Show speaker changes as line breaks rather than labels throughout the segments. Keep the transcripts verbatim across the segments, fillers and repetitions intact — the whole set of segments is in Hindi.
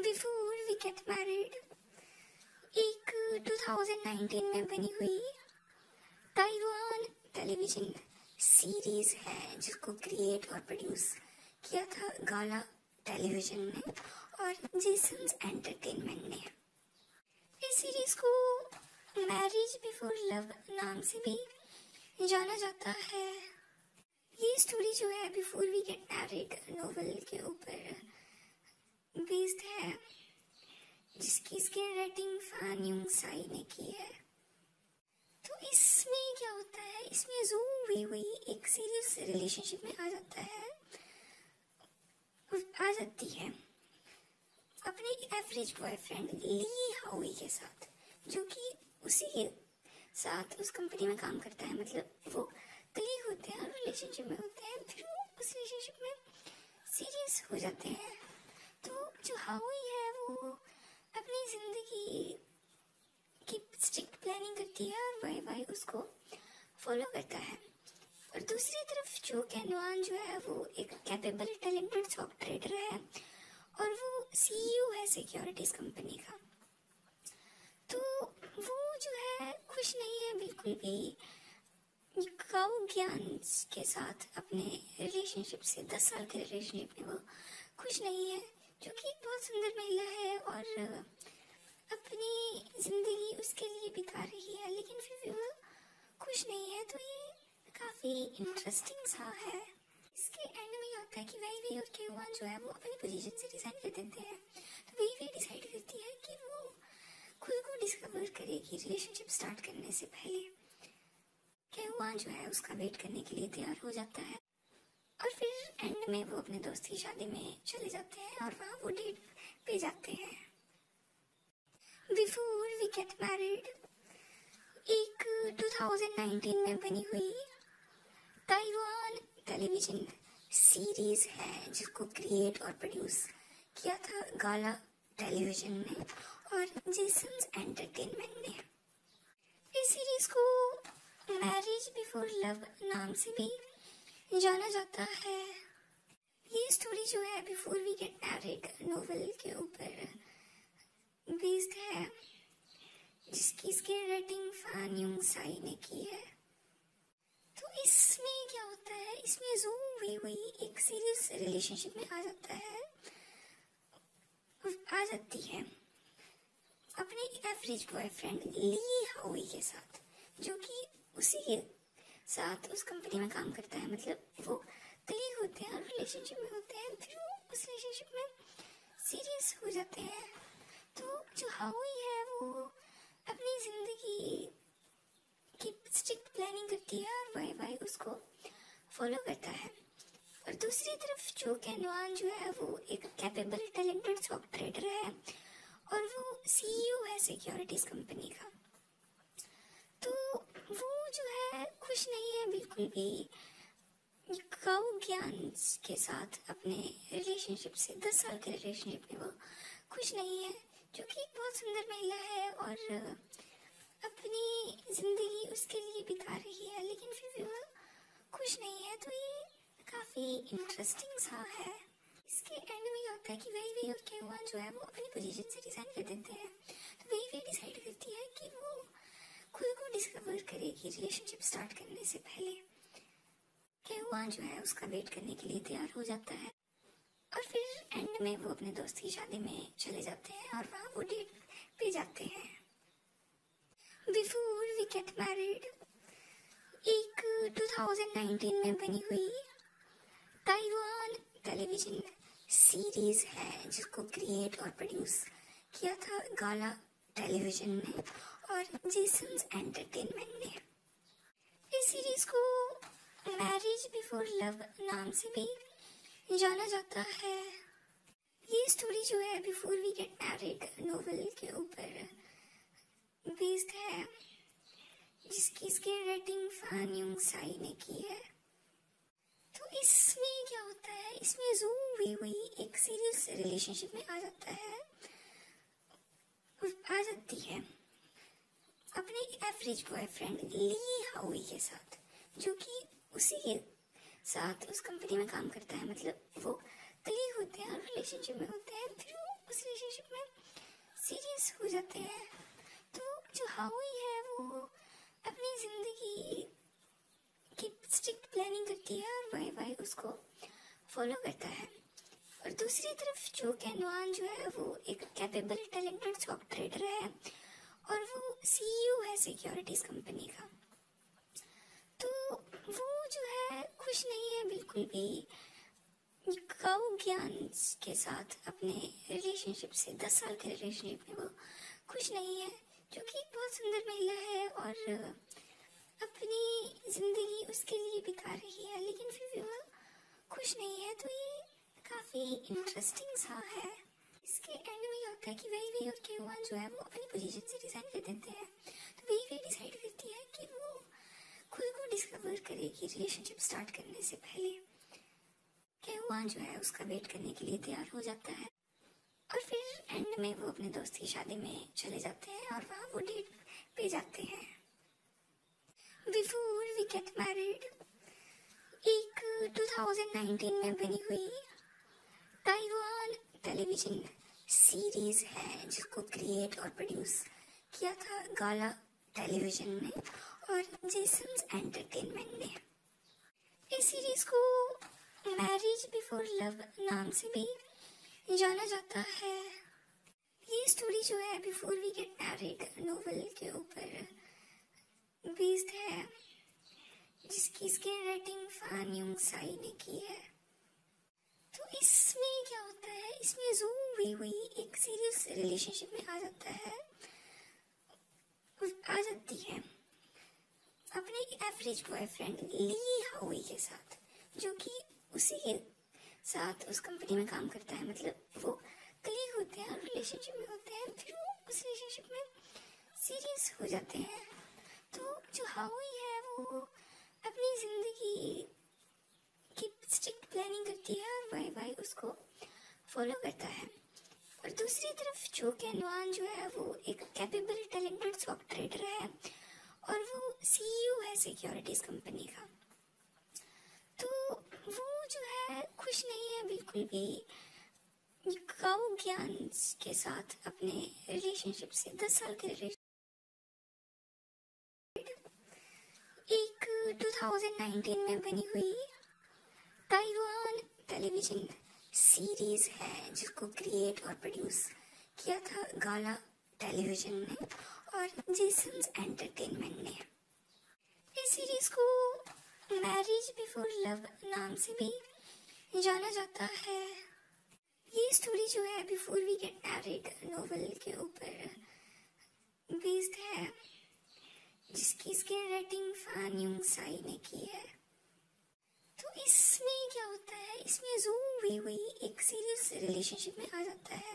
बिफोर वी गेट मैरिड एक दो हज़ार उन्नीस में बनी हुई ताइवान टेलीविजन सीरीज है जिसको क्रिएट और प्रोड्यूस किया था गाला टेलीविजन ने और जेसन्स एंटरटेनमेंट ने। इस सीरीज को मैरिज बिफोर लव नाम से भी जाना जाता है। ये स्टोरी जो है before we get married novel के ऊपर बेस्ड है, जिसकी screen writing Fan Yung Sai ने की है। तो इसमें क्या होता है, इसमें जू वी हुई एक सीरियस रिलेशनशिप में आ जाता है आ जाती है अपने एवरेज बॉयफ्रेंड ली हाउई के साथ, जो कि उसी के साथ उस कंपनी में काम करता है। मतलब वो कलीग होते हैं और रिलेशनशिप में होते हैं, फिर वो उस रिलेशनशिप में सीरियस हो जाते हैं। तो जो हाउई है वो अपनी जिंदगी की स्ट्रिक्ट प्लानिंग करती है और वाई वाई उसको फॉलो करता है। और दूसरी तरफ जो कैनवान जो है वो एक कैपेबल टैलेंटेड सॉफ्टवेयर ट्रेडर है और वो सीईओ है सिक्योरिटीज कंपनी का। तो वो जो है खुश नहीं है बिल्कुल भी काउ ज्ञान के साथ अपने रिलेशनशिप से, दस साल के रिलेशनशिप में वो खुश नहीं है, जो कि एक बहुत सुंदर महिला है और अपनी जिंदगी उसके लिए बिता रही है, लेकिन फिर भी वो खुश नहीं है। तो ये काफी इंटरेस्टिंग सा है। इसके एंड में होता है कि वही वे और केवान जो है वो अपनी पोजीशन से रिजाइन कर देते हैं। तो वही वे डिसाइड करती है कि वो खुद को डिस्कवर करेगी रिलेशनशिप स्टार्ट करने से पहले। केवान जो है उसका वेट करने के लिए तैयार हो जाता है और फिर एंड में वो अपने दोस्त की शादी में चले जाते हैं और वहाँ वो डेट पे जाते हैं। बिफोर वी गेट मैरिड एक दो हज़ार उन्नीस में बनी हुई ताइवान टेलीविजन सीरीज है जिसको क्रिएट और प्रोड्यूस किया था गाला टेलीविजन ने और जेसन्स एंटरटेनमेंट ने। इस सीरीज को मैरिज बिफोर लव नाम से भी जाना जाता है। ये स्टोरी जो है before we get married novel के ऊपर बेस्ड है, जिसकी screen writing Fan Yung Sai ने की है। तो इसमें क्या होता है, इसमें जू वी हुई एक सीरियस रिलेशनशिप में आ जाता है आ जाती है अपने एवरेज बॉयफ्रेंड ली हाउई के साथ, जो कि उसी के साथ उस कंपनी में काम करता है। मतलब वो कलीग होते हैं और रिलेशनशिप में होते हैं, फिर वो उस रिलेशनशिप में सीरियस हो जाते हैं। तो जो हाउई है वो अपनी जिंदगी की स्ट्रिक्ट प्लानिंग करती है और वाई वाई उसको फॉलो करता है। और दूसरी तरफ जो कैनवान जो है वो एक कैपेबल टैलेंटेड सॉफ्टवेयर ट्रेडर है और वो सीईओ है सिक्योरिटीज कंपनी का। तो वो जो है खुश नहीं है बिल्कुल भी काउ ज्ञान के साथ अपने रिलेशनशिप से, दस साल के रिलेशनशिप में वो खुश नहीं है, जो कि एक बहुत सुंदर महिला है और अपनी जिंदगी उसके लिए बिता रही है, लेकिन फिर भी वो खुश नहीं है। तो ये काफी इंटरेस्टिंग सा है। इसके एंड में होता है कि वही वे और केवान जो है वो अपनी पोजीशन से रिजाइन कर देते हैं। तो वही वे डिसाइड करती है कि वो खुद को डिस्कवर करेगी रिलेशनशिप स्टार्ट करने से पहले। केवान जो है उसका वेट करने के लिए तैयार हो जाता है और फिर एंड में वो अपने दोस्त की शादी में चले जाते हैं और वहाँ वो डेट पे जाते हैं। बिफोर वी गेट मैरिड एक दो हज़ार उन्नीस में बनी हुई ताइवान टेलीविजन सीरीज है जिसको क्रिएट और प्रोड्यूस किया था गाला टेलीविजन ने और जेसन्स एंटरटेनमेंट ने। इस सीरीज को मैरिज बिफोर लव नाम से भी जाना जाता है। ये स्टोरी जो है before we get married novel के ऊपर बेस्ड है, जिसकी screen writing Fan Yung Sai ने की है। तो इसमें क्या होता है, इसमें जू वी हुई एक सीरियस रिलेशनशिप में आ जाता है आ जाती है अपने एवरेज बॉयफ्रेंड ली हाउई के साथ, जो कि उसी के साथ उस कंपनी में काम करता है। मतलब वो कलीग होते हैं और रिलेशनशिप में होते हैं, फिर वो उस रिलेशनशिप सीरियस हो जाते हैं। तो जो हाउई है वो अपनी जिंदगी की स्ट्रिक्ट प्लानिंग करती है और वाई वाई उसको फॉलो करता है। और दूसरी तरफ जो कैनवान जो है वो एक कैपेबल टैलेंटेड स्टॉक ट्रेडर है और वो सीईओ है सिक्योरिटीज कंपनी का। तो वो जो है खुश नहीं है बिल्कुल भी काउ ज्ञान के साथ अपने रिलेशनशिप से, दस साल के रिलेशनशिप में वो खुश नहीं है, जो कि एक बहुत सुंदर महिला है और अपनी जिंदगी उसके लिए बिता रही है, लेकिन फिर भी वो खुश नहीं है। तो ये काफी इंटरेस्टिंग सा है। इसके एंड में होता है कि वही वे और केवान जो है वो अपनी पोजीशन से रिजाइन कर देते हैं। तो वही वे डिसाइड करती है कि वो खुद को डिस्कवर करेगी रिलेशनशिप स्टार्ट करने से पहले। केवान जो है उसका वेट करने के लिए तैयार हो जाता है और फिर एंड में वो अपने दोस्त की शादी में चले जाते हैं और वहाँ वो डेट पे जाते हैं। बिफोर वी गेट मैरिड एक दो हज़ार उन्नीस में बनी हुई ताइवान टेलीविजन सीरीज है जिसको क्रिएट और प्रोड्यूस किया था गाला टेलीविजन ने और जेसन्स एंटरटेनमेंट ने। इस सीरीज को मैरिज बिफोर लव नाम से भी जाना जाता है। ये स्टोरी जो है before we get married novel के ऊपर बेस्ड है, जिसकी screen writing Fan Yung Sai ने की है। तो इसमें क्या होता है, इसमें जू वे हुई एक सीरियस रिलेशनशिप में आ जाता है आ जाती है अपने एवरेज बॉयफ्रेंड ली हाउई के साथ, जो कि उसी के साथ उस कंपनी में काम करता है। मतलब वो कलीग होते हैं और रिलेशनशिप में होते हैं, फिर वो उस रिलेशनशिप में सीरियस हो जाते हैं। तो जो हाउई है वो अपनी जिंदगी की स्ट्रिक्ट प्लानिंग करती है और वाई वाई उसको फॉलो करता है। और दूसरी तरफ जो कैनवान जो है वो एक कैपेबल टैलेंटेड स्टॉक ट्रेडर है और वो सीईओ है सिक्योरिटीज कंपनी का। तो वो जो है खुश नहीं है बिल्कुल भी काउ ज्ञान के साथ अपने रिलेशनशिप से, दस साल के रिलेशनशिप एक दो हज़ार उन्नीस में बनी हुई ताइवान टेलीविजन सीरीज है जिसको क्रिएट और प्रोड्यूस किया था गाला टेलीविजन ने और जेसन्स एंटरटेनमेंट ने। इस सीरीज को मैरिज बिफोर लव नाम से भी जाना जाता है। ये स्टोरी जो है before we get married novel के ऊपर बेस्ड है, जिसकी screen writing Fan Yung Sai ने की है। तो इसमें क्या होता है, इसमें जू वे हुई एक सीरियस रिलेशनशिप में आ जाता है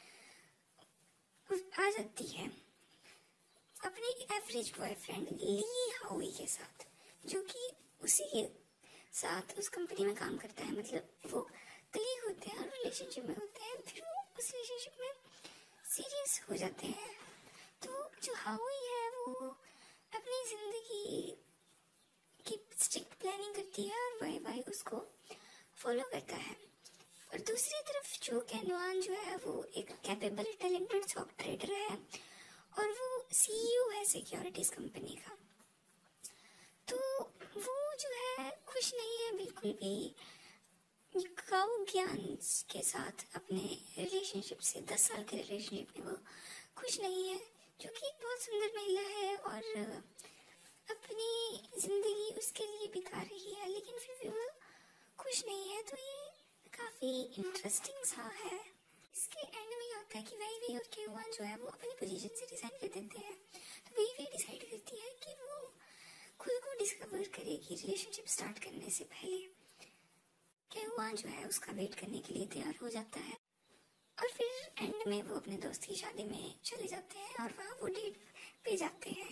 आ जाती है अपने एवरेज बॉयफ्रेंड ली हाउई के साथ, जो कि उसी के साथ उस कंपनी में काम करता है। मतलब वो कलीग होते हैं और रिलेशनशिप में होते हैं, फिर वो उस रिलेशनशिप में सीरियस हो जाते हैं। तो जो हाउई है वो अपनी जिंदगी की स्ट्रिक्ट प्लानिंग करती है और वाई वाई उसको फॉलो करता है। और दूसरी तरफ जो कैनवान जो है वो एक कैपेबल टैलेंटेड स्टॉक ट्रेडर है और वो सीईओ है सिक्योरिटीज कंपनी का। तो वो जो है खुश नहीं है बिल्कुल भी काउ ज्ञान के साथ अपने रिलेशनशिप से, दस साल के रिलेशनशिप में वो खुश नहीं है, जो कि एक बहुत सुंदर महिला है और अपनी जिंदगी उसके लिए बिता रही है, लेकिन फिर भी वो खुश नहीं है। तो ये काफी इंटरेस्टिंग सा है। इसके एंड में होता है कि वही वे और केवान जो है वो अपनी पोजीशन से रिजाइन कर देते हैं। तो वही वे डिसाइड करती है कि वो खुद को डिस्कवर करेगी रिलेशनशिप स्टार्ट करने से पहले। केवान जो है उसका वेट करने के लिए तैयार हो जाता है और फिर एंड में वो अपने दोस्त की शादी में चले जाते हैं और वहाँ वो डेट पे जाते हैं।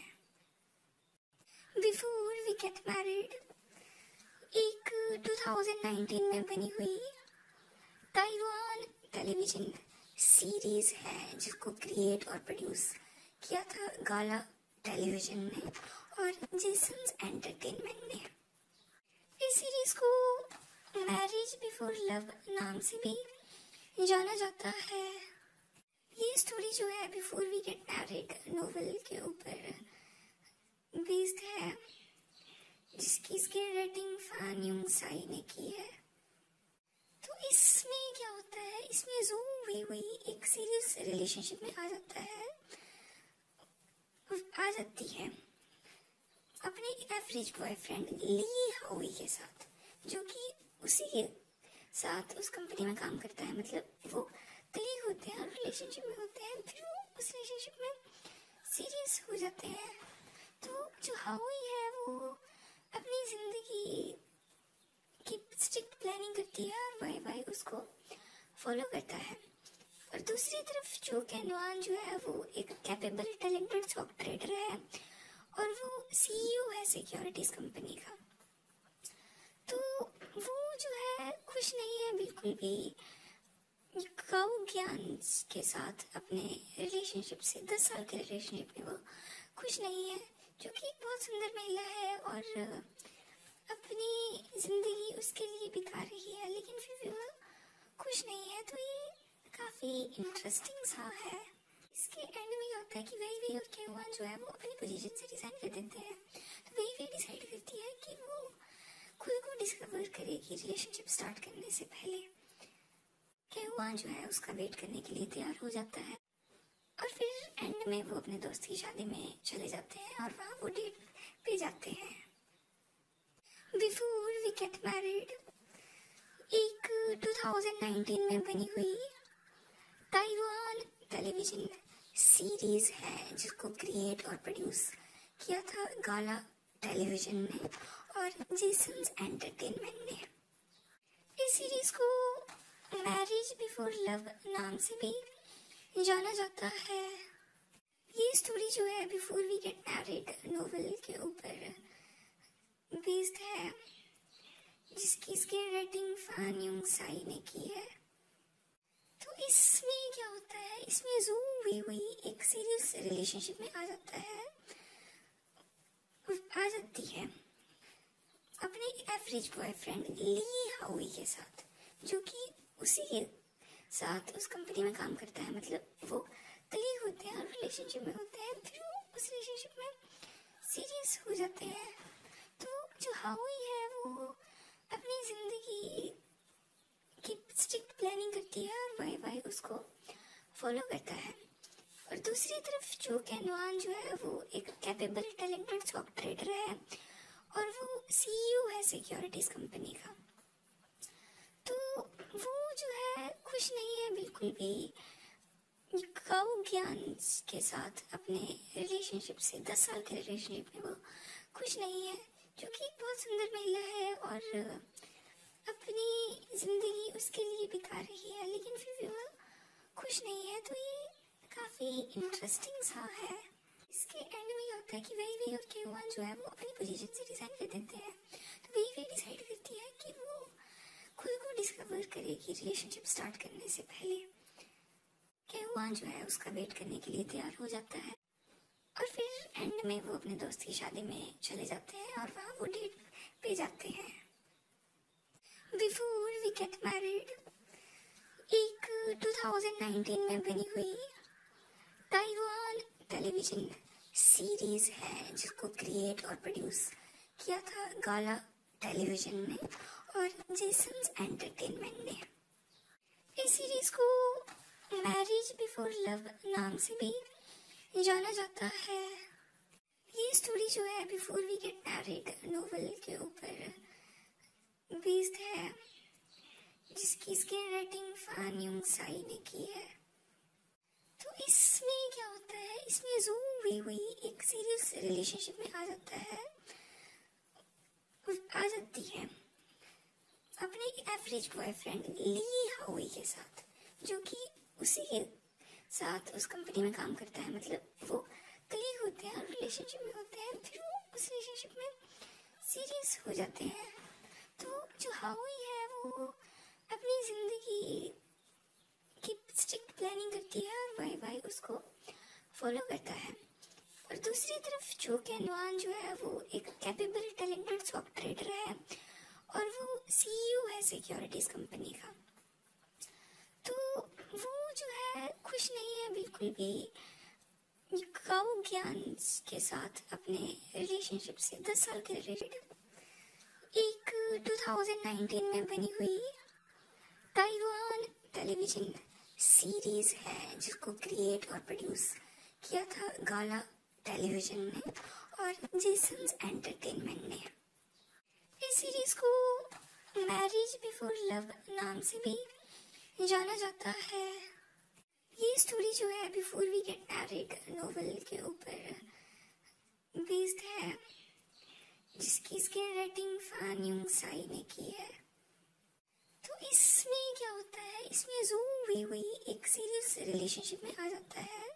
बिफोर वी गेट मैरिड एक दो हज़ार उन्नीस में बनी हुई ताइवान टेलीविजन सीरीज है जिसको क्रिएट और प्रोड्यूस किया था गाला टेलीविजन ने और जेसन्स एंटरटेनमेंट ने। इस सीरीज को मैरिज बिफोर लव नाम से भी जाना जाता है। ये स्टोरी जो है before we get married novel के ऊपर बेस्ड है, जिसकी screen writing Fan Yung Sai ने की है। तो इसमें क्या होता है, इसमें जो वे वही एक सीरियस रिलेशनशिप में आ जाता है आ जाती है अपने एवरेज बॉयफ्रेंड ली हाउई के साथ, जो कि उसी के साथ उस कंपनी में काम करता है। मतलब वो कलीग होते हैं और रिलेशनशिप में होते हैं, फिर वो उस रिलेशनशिप में सीरियस हो जाते हैं। तो जो हाउई है वो अपनी जिंदगी की स्ट्रिक्ट प्लानिंग करती है और वाई वाई उसको फॉलो करता है। और दूसरी तरफ जो कैनवान जो है वो एक कैपेबल टैलेंटेड सॉफ्ट ट्रेडर है और वो सीईओ है सिक्योरिटीज कंपनी का। तो वो जो है खुश नहीं है बिल्कुल भी काउ ज्ञान के साथ अपने रिलेशनशिप से, दस साल के रिलेशनशिप में वो खुश नहीं है, जो कि एक बहुत सुंदर महिला है और अपनी जिंदगी उसके लिए बिता रही है, लेकिन फिर भी वो खुश नहीं है। तो ये काफी इंटरेस्टिंग सा है। इसके एंड में क्या होता है कि वही वही और कैनवान जो है वो अपनी पोजीशन से रिजाइन कर देते हैं। तो वही वही डिसाइड करती है कि वो खुद को डिस्कवर करेगी रिलेशनशिप स्टार्ट करने से पहले। कैनवान जो है उसका वेट करने के लिए तैयार हो जाता है और फिर एंड में वो अपने दोस्त की शादी में चले जाते हैं और वहाँ वो डेट पे जाते हैं। बिफोर वी गेट मैरिड एक दो हज़ार उन्नीस में बनी हुई ताइवान टेलीविजन सीरीज है, जिसको क्रिएट और प्रोड्यूस किया था गाला टेलीविजन ने और जेसन्स एंटरटेनमेंट ने। इस सीरीज को मैरिज बिफोर लव नाम से भी जाना जाता है। ये स्टोरी जो है before we get married novel के ऊपर बेस्ड है, जिसकी screen writing Fan Yung Sai ने की है। तो इसमें क्या होता है, इसमें जो वे वही एक सीरियस रिलेशनशिप में आ जाता है आ जाती है अपने एवरेज बॉयफ्रेंड ली हाउई के साथ, जो कि उसी के साथ उस कंपनी में काम करता है। मतलब वो कलीग होते हैं और रिलेशनशिप में होते हैं, फिर वो उस रिलेशनशिप में सीरियस हो जाते हैं। तो जो हाउई है वो अपनी जिंदगी की स्ट्रिक्ट प्लानिंग करती है और वाई वाई उसको फॉलो करता है। और दूसरी तरफ जो कैनवान जो है वो एक कैपेबल टैलेंटेड सॉफ्ट ट्रेडर है और वो सीईओ है सिक्योरिटीज कंपनी का। तो वो जो है खुश नहीं है बिल्कुल भी काउ ज्ञान के साथ अपने रिलेशनशिप से, दस साल के रिलेशनशिप में वो खुश नहीं है, जो कि एक बहुत सुंदर महिला है और अपनी जिंदगी उसके लिए बिता रही है, लेकिन फिर भी वो खुश नहीं है। तो ये काफी इंटरेस्टिंग सा है। इसके एंड में क्या होता है कि वही वही और कैनवान जो है वो अपनी पोजीशन से रिजाइन कर देते हैं। तो वही वही डिसाइड करती है कि वो खुद को डिस्कवर करेगी रिलेशनशिप स्टार्ट करने से पहले। कैनवान जो है उसका वेट करने के लिए तैयार हो जाता है और फिर एंड में वो अपने दोस्त की शादी में चले जाते हैं और वहाँ वो डेट पे जाते हैं। बिफोर वी गेट मैरिड एक दो हज़ार उन्नीस में बनी हुई ताइवान टेलीविजन सीरीज है, जिसको क्रिएट और प्रोड्यूस किया था गाला टेलीविजन ने और जेसन्स एंटरटेनमेंट ने। इस सीरीज को मैरिज बिफोर लव नाम से भी जाना जाता है। ये स्टोरी जो है before we get married novel के ऊपर बेस्ड है, जिसकी screen writing Fan Yung Sai ने की है। तो इसमें क्या होता है, इसमें जो वे वही एक सीरियस रिलेशनशिप में आ जाता है आ जाती है अपने एवरेज बॉयफ्रेंड ली हाउई के साथ, जो कि उसी के साथ उस कंपनी में काम करता है। मतलब वो कलीग होते हैं और रिलेशनशिप में होते हैं, फिर वो उस रिलेशनशिप में सीरियस हो जाते हैं। तो जो हाउई है वो अपनी जिंदगी की स्ट्रिक्ट प्लानिंग करती है और वाई वाई उसको फॉलो करता है। और दूसरी तरफ जो कैनवान जो है वो एक कैपेबल टैलेंटेड सॉफ्ट ट्रेडर है और वो सीईओ है सिक्योरिटीज कंपनी का। तो वो जो है खुश नहीं है बिल्कुल भी काऊ ज्ञान के साथ अपने रिलेशनशिप से। दस साल के रिलेटेड एक दो हज़ार उन्नीस में बनी हुई ताइवान टेलीविजन सीरीज है जिसको क्रिएट और प्रोड्यूस किया था गाला टेलीविजन ने और जेसन्स एंटरटेनमेंट ने। इस सीरीज को मैरिज बिफोर लव नाम से भी जाना जाता है। ये स्टोरी जो है before we get married novel के ऊपर बेस्ड है, जिसकी इसके राइटिंग फान युंग साई ने की है। तो इसमें क्या होता है, इसमें जो वे हुई एक सीरियस रिलेशनशिप में आ जाता है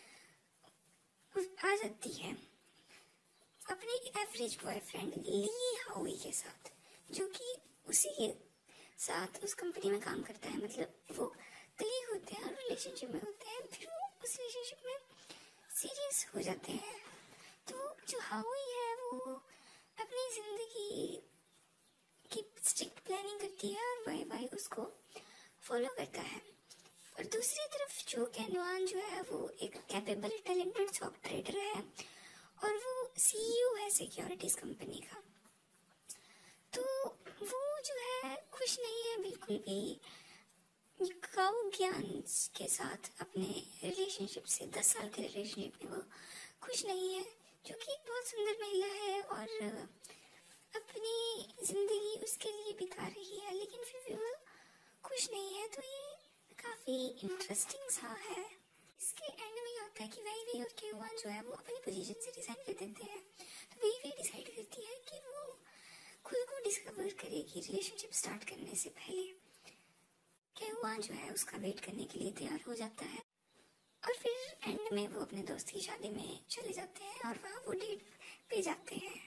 आ जाती है अपने एवरेज बॉयफ्रेंड ली हाउई के साथ, जो कि उसी के साथ उस कंपनी में काम करता है। मतलब वो कलीग होते हैं और रिलेशनशिप में होते हैं, फिर वो उस रिलेशनशिप में सीरियस हो जाते हैं। तो जो हाउई है वो अपनी जिंदगी की स्ट्रिक्ट प्लानिंग करती है और वाई वाई उसको फॉलो करता है। और दूसरी तरफ जो कैनवान जो है वो एक कैपेबल टैलेंटेड सॉफ्टवेयर ट्रेडर है और वो सीईओ है सिक्योरिटीज कंपनी का। तो वो जो है खुश नहीं है बिल्कुल भी काऊ ज्ञान के साथ अपने रिलेशनशिप से। दस साल के रिलेशनशिप में वो खुश नहीं है, जो कि एक बहुत सुंदर महिला है और अपनी जिंदगी उसके लिए बिता रही है, लेकिन फिर भी वो खुश नहीं है। तो ये काफी इंटरेस्टिंग सा है। इसके एंड में ये होता है कि वही वे और केवान जो है वो अपनी पोजीशन से रिजाइन कर देते हैं। तो वही वे डिसाइड करती है कि वो खुद को डिस्कवर करेगी रिलेशनशिप स्टार्ट करने से पहले। केवान जो है उसका वेट करने के लिए तैयार हो जाता है और फिर एंड में वो अपने दोस्त की शादी में चले जाते हैं और वहाँ वो डेट पे जाते हैं।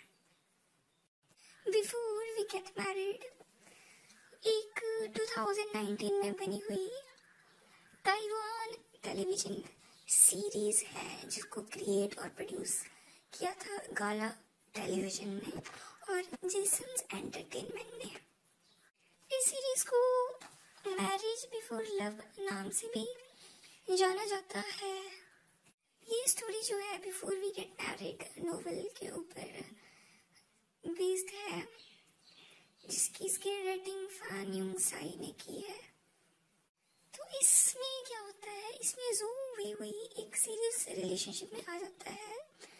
बिफोर वी गेट मैरिड एक दो हज़ार उन्नीस में बनी हुई ताइवान टेलीविजन सीरीज है जिसको क्रिएट और प्रोड्यूस किया था गाला टेलीविजन ने और जेसन्स एंटरटेनमेंट ने। इस सीरीज को मैरिज बिफोर लव नाम से भी जाना जाता है। ये स्टोरी जो है before we get married novel के ऊपर बेस्ड है, जिसकी इसके राइटिंग फान युंग साई ने की है। तो इसमें क्या होता है, इसमें जो वे हुई एक सीरियस रिलेशनशिप में आ जाता है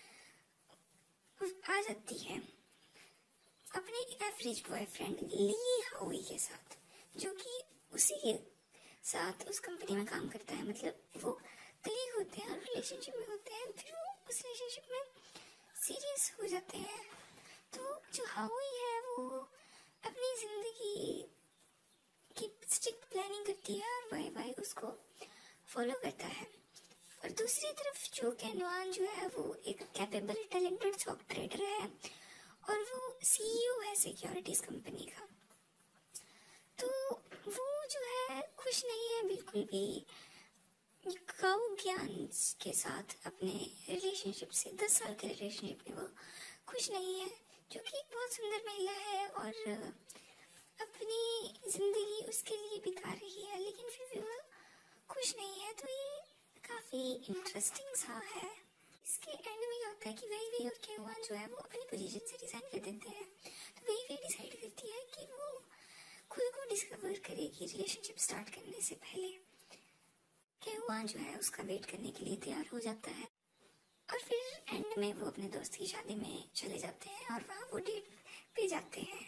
आ जाती है अपने एवरेज बॉयफ्रेंड ली हाउई के साथ, जो कि उसी के साथ उस कंपनी में काम करता है। मतलब वो कलीग होते हैं और रिलेशनशिप में होते हैं, फिर वो उस रिलेशनशिप में सीरियस हो जाते हैं। तो जो हाउई है वो अपनी जिंदगी की स्ट्रिक्ट प्लानिंग करती है और वाई वाई उसको फॉलो करता है। और दूसरी तरफ जो कैनवान जो है वो एक कैपेबल टैलेंटेड सॉफ्टवेयर ट्रेडर है और वो सीईओ है सिक्योरिटीज कंपनी का। तो वो जो है खुश नहीं है बिल्कुल भी काऊ ज्ञान के साथ अपने रिलेशनशिप से। दस साल के रिलेशनशिप में वो खुश नहीं है, जो कि एक बहुत सुंदर महिला है और अपनी जिंदगी उसके लिए बिता रही है, लेकिन फिर भी वो खुश नहीं है। तो ये काफी इंटरेस्टिंग सा है। इसके एंड में ये होता है कि वही वे और केवान जो है वो अपनी पोजीशन से रिजाइन कर देते हैं। तो वही वे डिसाइड करती है कि वो खुद को डिस्कवर करेगी रिलेशनशिप स्टार्ट करने से पहले। केवान जो है उसका वेट करने के लिए तैयार हो जाता है और फिर एंड में वो अपने दोस्त की शादी में चले जाते हैं और वहाँ वो डेट पे जाते हैं।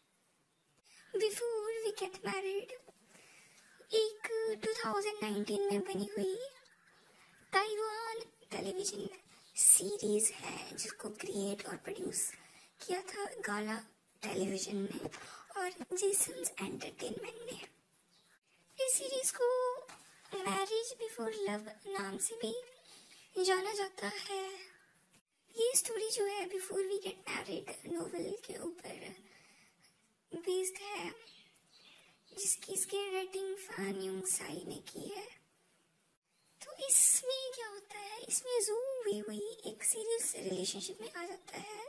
बिफोर वी गेट मैरिड एक दो हज़ार उन्नीस में बनी हुई ताइवान टेलीविजन सीरीज है जिसको क्रिएट और प्रोड्यूस किया था गाला टेलीविजन ने और जेसन्स एंटरटेनमेंट ने। इस सीरीज को मैरिज बिफोर लव नाम से भी जाना जाता है। ये स्टोरी जो है before we get married novel के ऊपर बेस्ड है, जिसकी इसके राइटिंग फान युंग साई ने की है। तो इसमें क्या होता है, इसमें जो वे हुई एक सीरियस रिलेशनशिप में आ जाता है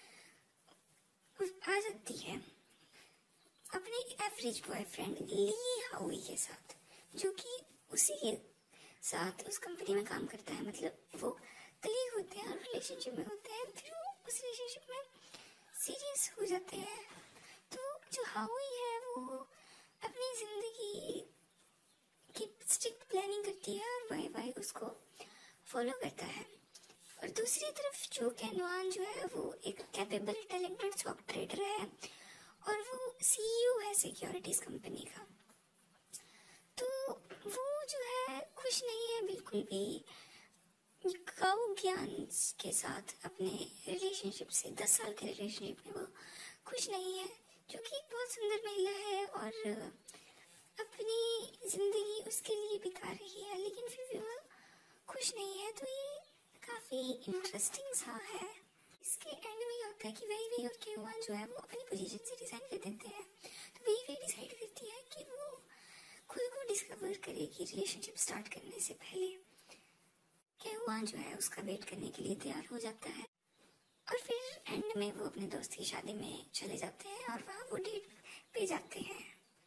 आ जाती है अपने एवरेज बॉयफ्रेंड ली हाउई के साथ, जो कि उसी के साथ उस कंपनी में काम करता है, मतलब वो कलीग होते हैं और रिलेशनशिप में होते हैं, फिर वो उस रिलेशनशिप में सीरियस हो जाते हैं। तो जो हाउई है वो अपनी जिंदगी की स्ट्रिक्ट प्लानिंग करती है और वाई वाई उसको फॉलो करता है। और दूसरी तरफ जो कैनवान जो है वो एक कैपेबल टैलेंटेड स्टॉक ट्रेडर है और वो सीईओ है सिक्योरिटीज कंपनी का। तो वो जो है खुश नहीं है बिल्कुल भी काऊ ज्ञान के साथ अपने रिलेशनशिप से, दस साल के रिलेशनशिप में वो खुश नहीं है, जो कि एक बहुत सुंदर महिला है और अपनी जिंदगी उसके लिए बिता रही है, लेकिन फिर भी वो खुश नहीं है। तो ये काफी इंटरेस्टिंग सा है। इसके एंड में ये होता है कि वही वही और केवान जो है वो अपनी पोजीशन से रिजाइन कर देते हैं। तो वही वही डिसाइड करती है कि वो खुद को डिस्कवर करेगी रिलेशनशिप स्टार्ट करने से पहले। केवान जो है उसका वेट करने के लिए तैयार हो जाता है और फिर एंड में वो अपने दोस्त की शादी में चले जाते हैं और वहाँ वो डेट पे जाते हैं।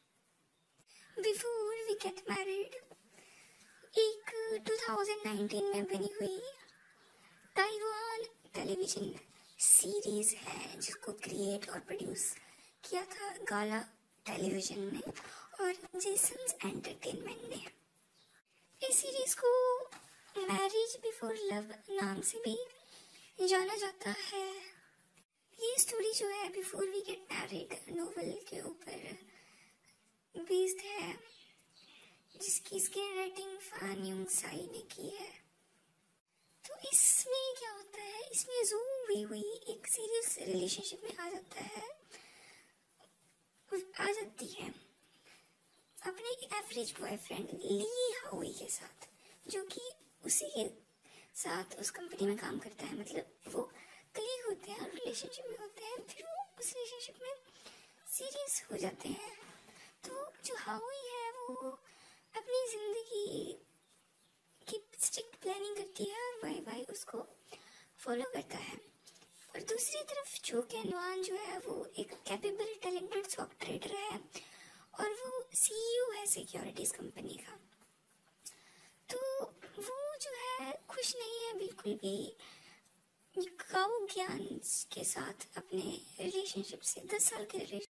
बिफोर वी गेट मैरिड एक दो हज़ार उन्नीस में बनी हुई ताइवान टेलीविजन सीरीज है जिसको क्रिएट और प्रोड्यूस किया था गाला टेलीविजन ने और जेसन्स एंटरटेनमेंट ने। इस सीरीज को मैरिज बिफोर लव नाम से भी जाना जाता है। ये स्टोरी जो है before we get married novel के ऊपर बेस्ड है, जिसकी screen writing Fan Yung Sai ने की है। तो इसमें क्या होता है, इसमें जू हुई हुई एक सीरियस रिलेशनशिप में आ जाता है आ जाती है अपने एवरेज बॉयफ्रेंड ली हाउई के साथ, जो कि उसी के साथ उस कंपनी में काम करता है, मतलब वो कलीग होते हैं और रिलेशनशिप में होते हैं, फिर वो उस रिलेशनशिप में सीरियस हो जाते हैं। तो जो हाउई है वो अपनी जिंदगी की स्ट्रिक्ट प्लानिंग करती है और वाई वाई उसको फॉलो करता है। और दूसरी तरफ जो कैनवान जो है वो एक कैपेबल टैलेंटेड स्टॉक ट्रेडर है और वो सीईओ है सिक्योरिटीज कंपनी का। तो वो जो है खुश नहीं है बिल्कुल भी काऊ ज्ञान के साथ अपने रिलेशनशिप से, दस साल के रिलेशनशिप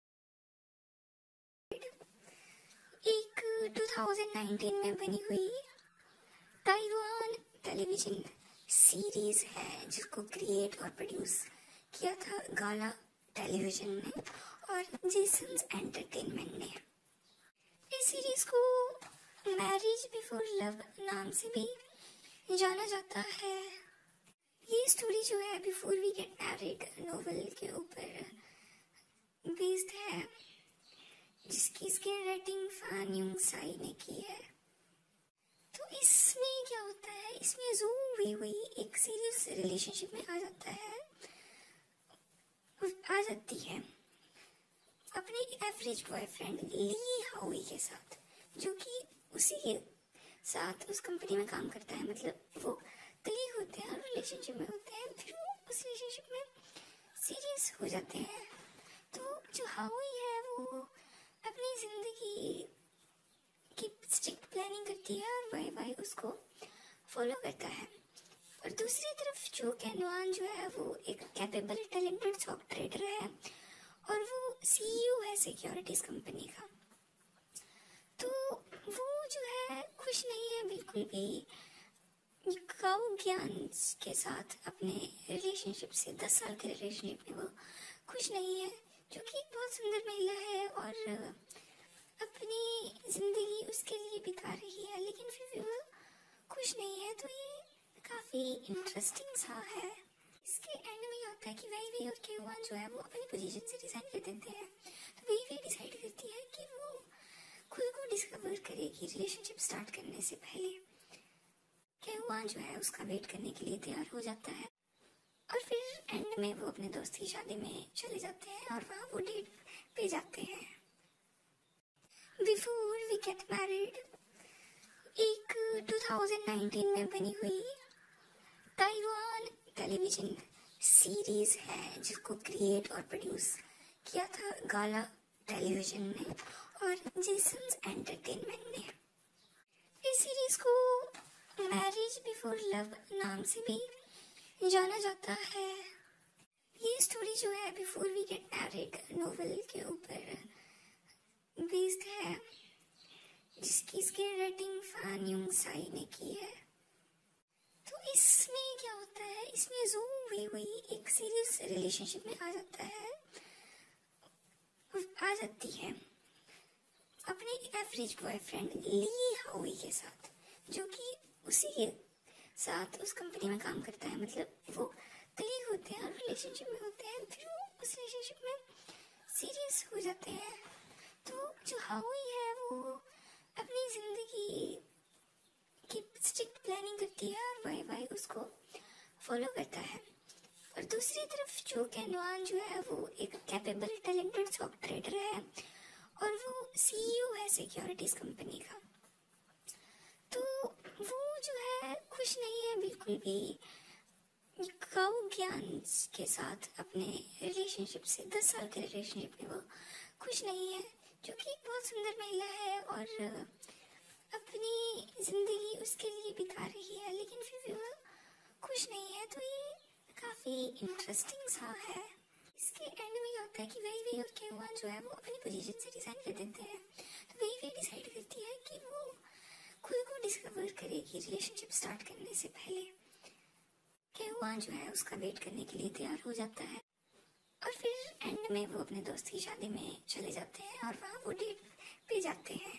एक दो हज़ार उन्नीस में बनी हुई ताइवान टेलीविजन सीरीज है जिसको क्रिएट और प्रोड्यूस किया था गाला टेलीविजन ने और जेसन्स एंटरटेनमेंट ने। इस सीरीज को मैरिज बिफोर लव नाम से भी जाना जाता है। ये स्टोरी जो है before we get married novel के ऊपर बेस्ड है, जिसकी screen writing Fan Yung Sai ने की है। तो इसमें क्या होता है, इसमें जू हुई हुई एक सीरियस रिलेशनशिप में आ जाता है आ जाती है अपने एवरेज बॉयफ्रेंड ली हाउई के साथ, जो कि उसी के साथ उस कंपनी में काम करता है, मतलब वो कलीग होते हैं और रिलेशनशिप में होते हैं, फिर वो उस रिलेशनशिप में सीरियस हो जाते हैं। तो जो हाउई है वो अपनी जिंदगी की स्ट्रिक्ट प्लानिंग करती है और वाई वाई उसको फॉलो करता है। और दूसरी तरफ जो कैनवान जो है वो एक कैपेबल टैलेंटेड स्टॉक ट्रेडर है और वो सीईओ है सिक्योरिटीज कंपनी का। तो वो जो है खुश नहीं है बिल्कुल भी काऊ ज्ञान के साथ अपने रिलेशनशिप से, दस साल के रिलेशनशिप में वो खुश नहीं है, जो कि एक बहुत सुंदर महिला है और अपनी जिंदगी उसके लिए बिता रही है, लेकिन फिर भी वो खुश नहीं है। तो ये काफी इंटरेस्टिंग सा है। इसके एंड में ये होता है कि वही वही और केवान जो है वो अपनी पोजीशन से रिजाइन कर देते हैं। तो वही वही डिसाइड करती है कि वो खुद को डिस्कवर करेगी रिलेशनशिप स्टार्ट करने से पहले। केवान जो है उसका वेट करने के लिए तैयार हो जाता है और फिर एंड में वो अपने दोस्त की शादी में चले जाते हैं और वहाँ वो डेट पे जाते हैं। बिफोर वी गेट मैरिड एक दो हज़ार उन्नीस में बनी हुई ताइवान टेलीविजन सीरीज है जिसको क्रिएट और प्रोड्यूस किया था गाला टेलीविजन ने और जेसन्स एंटरटेनमेंट ने। सीरीज को मैरिज बिफोर लव नाम से भी जाना जाता है। ये स्टोरी जो है before we get married novel के ऊपर बेस्ड है, जिसकी screen writing Fan Yung Sai ने की है। तो इसमें क्या होता है, इसमें जो वे वही एक सीरियस रिलेशनशिप में आ जाता है आ जाती है अपने एवरेज बॉयफ्रेंड ली हाउई के साथ, जो कि उसी के साथ उस कंपनी में काम करता है। मतलब वो कलीग होते हैं और रिलेशनशिप में होते हैं, फिर वो उस रिलेशनशिप में सीरियस हो जाते हैं। तो जो हाउई है वो अपनी जिंदगी की स्ट्रिक्ट प्लानिंग करती है और वाई वाई उसको फॉलो करता है। और दूसरी तरफ जो कैनवान जो है वो एक कैपेबल टैलेंटेड स्टॉक ट्रेडर है और वो सीईओ है सिक्योरिटीज कंपनी का। तो वो जो है खुश नहीं है बिल्कुल भी काउ ज्ञान के साथ अपने रिलेशनशिप से, दस साल के रिलेशनशिप में वो खुश नहीं है, जो कि एक बहुत सुंदर महिला है और अपनी जिंदगी उसके लिए बिता रही है, लेकिन फिर भी वो खुश नहीं है। तो ये काफी इंटरेस्टिंग सा है। इसके एंड में क्या होता है कि वही वही और कैनवान जो है वो अपनी पोजीशन से रिजाइन कर देते हैं। तो वही वही डिसाइड करती है कि वो खुद को डिस्कवर करेगी रिलेशनशिप स्टार्ट करने से पहले। कैनवान जो है उसका वेट करने के लिए तैयार हो जाता है और फिर एंड में वो अपने दोस्त की शादी में चले जाते हैं और वहाँ वो डेट पे जाते हैं।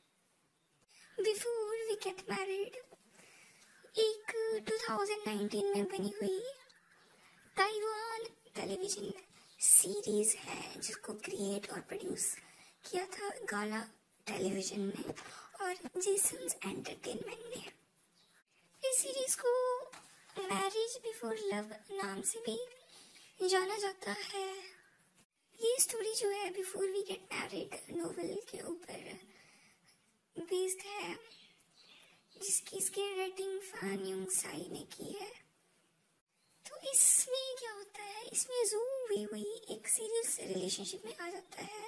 बिफोर वी गेट मैरिड एक दो हज़ार उन्नीस में बनी हुई ताइवान टेलीविजन सीरीज है, जिसको क्रिएट और प्रोड्यूस किया था गाला टेलीविजन ने और जेसन्स एंटरटेनमेंट ने। इस सीरीज को मैरिज बिफोर लव नाम से भी जाना जाता है। ये स्टोरी जो है before we get married novel के ऊपर बेस्ड है, जिसकी screen writing Fan Yung Sai ने की है। तो इसमें क्या होता है, इसमें जो वे वही एक सीरियस रिलेशनशिप में आ जाता है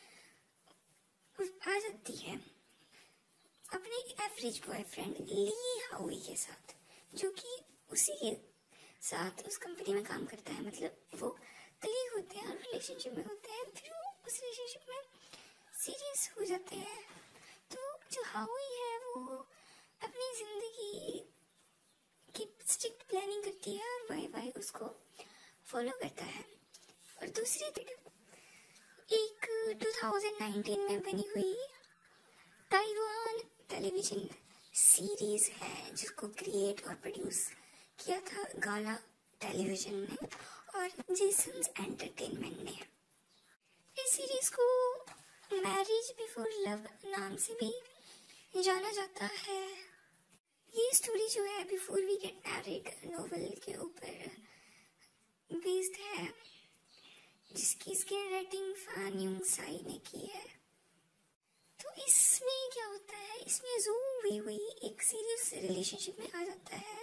आ जाती है अपने एवरेज बॉयफ्रेंड ली हाउई के साथ, जो कि उसी के साथ उस कंपनी में काम करता है। मतलब वो कलीग होते हैं और रिलेशनशिप में होते हैं, फिर वो उस रिलेशनशिप में सीरियस हो जाते हैं। तो जो हाउई है वो अपनी जिंदगी की स्ट्रिक्ट प्लानिंग करती है और वाई वाई उसको फॉलो करता है। और दूसरी तरफ एक दो हज़ार उन्नीस में बनी हुई ताइवान टेलीविजन सीरीज है, जिसको क्रिएट और प्रोड्यूस किया था गाला टेलीविजन ने और जेसन्स एंटरटेनमेंट ने। इस सीरीज को मैरिज बिफोर लव नाम से भी जाना जाता है। ये स्टोरी जो है before we get married novel के ऊपर बेस्ड है, जिसकी screen writing Fan Yung Sai ने की है। तो इसमें क्या होता है, इसमें जो वे वही एक सीरियस रिलेशनशिप में आ जाता है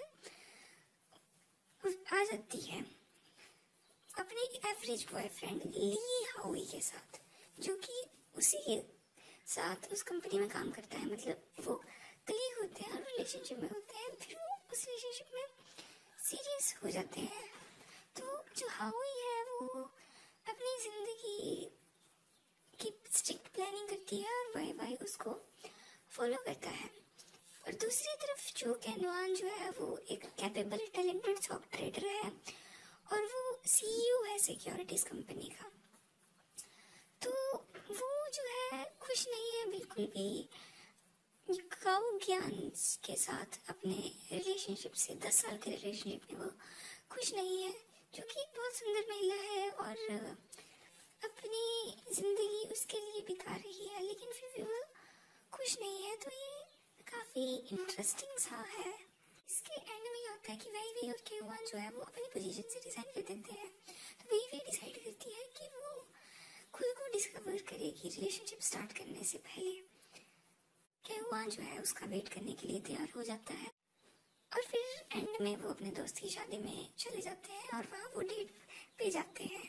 आ जाती है अपने एवरेज बॉयफ्रेंड ली हाउई के साथ, जो कि उसी के साथ उस कंपनी में काम करता है। मतलब वो कलीग होते हैं और रिलेशनशिप में होते हैं, फिर वो उस रिलेशनशिप में सीरियस हो जाते हैं। तो जो हाउई है वो अपनी जिंदगी की स्ट्रिक्ट प्लानिंग करती है और वाई वाई उसको फॉलो करता है। और दूसरी तरफ जो कैनवान जो है वो एक कैपेबल टैलेंटेड स्टॉक ट्रेडर है और वो सीईओ है सिक्योरिटीज कंपनी का। तो वो जो है खुश नहीं है बिल्कुल भी काउ ज्ञान के साथ अपने रिलेशनशिप से, दस साल के रिलेशनशिप में वो खुश नहीं है, जो कि एक बहुत सुंदर महिला है और अपनी जिंदगी उसके लिए बिता रही है, लेकिन फिर भी वो खुश नहीं है। तो ये काफी इंटरेस्टिंग सा है। इसके एंड में होता है कि वही वही और कैनवान जो है वो अपनी पोजीशन से रिजाइन कर देते हैं। तो वही वही डिसाइड करती है कि वो खुद को डिस्कवर करेगी रिलेशनशिप स्टार्ट करने से पहले। कैनवान जो है उसका वेट करने के लिए तैयार हो जाता है और फिर एंड में वो अपने दोस्त की शादी में चले जाते हैं और वहाँ वो डेट पे जाते हैं।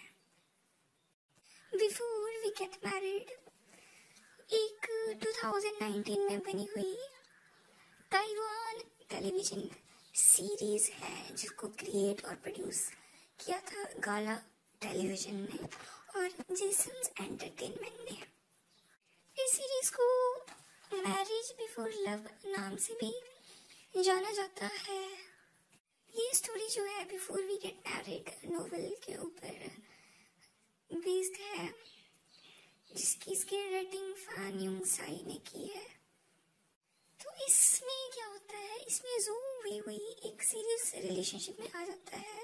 बिफोर वी गेट मैरिड एक दो हज़ार उन्नीस में बनी हुई ताइवान टेलीविजन सीरीज है जिसको क्रिएट और प्रोड्यूस किया था गाला टेलीविजन ने और जेसन्स एंटरटेनमेंट ने। इस सीरीज को मैरिज बिफोर लव नाम से भी जाना जाता है। ये स्टोरी जो है before we get married novel के ऊपर बेस्ड है, जिसकी इसकी राइटिंग फान युंग साई ने की है। तो इसमें क्या होता है, इसमें जो हुई हुई एक सीरियस रिलेशनशिप में आ जाता है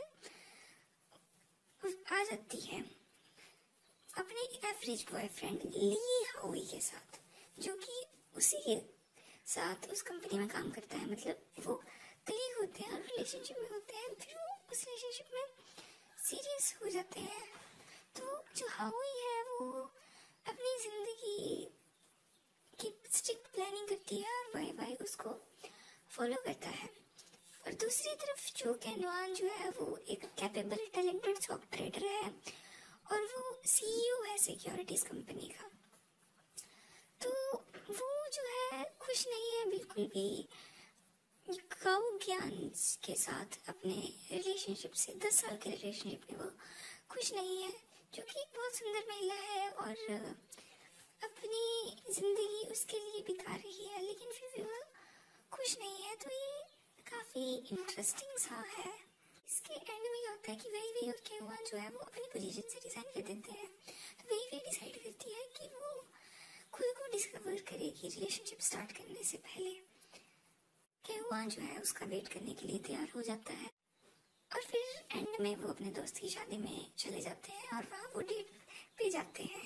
आ जाती है अपने एवरेज बॉयफ्रेंड ली हाउई के साथ, जो कि उसी के साथ उस कंपनी में काम करता है। मतलब वो कलीग होते हैं और रिलेशनशिप में होते हैं, फिर वो उस रिलेशनशिप में सीरियस हो जाते हैं। तो जो हाउई है वो अपनी जिंदगी की स्ट्रिक्ट प्लानिंग करती है और वाई वाई उसको फॉलो करता है। और दूसरी तरफ जो कैनवान जो है वो एक कैपेबल टैलेंटेड सॉफ्टवेयर ट्रेडर है और वो सीईओ है सिक्योरिटीज कंपनी का। तो वो जो है खुश नहीं है बिल्कुल भी काउ ज्ञान के साथ अपने रिलेशनशिप से, दस साल के रिलेशनशिप में वो खुश नहीं है, जो कि एक बहुत सुंदर महिला है और अपनी जिंदगी उसके लिए बिता रही है, लेकिन फिर भी वो खुश नहीं है। तो ये काफी इंटरेस्टिंग सा है। इसके एंड में क्या होता है कि वही वे और केवान जो है वो अपनी पोजीशन से रिजाइन कर देते हैं। तो वही वे डिसाइड करती है कि वो खुद को डिस्कवर करेगी रिलेशनशिप स्टार्ट करने से पहले। केवान जो है उसका वेट करने के लिए तैयार हो जाता है और फिर एंड में वो अपने दोस्त की शादी में चले जाते हैं और वहाँ वो डेट पे जाते हैं।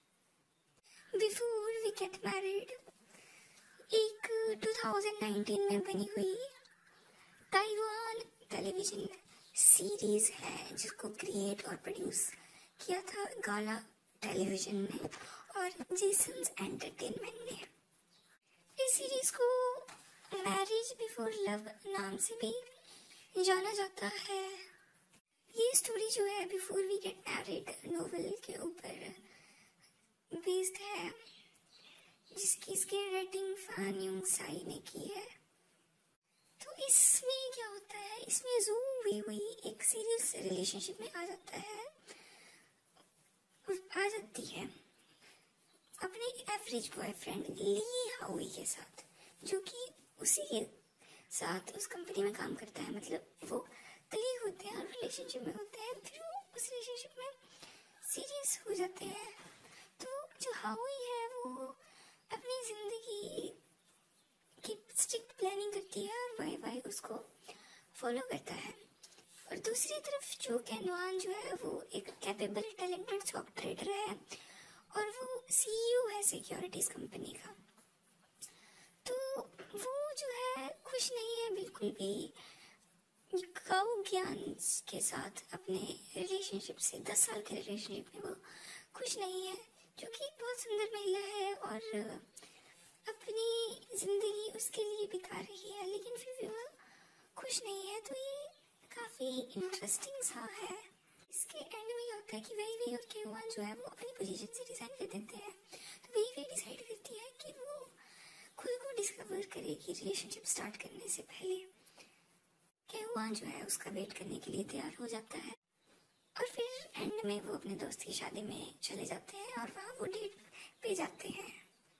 बिफोर वी गेट मैरिड एक दो हज़ार उन्नीस में बनी हुई ताइवान टेलीविजन सीरीज है जिसको क्रिएट और प्रोड्यूस किया था गाला टेलीविजन ने और जेसन्स एंटरटेनमेंट ने। इस सीरीज को मैरिज बिफोर लव नाम से भी जाना जाता है। ये स्टोरी जो है before we get married novel के ऊपर बेस्ड है, जिसकी इसकी राइटिंग फान युंग साई ने की है। तो इसमें क्या होता है, इसमें जो हुई हुई एक सीरियस रिलेशनशिप में आ जाता है आ जाती है अपने एवरेज बॉयफ्रेंड ली हाउई के साथ, जो कि उसी के साथ उस कंपनी में काम करता है। मतलब वो कलीग होते हैं और रिलेशनशिप में होते हैं, फिर वो उस रिलेशनशिप में सीरियस हो जाते हैं। तो जो हाउई है वो अपनी जिंदगी की स्ट्रिक्ट प्लानिंग करती है और वाई वाई उसको फॉलो करता है। और दूसरी तरफ जो कैनवान जो है वो एक कैपेबल टैलेंटेड सॉफ्टवेयर ट्रेडर है और वो सीईओ है सिक्योरिटीज कंपनी का। तो वो जो है खुश नहीं है बिल्कुल भी काउ ज्ञान के साथ अपने रिलेशनशिप से, दस साल के रिलेशनशिप में वो खुश नहीं है, जो कि एक बहुत सुंदर महिला है और अपनी जिंदगी उसके लिए बिता रही है, लेकिन फिर भी वो खुश नहीं है। तो ये काफी इंटरेस्टिंग सा है। इसके एंड में क्या होता है कि वही वे और केवान जो है वो अपनी पोजीशन से रिजाइन कर देते हैं। तो वही वे डिसाइड करती है कि वो खुद को डिस्कवर करेगी रिलेशनशिप स्टार्ट करने से पहले। केवान जो है उसका वेट करने के लिए तैयार हो जाता है और फिर एंड में वो अपने दोस्त की शादी में चले जाते हैं और वहाँ वो डेट पे जाते हैं।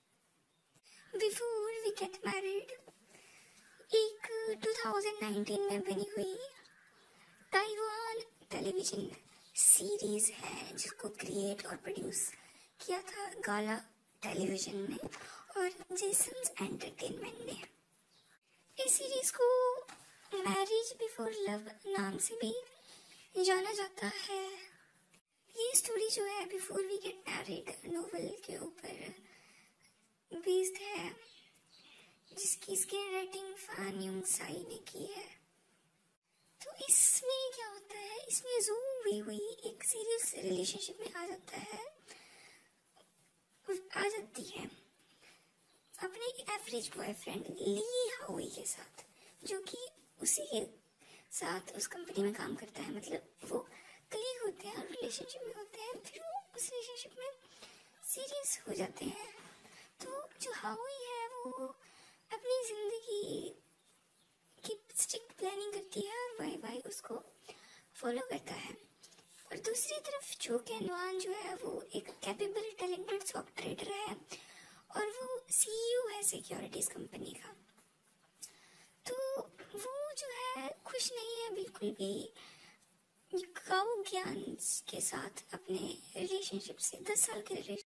बिफोर वी गेट मैरिड एक दो हज़ार उन्नीस में बनी हुई ताइवान टेलीविजन सीरीज है जिसको क्रिएट और प्रोड्यूस किया था गाला टेलीविजन ने और जेसन्स एंटरटेनमेंट ने। इस सीरीज को मैरिज बिफोर लव नाम से भी जाना जाता है। ये स्टोरी जो है before we get married novel के ऊपर बेस्ड है, जिसकी इसकी राइटिंग फान युंग साई ने की है। तो इसमें क्या होता है, इसमें जो हुई हुई एक सीरियस रिलेशनशिप में आ जाता है आ जाती है अपने एवरेज बॉयफ्रेंड ली हाउई के साथ, जो कि उसी के साथ उस कंपनी में काम करता है। मतलब वो कलीग होते हैं और रिलेशनशिप में होते हैं, फिर वो उस रिलेशनशिप में सीरियस हो जाते हैं। तो जो हाउई है वो अपनी जिंदगी की स्ट्रिक्ट प्लानिंग करती है और वाई वाई उसको फॉलो करता है। और दूसरी तरफ जो कैनवान जो है वो एक कैपेबल टैलेंटेड सॉफ्टवेयर ट्रेडर है और वो सीईओ है सिक्योरिटीज कंपनी का। तो वो जो है खुश नहीं है बिल्कुल भी काउ ज्ञान के साथ अपने रिलेशनशिप से। दस साल के रिलेशन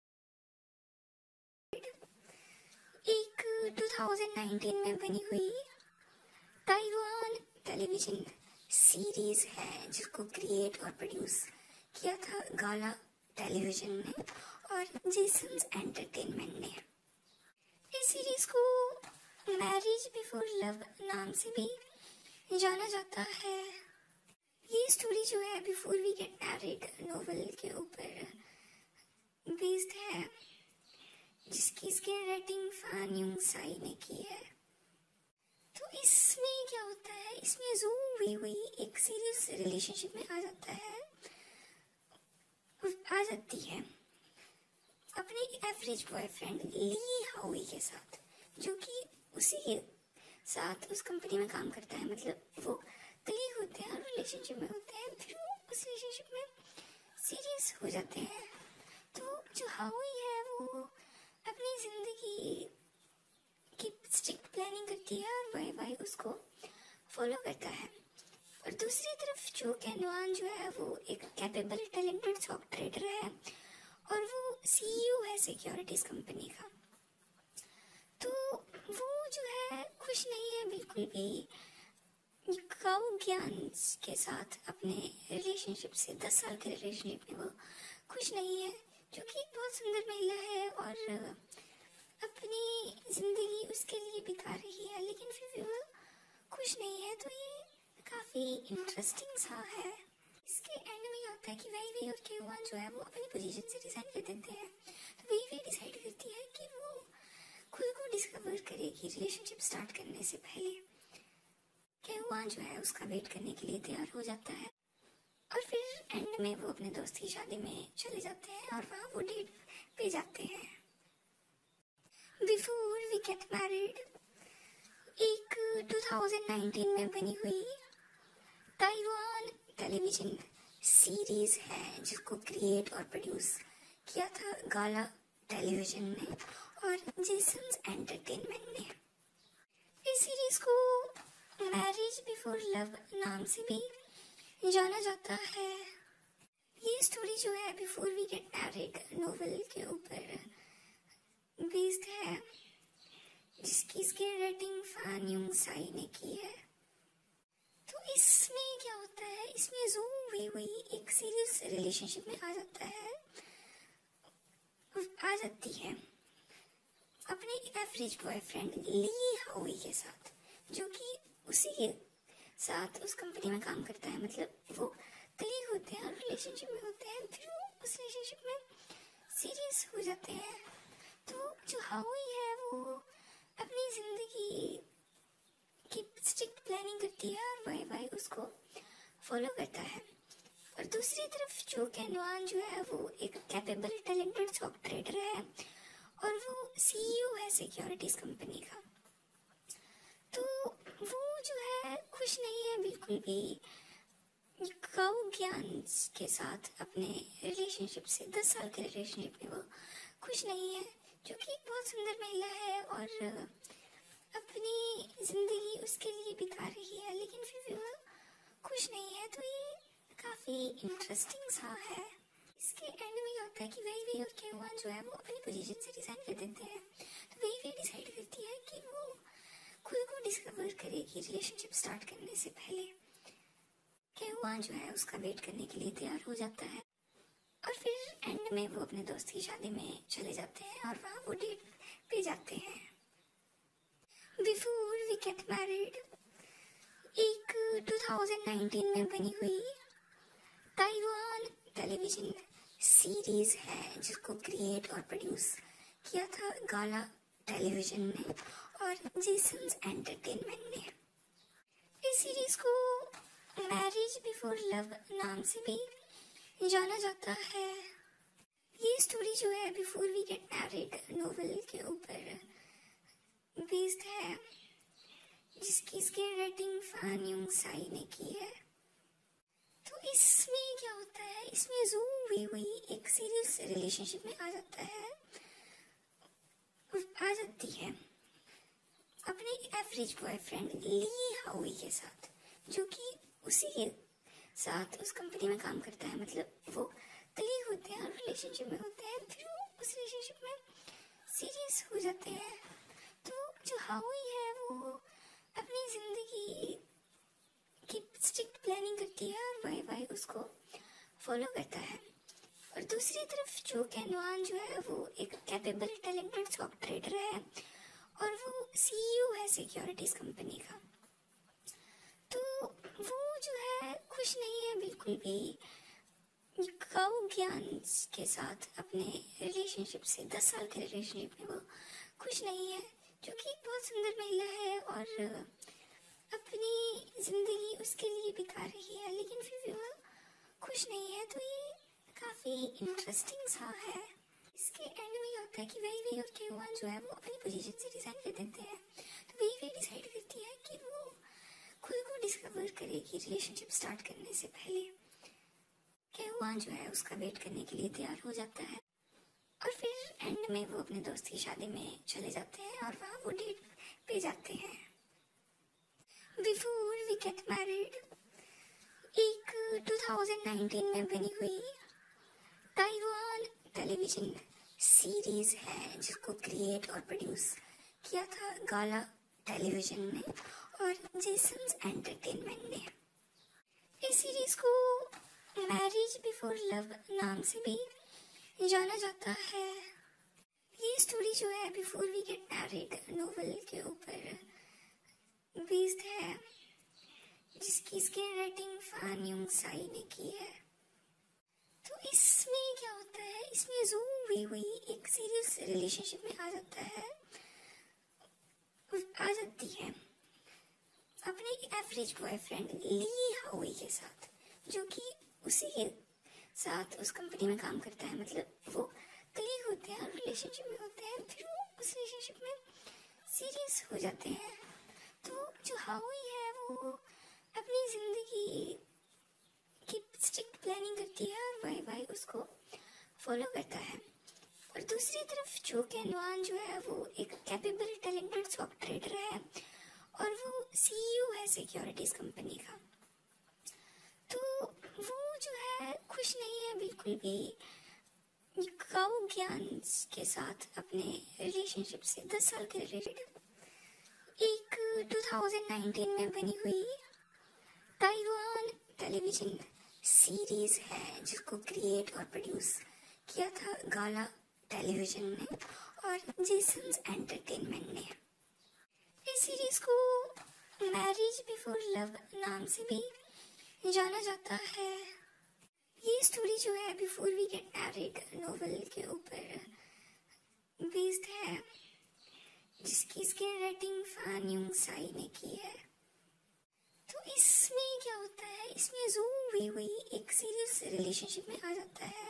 एक दो हज़ार उन्नीस में बनी हुई ताइवान टेलीविजन सीरीज है जिसको क्रिएट और प्रोड्यूस किया था गाला टेलीविजन ने और जेसन्स एंटरटेनमेंट ने। इस सीरीज को मैरिज बिफोर लव नाम से भी जाना जाता है। ये स्टोरी जो है before we get married novel के ऊपर बेस्ड है जिसकी screen writing Fan Yung Sai ने की है। तो इसमें क्या होता है, इसमें जो वे हुई एक सीरियस रिलेशनशिप में आ जाता है आ जाती है अपने एवरेज बॉयफ्रेंड ली हाउई के साथ, जो कि उसी के साथ उस कंपनी में काम करता है। मतलब वो कलीग होते हैं और रिलेशनशिप में होते हैं, फिर वो उस रिलेशनशिप में सीरियस हो जाते हैं। तो जो हाउई है वो अपनी जिंदगी की स्ट्रिक्ट प्लानिंग करती है और वाई वाई उसको फॉलो करता है। और दूसरी तरफ जो कैनवान जो है वो एक कैपेबल टैलेंटेड सॉफ्टवेयर ट्रेडर है और वो सीईओ है सिक्योरिटीज कंपनी का। तो वो जो है खुश नहीं है बिल्कुल भी काउ ज्ञान के साथ अपने रिलेशनशिप से। दस साल के रिलेशनशिप में वो खुश नहीं है, जो कि एक बहुत सुंदर महिला है और अपनी जिंदगी उसके लिए बिता रही है, लेकिन फिर भी वो खुश नहीं है। तो ये काफी इंटरेस्टिंग सा है। इसके एंड में क्या होता है कि वही वे और केवान जो है वो अपनी पोजीशन से रिजाइन कर देते हैं। तो वही वे डिसाइड करती है कि वो खुद को डिस्कवर करेगी रिलेशनशिप स्टार्ट करने से पहले। केवान जो है उसका वेट करने के लिए तैयार हो जाता है और फिर एंड में वो अपने दोस्त की शादी में चले जाते हैं और वहाँ वो डेट पे जाते हैं। बिफोर वी गेट मैरिड एक दो हज़ार उन्नीस में बनी हुई ताइवान टेलीविजन सीरीज है जिसको क्रिएट और प्रोड्यूस किया था गाला टेलीविजन ने और जेसन्स एंटरटेनमेंट ने। इस सीरीज को मैरिज बिफोर लव नाम से भी जाना जाता है। ये स्टोरी जो है before we get married novel के ऊपर बेस्ड है जिसकी screen writing Fan Yung Sai ने की है। तो इसमें क्या होता है, इसमें जो वे हुई एक सीरियस रिलेशनशिप में आ जाता है आ जाती है अपने एवरेज बॉयफ्रेंड ली हाउई के साथ, जो कि उसी के साथ उस कंपनी में काम करता है। मतलब वो कलीग होते हैं और रिलेशनशिप में होते हैं, फिर वो उस रिलेशनशिप में सीरियस हो जाते हैं। तो जो हाउई है वो अपनी जिंदगी की स्ट्रिक्ट प्लानिंग करती है और वाई वाई उसको फॉलो करता है। और दूसरी तरफ जो कैनवान जो है वो एक कैपेबल टैलेंटेड सॉफ्टवेयर ट्रेडर है और वो सीईओ है सिक्योरिटीज कंपनी का। तो वो जो है खुश नहीं है बिल्कुल भी काउ ज्ञान के साथ अपने रिलेशनशिप से। दस साल के रिलेशनशिप में वो खुश नहीं है, जो कि एक बहुत सुंदर महिला है और अपनी जिंदगी उसके लिए बिता रही है, लेकिन फिर भी वो खुश नहीं है। तो ये काफी इंटरेस्टिंग सा है। इसके एंड में क्या होता है कि वही वे और केवान जो है वो अपनी पोजीशन से रिजाइन कर देते हैं। तो वही वे डिसाइड करती है कि वो खुद को डिस्कवर करेगी रिलेशनशिप स्टार्ट करने से पहले। केवान जो है उसका वेट करने के लिए तैयार हो जाता है और फिर एंड में वो अपने दोस्त की शादी में चले जाते हैं और वहाँ वो डेट पे जाते हैं। बिफोर वी गेट मैरिड एक दो हज़ार उन्नीस में बनी हुई ताइवान टेलीविजन सीरीज है जिसको क्रिएट और प्रोड्यूस किया था गाला टेलीविजन ने और जेसन्स एंटरटेनमेंट ने। इस सीरीज को मैरिज बिफोर लव नाम से भी जाना जाता है। ये स्टोरी जो है before we get married novel के ऊपर बेस्ड जिसकी screen writing Fan Yung Sai ने की है। तो इसमें क्या होता है, इसमें जू वी वही एक सीरियस रिलेशनशिप में आ जाता है आ जाती है अपने एवरेज बॉयफ्रेंड ली हाउई के साथ, जो कि उसी के साथ उस कंपनी में काम करता है। मतलब वो कलीग होते हैं और रिलेशनशिप में होते हैं, फिर वो उस रिलेशनशिप में सीरियस हो जाते हैं। तो जो हाउई है वो अपनी जिंदगी की स्ट्रिक्ट प्लानिंग करती है और वाई वाई उसको फॉलो करता है। और दूसरी तरफ जो कैनवान जो है वो एक कैपेबल टैलेंटेड स्टॉक ट्रेडर है और वो सीईओ है सिक्योरिटीज कंपनी का। तो वो जो है खुश नहीं है बिल्कुल भी काउ ज्ञान के साथ अपने रिलेशनशिप से, दस साल के रिलेशनशिप में वो खुश नहीं है, जो कि एक बहुत सुंदर महिला है और अपनी जिंदगी उसके लिए बिता रही है, लेकिन फिर भी वो खुश नहीं है। तो ये काफी इंटरेस्टिंग सा है। इसके एंड में ये होता है कि वही वही और केवान जो है वो अपनी पोजीशन से रिजाइन कर देते हैं। तो वही वही डिसाइड करती है कि वो खुद को डिस्कवर करेगी रिलेशनशिप स्टार्ट करने से पहले। केवान जो है उसका वेट करने के लिए तैयार हो जाता है और फिर एंड में वो अपने दोस्त की शादी में चले जाते हैं और वहाँ वो डेट पे जाते हैं। बिफोर वी गेट मैरिड एक दो हज़ार उन्नीस में बनी हुई ताइवान टेलीविजन सीरीज है जिसको क्रिएट और प्रोड्यूस किया था गाला टेलीविजन ने और जेसन्स एंटरटेनमेंट ने। इस सीरीज को मैरिज बिफोर लव नाम से भी जाना जाता है। ये स्टोरी जो है before we get married novel के ऊपर बेस्ड है, जिसकी screen writing Fan Yung Sai ने की है। तो इसमें क्या होता है, इसमें जू वी वही एक सीरियस रिलेशनशिप में आ जाता है आ जाती है अपने एवरेज बॉयफ्रेंड ली हाउई के साथ, जो कि उसी के साथ उस कंपनी में काम करता है। मतलब वो कलीग होते हैं और रिलेशनशिप में होते हैं, फिर वो उस रिलेशनशिप में सीरियस हो जाते हैं। तो जो हाउई है वो अपनी जिंदगी की स्ट्रिक्ट प्लानिंग करती है और वाई वाई उसको फॉलो करता है। और दूसरी तरफ जो कैनवान जो है वो एक कैपेबल टैलेंटेड स्टॉक ट्रेडर है और वो सीईओ है सिक्योरिटीज कंपनी का। तो वो जो है खुश नहीं है बिल्कुल भी काउ ज्ञान के साथ अपने रिलेशनशिप से, दस साल के रिलेशनशिप एक दो हज़ार उन्नीस में बनी हुई ताइवान टेलीविजन सीरीज है जिसको क्रिएट और प्रोड्यूस किया था गाला टेलीविजन ने और जेसन्स एंटरटेनमेंट ने। इस सीरीज को मैरिज बिफोर लव नाम से भी जाना जाता है। ये स्टोरी जो है before we get married novel के ऊपर बेस्ड है, जिसकी screen writing Fan Yung Sai ने की है। तो इसमें क्या होता है, इसमें जू वी वही एक सीरियस रिलेशनशिप में आ जाता है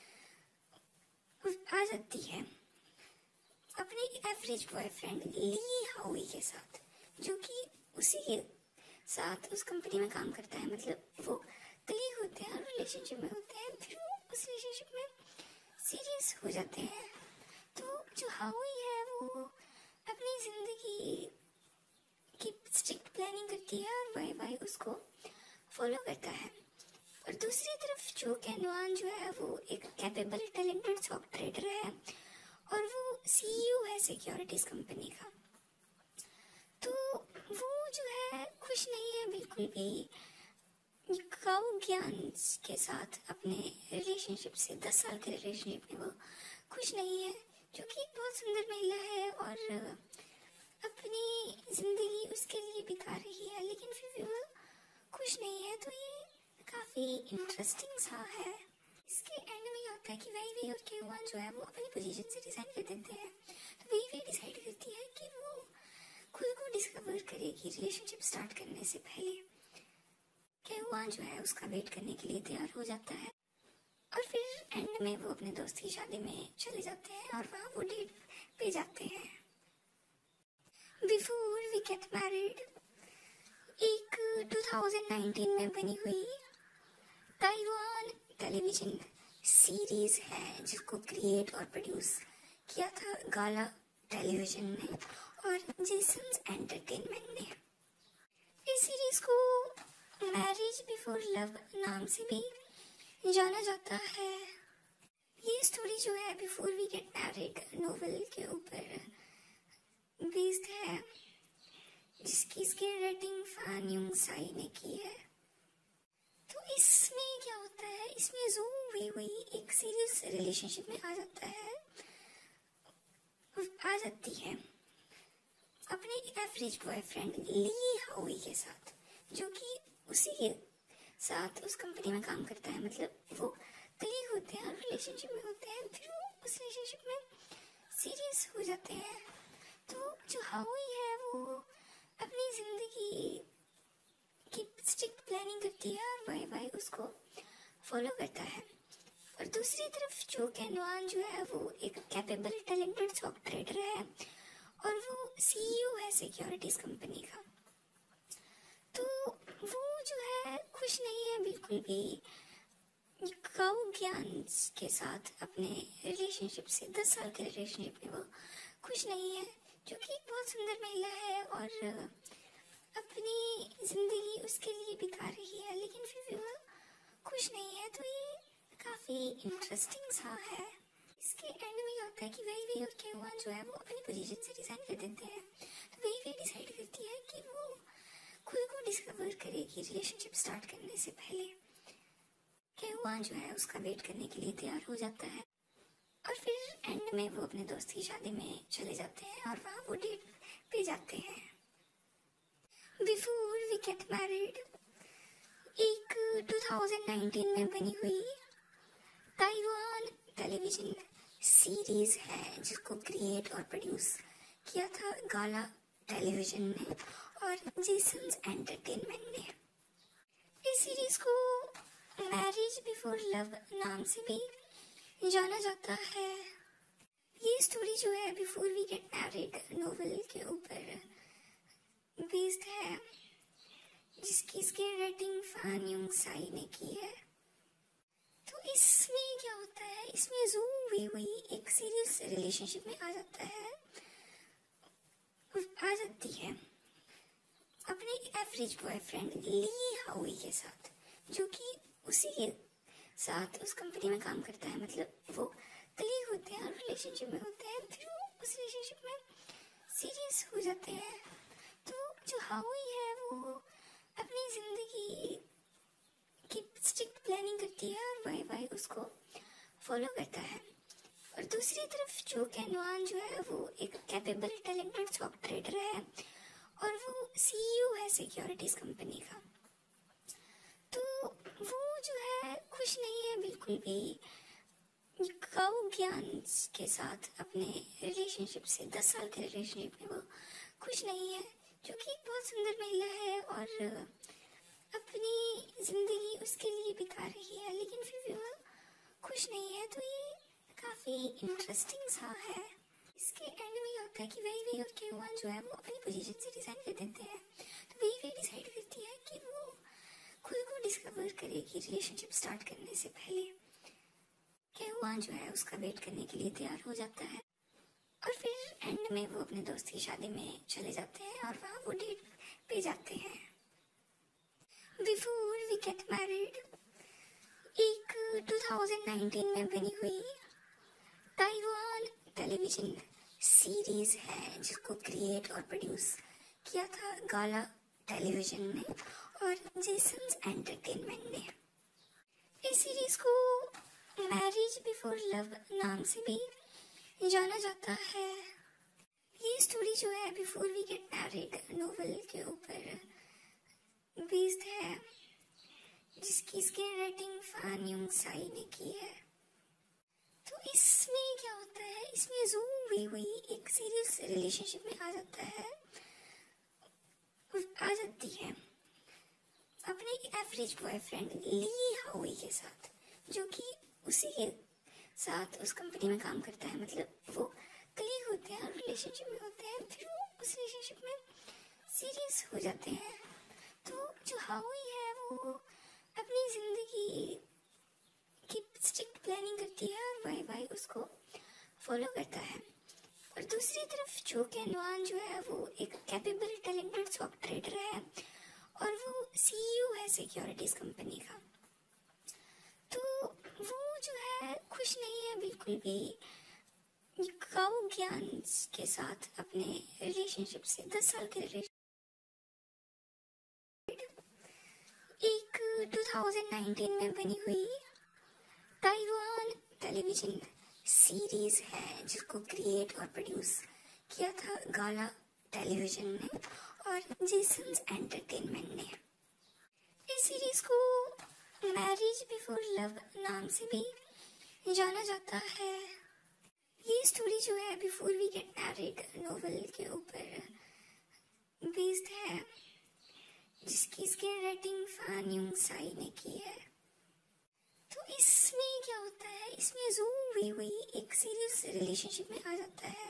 आ जाती है अपने एवरेज बॉयफ्रेंड ली हाउई के साथ, जो कि उसी के साथ उस कंपनी में काम करता है। मतलब वो कलीग होते हैं और रिलेशनशिप में होते हैं, फिर वो उस रिलेशनशिप में सीरियस हो जाते हैं। तो जो हाउई है वो अपनी जिंदगी की स्ट्रिक्ट प्लानिंग करती है और वाई वाई उसको फॉलो करता है। और दूसरी तरफ जो कैनवान जो है वो एक कैपेबल टैलेंटेड स्टॉक ट्रेडर है और वो सीईओ है सिक्योरिटीज कंपनी का। तो वो जो है खुश नहीं है बिल्कुल भी काउ ज्ञान के साथ अपने रिलेशनशिप से, दस साल के रिलेशनशिप में वो खुश नहीं है, जो कि एक बहुत सुंदर महिला है और अपनी जिंदगी उसके लिए बिता रही है, लेकिन फिर भी वो खुश नहीं है। तो ये काफी इंटरेस्टिंग सा है। इसके एंड में ये होता है कि वही वही और केवान जो है वो अपनी पोजीशन से रिजाइन कर देते हैं। तो वही वही डिसाइड करती है कि वो खुद को डिस्कवर करेगी रिलेशनशिप स्टार्ट करने से पहले। केवान जो है उसका वेट करने के लिए तैयार हो जाता है और फिर एंड में वो अपने दोस्त की शादी में चले जाते हैं और वहाँ वो डेट पे जाते हैं। बिफोर वी गेट मैरिड एक ट्वेंटी नाइनटीन में बनी हुई ताइवान टेलीविजन सीरीज है जिसको क्रिएट और प्रोड्यूस किया था गाला टेलीविजन ने और जेसन्स एंटरटेनमेंट ने। इस सीरीज को मैरिज बिफोर लव नाम से भी जाना जाता है। ये स्टोरी जो है before we get married novel के ऊपर बेस्ड है, जिसकी screen writing Fan Yung Sai ने की है। तो इसमें क्या होता है, इसमें जो वे वही एक सीरियस रिलेशनशिप में आ जाता है आ जाती है अपने एवरेज बॉयफ्रेंड ली हाउई के साथ, जो कि उसी के साथ उस कंपनी में काम करता है। मतलब वो कलीग होते हैं और रिलेशनशिप में होते हैं, फिर वो उस रिलेशनशिप में सीरियस हो जाते हैं। तो जो हाउई है वो अपनी जिंदगी की स्ट्रिक्ट प्लानिंग करती है और बाय बाय उसको फॉलो करता है। और दूसरी तरफ जो कैनवान जो है वो एक कैपेबल टैलेंटेड सॉफ्ट ट्रेडर है और वो सीईओ है सिक्योरिटीज कंपनी का। तो वो जो है खुश नहीं है बिल्कुल भी काउ ज्ञान के साथ अपने रिलेशनशिप से, दस साल के रिलेशनशिप में वो खुश नहीं है, जो कि एक बहुत सुंदर महिला है और अपनी जिंदगी उसके लिए बिता रही है, लेकिन फिर भी वो खुश नहीं है। तो ये काफी इंटरेस्टिंग सा है। इसके एंड में ये होता है कि वही वे और केवान जो है वो अपनी पोजीशन से रिजाइन कर देते हैं। तो वही वे डिसाइड करती है कि वो खुद को डिस्कवर करेगी रिलेशनशिप स्टार्ट करने से पहले। केवान जो है उसका वेट करने के लिए तैयार हो जाता है और फिर एंड में वो अपने दोस्त की शादी में चले जाते हैं और वहाँ वो डेट पे जाते हैं। बिफोर वी गेट मैरिड एक ट्वेंटी नाइनटीन में बनी हुई ताइवान टेलीविजन सीरीज है जिसको क्रिएट और प्रोड्यूस किया था गाला टेलीविजन ने और जेसन्स एंटरटेनमेंट ने। इस सीरीज को मैरिज बिफोर लव नाम से भी जाना जाता है। ये स्टोरी जो है before we get married novel के ऊपर बेस्ड है, जिसकी screen writing Fan Yung Sai ने की है। तो इसमें क्या होता है, इसमें जो वे वही एक सीरियस रिलेशनशिप में आ जाता है आ जाती है अपने एवरेज बॉयफ्रेंड ली हाउई के साथ, जो कि उसी के साथ उस कंपनी में काम करता है। मतलब वो कलीग होते हैं और रिलेशनशिप में होते हैं, फिर वो उस रिलेशनशिप में सीरियस हो जाते हैं। तो जो हाउई है वो अपनी जिंदगी की स्ट्रिक्ट प्लानिंग करती है और बाय बाय उसको फॉलो करता है। और दूसरी तरफ जो कैनवान जो है वो एक कैपेबल टैलेंटेड सॉफ्ट ट्रेडर है और वो सीईओ है सिक्योरिटीज कंपनी का। तो वो जो है खुश नहीं है बिल्कुल भी काउ ज्ञान के साथ अपने रिलेशनशिप से, दस साल के रिलेशनशिप में वो खुश नहीं है, जो कि एक बहुत सुंदर महिला है और अपनी जिंदगी उसके लिए बिता रही है, लेकिन फिर भी वो खुश नहीं है। तो ये काफी इंटरेस्टिंग सा है। इसके एंड में ये होता है कि वही वे और केवान जो है वो अपनी पोजीशन से रिजाइन कर देते हैं। तो वही वे डिसाइड करती है कि वो खुद को डिस्कवर करेगी रिलेशनशिप स्टार्ट करने से पहले। केवान जो है उसका वेट करने के लिए तैयार हो जाता है और फिर एंड में वो अपने दोस्त की शादी में चले जाते हैं और वहाँ वो डेट पे जाते हैं। बिफोर वी गेट मैरिड एक ट्वेंटी नाइनटीन में बनी हुई ताइवान टेलीविजन सीरीज है जिसको क्रिएट और प्रोड्यूस किया था गाला टेलीविजन ने और जेसन्स एंटरटेनमेंट ने। इस सीरीज को मैरिज बिफोर लव नाम से भी जाना जाता है। ये स्टोरी जो है before we get married novel के ऊपर बेस्ड है, जिसकी screen writing Fan Yung Sai ने की है। तो इसमें क्या होता है, इसमें जो वे वही एक सीरियस रिलेशनशिप में आ जाता है आ जाती है अपने एवरेज बॉयफ्रेंड ली हाउई के साथ, जो कि उसी के साथ उस कंपनी में काम करता है। मतलब वो कलीग होते हैं और रिलेशनशिप में होते हैं, फिर वो उस रिलेशनशिप में सीरियस हो जाते हैं। हाउई है वो अपनी जिंदगी की स्ट्रिक्ट प्लानिंग करती है और वाई वाई उसको फॉलो करता है। और दूसरी तरफ जो कैनवान जो है वो एक कैपेबल टैलेंटेड स्टॉक ट्रेडर है और वो सीईओ है सिक्योरिटीज कंपनी का। तो वो जो है खुश नहीं है बिल्कुल भी काऊ ज्ञान के साथ अपने रिलेशनशिप से। दस साल के रिलेशन एक दो हज़ार उन्नीस में बनी हुई ताइवान टेलीविजन सीरीज है जिसको क्रिएट और प्रोड्यूस किया था गाला टेलीविजन ने और जेसन्स एंटरटेनमेंट ने। इस सीरीज को मैरिज बिफोर लव नाम से भी जाना जाता है। ये स्टोरी जो है before we get married novel के ऊपर बेस्ड है जिसकी screen writing Fan Yung Sai ने की है। तो इसमें क्या होता है, इसमें जो हुई हुई एक सीरियस रिलेशनशिप में आ जाता है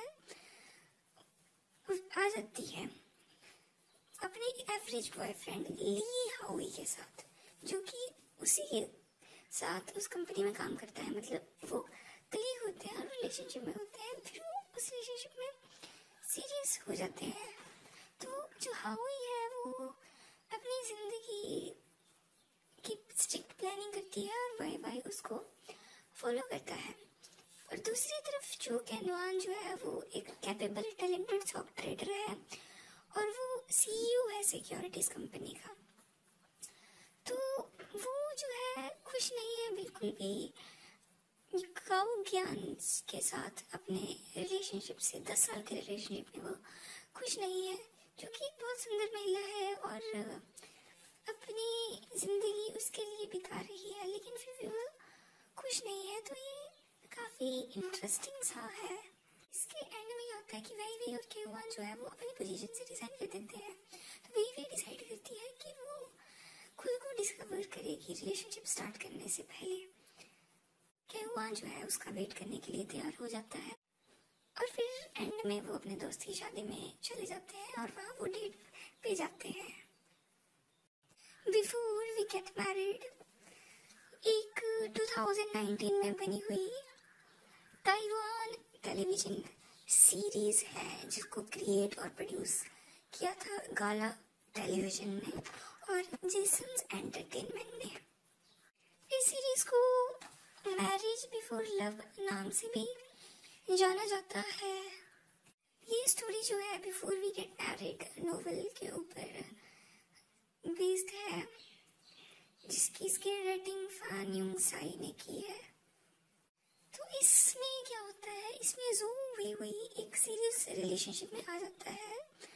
आ जाती है अपने एवरेज बॉयफ्रेंड ली हाउई के साथ, जो कि उसी के साथ उस कंपनी में काम करता है। मतलब वो कलीग होते हैं और रिलेशनशिप में होते हैं, फिर वो उस रिलेशनशिप में सीरियस हो जाते हैं। तो जो हाउई है वो अपनी जिंदगी की स्ट्रिक्ट प्लानिंग करती है और वाई वाई उसको फॉलो करता है। और दूसरी तरफ जो कैनवान जो है वो एक कैपेबल टैलेंटेड स्टॉक ट्रेडर है और वो सीईओ है सिक्योरिटीज कंपनी का। तो वो जो है खुश नहीं है बिल्कुल भी काऊ ज्ञान के साथ अपने रिलेशनशिप से। दस साल के रिलेशनशिप में वो खुश नहीं है, जो कि एक बहुत सुंदर महिला है और अपनी जिंदगी उसके लिए बिता रही है, लेकिन फिर भी वो खुश नहीं है। तो ये काफी इंटरेस्टिंग सा है। इसके एंड में होता है कि वही वे और केवान जो है वो अपनी पोजीशन से रिजाइन कर देते हैं। तो वही वे डिसाइड करती है कि वो खुद को डिस्कवर करेगी रिलेशनशिप स्टार्ट करने से पहले। केवान जो है उसका वेट करने के लिए तैयार हो जाता है और फिर एंड में वो अपने दोस्त की शादी में चले जाते हैं और वहाँ वो डेट पे जाते हैं। बिफोर वी गेट मैरिड एक दो हज़ार उन्नीस में बनी हुई ताइवान टेलीविजन सीरीज है जिसको क्रिएट और प्रोड्यूस किया था गाला टेलीविजन ने और जेसन्स एंटरटेनमेंट ने। इस सीरीज को मैरिज बिफोर लव नाम से भी जाना जाता है। ये स्टोरी जो है before we get married novel के ऊपर बेस्ड है जिसकी screen writing Fan Yung Sai ने की है। तो इसमें क्या होता है, इसमें जो हुई हुई एक सीरियस रिलेशनशिप में आ जाता है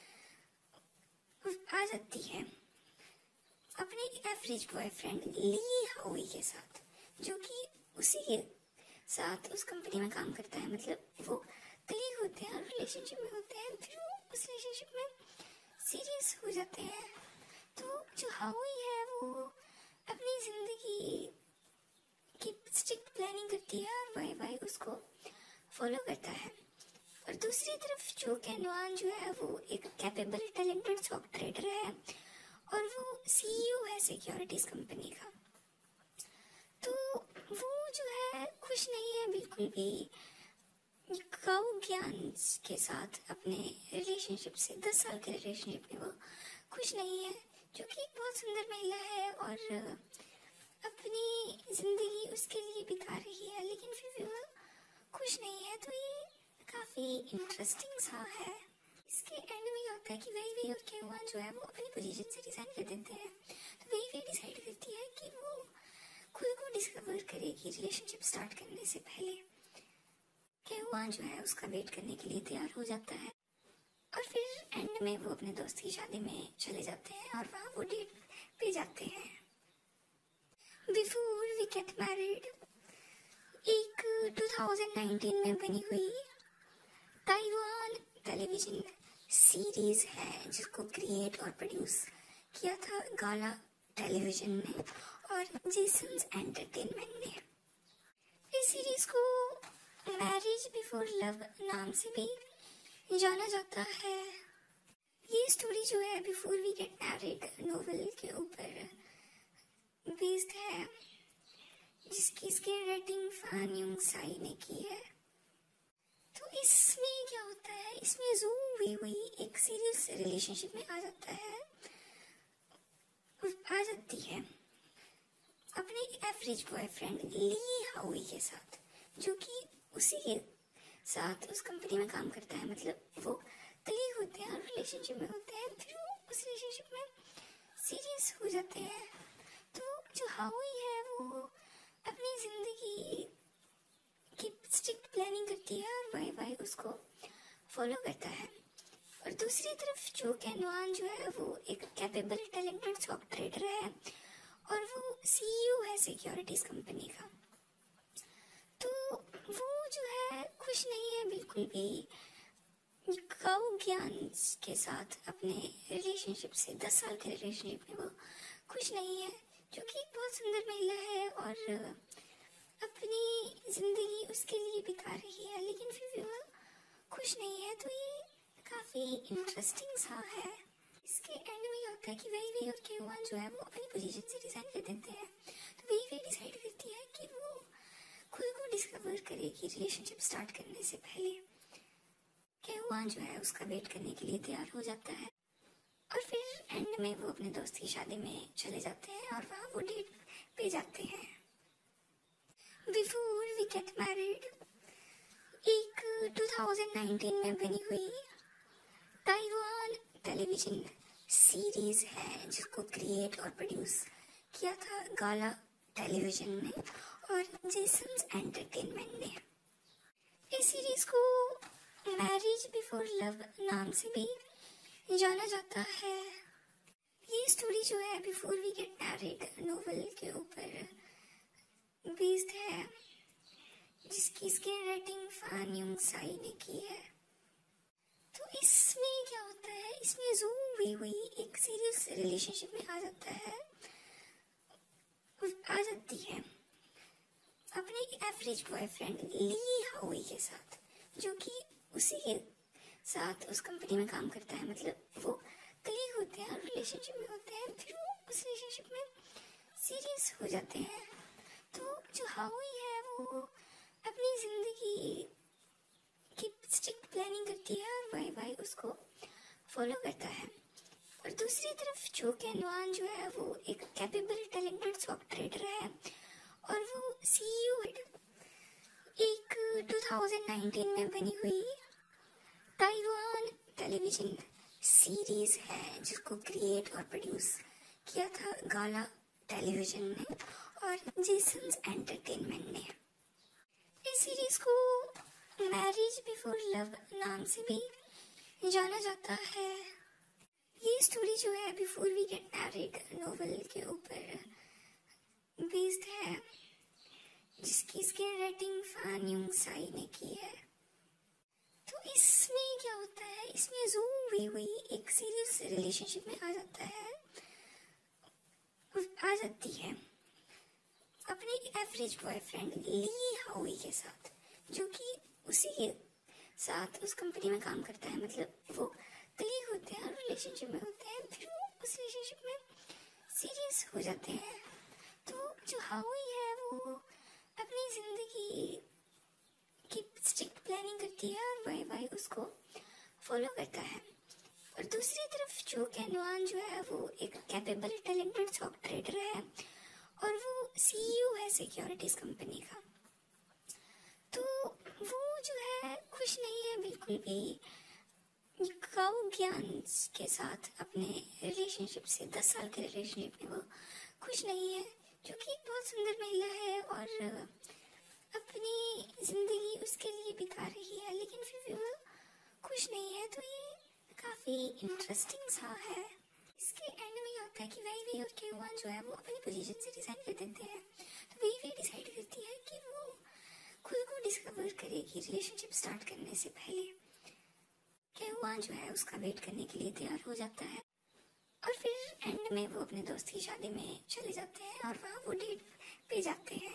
आ जाती है अपने एवरेज बॉयफ्रेंड ली हाउई के साथ, जो कि उसी के साथ उस कंपनी में काम करता है। मतलब वो कलीग होते हैं और रिलेशनशिप में होते हैं, फिर वो उस रिलेशनशिप में सीरियस हो जाते हैं। तो जो हाउई है वो अपनी जिंदगी की स्ट्रिक्ट प्लानिंग करती है और वाई वाई उसको फॉलो करता है। और दूसरी तरफ जो कैनवान जो है वो एक कैपेबल टैलेंटेड स्टॉक ट्रेडर है और वो सीईओ है सिक्योरिटीज कंपनी का। तो वो जो है खुश नहीं है बिल्कुल भी काऊ ज्ञान के साथ अपने रिलेशनशिप से। दस साल के रिलेशनशिप में वो खुश नहीं है, जो कि एक बहुत सुंदर महिला है और अपनी जिंदगी उसके लिए बिता रही है, लेकिन फिर भी वो खुश नहीं है। तो ये काफी इंटरेस्टिंग सा है। इसके एंड में होता है कि वही वे और केवान जो है वो अपनी पोजीशन से रिजाइन कर देते हैं। तो वही वे डिसाइड करती है कि वो खुद को डिस्कवर करेगी रिलेशनशिप स्टार्ट करने से पहले। केवान जो है उसका वेट करने के लिए तैयार हो जाता है और फिर एंड में वो अपने दोस्त की शादी में चले जाते हैं और वहाँ वो डेट पे जाते हैं। बिफोर वी गेट मैरिड एक दो हज़ार उन्नीस में बनी हुई ताइवान टेलीविजन सीरीज है जिसको क्रिएट और प्रोड्यूस किया था गाला टेलीविजन ने और जेसन्स एंटरटेनमेंट ने। इस सीरीज को मैरिज बिफोर लव नाम से भी जाना जाता है। ये स्टोरी जो है before we get married novel के ऊपर बेस्ड है, जिसकी screen writing Fan Yung Sai ने की है। तो इसमें क्या होता है, इसमें जू वी हुई एक सीरियस रिलेशनशिप में आ जाता है आ जाती है अपने एवरेज बॉयफ्रेंड ली हाउई के साथ, जो कि उसी के साथ उस कंपनी में काम करता है। मतलब वो कलीग होते हैं और रिलेशनशिप में होते हैं, फिर वो उस रिलेशनशिप में सीरियस हो जाते हैं। तो जो हाउई है वो अपनी जिंदगी की स्ट्रिक्ट प्लानिंग करती है और वाई वाई उसको फॉलो करता है। और दूसरी तरफ जो कैनवान जो है वो एक कैपेबल टैलेंटेड स्टॉक ट्रेडर है और वो सीईओ है सिक्योरिटीज कंपनी का। तो वो जो है खुश नहीं है बिल्कुल भी काउ ज्ञान के साथ अपने रिलेशनशिप से, दस साल के रिलेशनशिप में वो खुश नहीं है, जो कि एक बहुत सुंदर महिला है और अपनी जिंदगी उसके लिए बिता रही है, लेकिन फिर भी वो खुश नहीं है। तो ये काफी इंटरेस्टिंग सा है। इसके एंड में होता है कि वही वे और केवान जो है वो अपनी पोजीशन से रिजाइन कर देते हैं। तो वही वे डिसाइड करती है कि वो खुद को डिस्कवर करेगी रिलेशनशिप स्टार्ट करने से पहले। केवान जो है उसका वेट करने के लिए तैयार हो जाता है और फिर एंड में वो अपने दोस्त की शादी में चले जाते हैं और वहाँ वो डेट पे जाते हैं। बिफोर वी गेट मैरिड एक दो हज़ार उन्नीस में बनी हुई ताइवान टेलीविजन सीरीज है, जिसको क्रिएट और प्रोड्यूस किया था गाला टेलीविजन ने और जेसन्स एंटरटेनमेंट ने। इस सीरीज को मैरिज बिफोर लव नाम से भी जाना जाता है। ये स्टोरी जो है before we get married novel के ऊपर बेस्ड है, जिसकी screen writing Fan Yung Sai ने की है। तो इसमें क्या होता है, इसमें जू वी हुई एक सीरियस रिलेशनशिप में आ जाता है आ जाती है अपने एवरेज बॉयफ्रेंड ली हाउई के साथ, जो कि उसी के साथ उस कंपनी में काम करता है। मतलब वो कलीग होते हैं और रिलेशनशिप में होते हैं, फिर वो उस रिलेशनशिप में सीरियस हो जाते हैं। तो जो हाउई है वो अपनी जिंदगी की स्ट्रिक्ट प्लानिंग करती है और वाई वाई उसको फॉलो करता है। और दूसरी तरफ जो कैनवान जो है वो एक कैपेबल टैलेंटेड स्टॉक ट्रेडर है और वो सीईओ है। एक दो हज़ार उन्नीस में बनी हुई ताइवान टेलीविजन सीरीज है, जिसको क्रिएट और प्रोड्यूस किया था गाला टेलीविजन ने और जेसन्स एंटरटेनमेंट ने। इस सीरीज को मैरिज बिफोर लव नाम से भी जाना जाता है। ये स्टोरी जो है before we get married novel के ऊपर बेस्ड है, जिसकी screen writing Fan Yung Sai ने की है। तो इसमें क्या होता है, इसमें जू वी हुई एक सीरियस रिलेशनशिप में आ जाता है आ जाती है अपने एवरेज बॉयफ्रेंड ली हाउई के साथ, जो कि उसी के साथ उस कंपनी में काम करता है। मतलब वो कलीग होते हैं और रिलेशनशिप में होते हैं, फिर वो उस रिलेशनशिप में सीरियस हो जाते हैं। तो जो हाउई है वो अपनी जिंदगी की स्ट्रिक्ट प्लानिंग करती है और वाई वाई उसको फॉलो करता है। और दूसरी तरफ जो कैनवान जो है वो एक कैपेबल टैलेंटेड स्टॉक ट्रेडर है और वो सीईओ है सिक्योरिटीज कंपनी का। तो वो जो है खुश नहीं है बिल्कुल भी काउ ज्ञान के साथ अपने रिलेशनशिप से, दस साल के रिलेशनशिप में वो खुश नहीं है, जो कि एक बहुत सुंदर महिला है और अपनी जिंदगी उसके लिए बिता रही है, लेकिन फिर भी वो खुश नहीं है। तो ये काफी इंटरेस्टिंग सा है। इसके एंड में होता है कि वही वे और केवान जो है वो अपनी पोजीशन से रिजाइन कर देते हैं। तो वही वे डिसाइड करती है कि वो खुद को डिस्कवर करेगी रिलेशनशिप स्टार्ट करने से पहले। केवान जो है उसका वेट करने के लिए तैयार हो जाता है और फिर एंड में वो अपने दोस्त की शादी में चले जाते हैं और वहाँ वो डेट पे जाते हैं।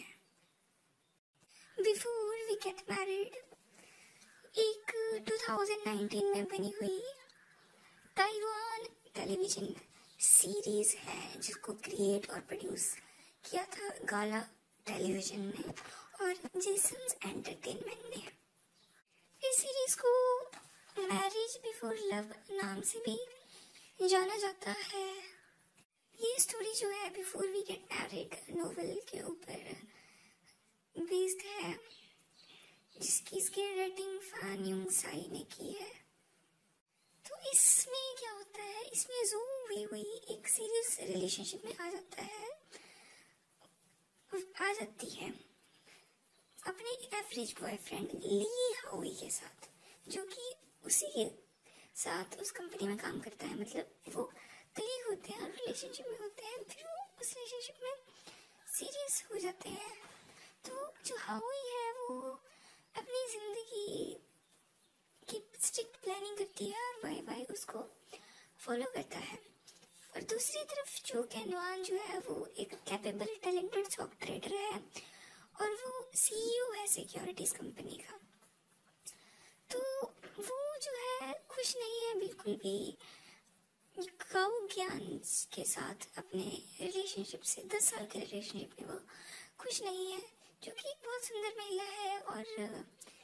बिफोर वी गेट मैरिड एक दो हज़ार उन्नीस में बनी हुई ताइवान टेलीविजन सीरीज है जिसको क्रिएट और प्रोड्यूस किया था गाला टेलीविजन ने और जेसन्स एंटरटेनमेंट ने। इस सीरीज को मैरिज बिफोर लव नाम से भी जाना जाता है। ये स्टोरी जो है before we get married novel के ऊपर बेस्ड है, जिसकी इसकी राइटिंग फान युंग साई ने की है। तो इसमें क्या होता है, इसमें जो वे वही एक सीरियस रिलेशनशिप में आ जाता है आ जाती है अपने एवरेज बॉयफ्रेंड ली हाउई के साथ, जो कि उसी के साथ उस कंपनी में काम करता है। मतलब वो कलीग होते हैं और रिलेशनशिप में होते हैं, फिर वो उस रिलेशनशिप में सीरियस हो जाते हैं। तो जो हाउई है वो अपनी जिंदगी की स्ट्रिक्ट प्लानिंग करती है और वाई वाई उसको फॉलो करता है। और दूसरी तरफ जो कैनवान जो है वो एक कैपेबल टैलेंटेड स्टॉक ट्रेडर है और वो सीईओ है सिक्योरिटीज कंपनी का। तो वो जो है खुश नहीं है बिल्कुल भी काउ ज्ञान के साथ अपने रिलेशनशिप से, दस साल के रिलेशनशिप में वो खुश नहीं है, जो कि एक बहुत सुंदर महिला है और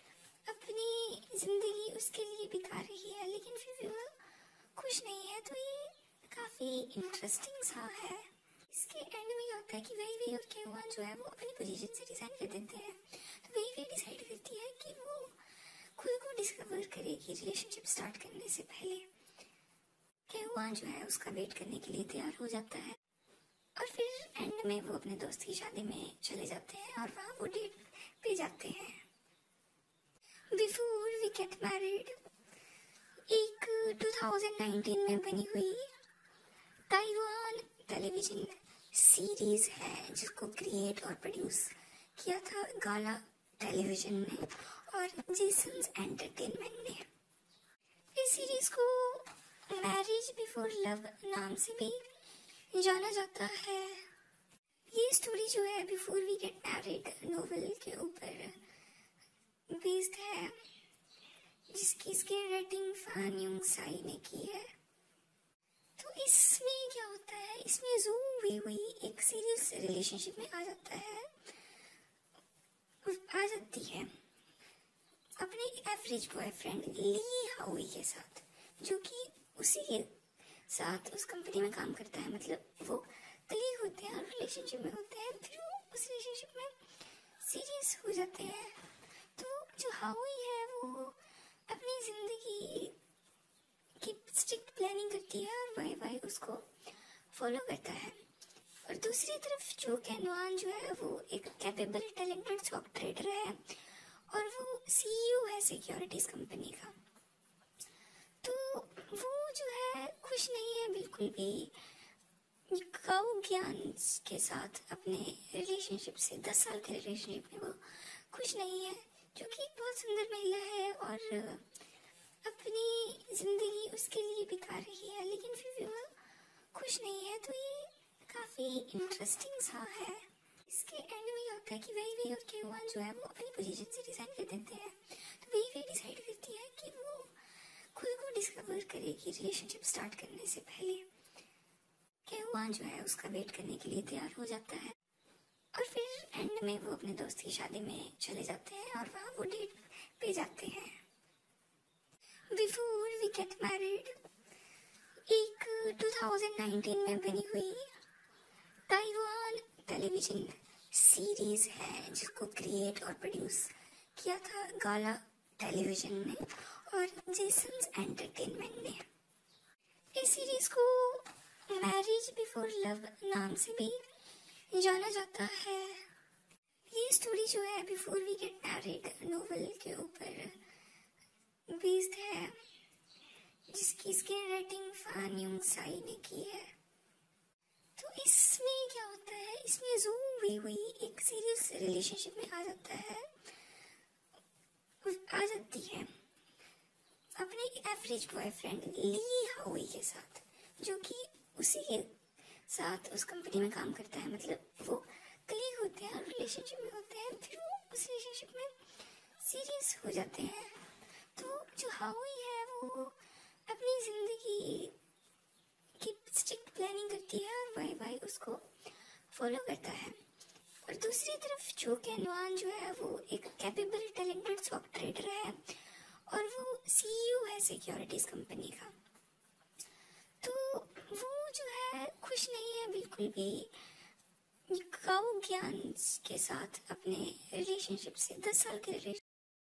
अपनी जिंदगी उसके लिए बिता रही है, लेकिन फिर भी वो खुश नहीं है। तो ये काफी इंटरेस्टिंग सा है। इसके एंड में क्या होता है कि वही वे और कैनवान जो है वो अपनी पोजीशन से रिजाइन कर देते हैं। तो वही वे डिसाइड करती है कि वो खुद को डिस्कवर करेगी रिलेशनशिप स्टार्ट करने से पहले। कैनवान जो है उसका वेट करने के लिए तैयार हो जाता है और फिर एंड में वो अपने दोस्त की शादी में चले जाते हैं और वहाँ वो डेट पे जाते हैं। बिफोर वी गेट मैरिड एक दो हज़ार उन्नीस में बनी हुई ताइवान टेलीविजन सीरीज है जिसको क्रिएट और प्रोड्यूस किया था गाला टेलीविजन ने और जेसन्स एंटरटेनमेंट ने। इस सीरीज को मैरिज बिफोर लव नाम से भी जाना जाता है। ये स्टोरी जो है before we get married novel के ऊपर बेस्ड है, जिसकी इसकी राइटिंग फान युंग साई ने की है। तो इसमें क्या होता है, इसमें जो वे वही एक सीरियस रिलेशनशिप में आ जाता है आ जाती है अपने एवरेज बॉयफ्रेंड ली हाउई के साथ, जो कि उसी के साथ उस कंपनी में काम करता है। मतलब वो कलीग होते हैं और रिलेशनशिप में होते हैं, फिर वो उस रिलेशनशिप में सीरियस हो जाते हैं। तो जो हाउई है वो अपनी जिंदगी की स्ट्रिक्ट प्लानिंग करती है और वाई वाई उसको फॉलो करता है। और दूसरी तरफ जो कैनवान जो है वो एक कैपेबल टैलेंटेड स्टॉक ट्रेडर है और वो सीईओ है सिक्योरिटीज कंपनी का। तो वो जो है खुश नहीं है बिल्कुल भी काउ ज्ञान के साथ अपने रिलेशनशिप से, दस साल के रिलेशनशिप में वो खुश नहीं है, जो कि एक बहुत सुंदर महिला है और अपनी जिंदगी उसके लिए बिता रही है, लेकिन फिर भी वो खुश नहीं है। तो ये काफी इंटरेस्टिंग सा है। इसके एंड में क्या होता है कि वही वे और कैनवान जो है वो अपनी पोजीशन से रिजाइन कर देते हैं। तो वही वे डिसाइड करती है कि वो खुद को डिस्कवर करेगी रिलेशनशिप स्टार्ट करने से पहले। कैनवान जो है उसका वेट करने के लिए तैयार हो जाता है और फिर एंड में वो अपने दोस्त की शादी में चले जाते हैं और वहाँ वो डेट पे जाते हैं। बिफोर वी गेट मैरिड एक दो हज़ार उन्नीस में बनी हुई ताइवान टेलीविजन सीरीज है जिसको क्रिएट और प्रोड्यूस किया था गाला टेलीविजन ने और जेसन्स एंटरटेनमेंट ने। इस सीरीज को मैरिज बिफोर लव नाम से भी जाना जाता है। ये स्टोरी जो है before we get married novel के ऊपर बेस्ड है, जिसकी इसकी राइटिंग फान युंग साई ने की है। तो इसमें क्या होता है, इसमें जो वे वही एक सीरियस रिलेशनशिप में आ जाता है आ जाती है अपने एवरेज बॉयफ्रेंड ली हाउई के साथ, जो कि उसी के साथ उस कंपनी में काम करता है। मतलब वो कलीग होते हैं और रिलेशनशिप में होते हैं, फिर वो उस रिलेशनशिप में सीरियस हो जाते हैं। तो जो हाउई है वो अपनी जिंदगी फॉलो करता है। और दूसरी तरफ जो कैनवान जो है वो एक कैपेबल टैलेंटेड सॉफ्टवेयर ट्रेडर है और वो सीईओ है सिक्योरिटीज कंपनी का। तो वो जो है खुश नहीं है बिल्कुल भी काऊ ज्ञान के साथ अपने रिलेशनशिप से। दस साल के रिलेशन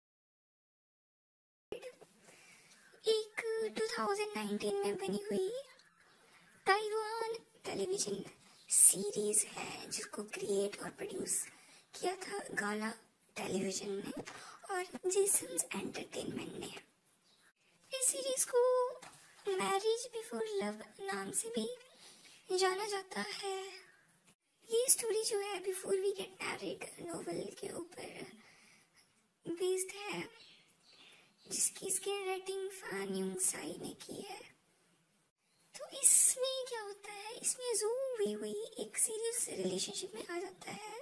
एक दो हज़ार उन्नीस में बनी हुई ताइवान टेलीविजन सीरीज है जिसको क्रिएट और प्रोड्यूस किया था गाला टेलीविजन ने और जेसन्स एंटरटेनमेंट ने। इस सीरीज को मैरिज बिफोर लव नाम से भी जाना जाता है। ये स्टोरी जो है before we get married novel के ऊपर बेस्ड है जिसकी screen writing Fan Yung Sai ने की है। तो इसमें क्या होता है, इसमें जो वे हुई एक सीरियस रिलेशनशिप में आ जाता है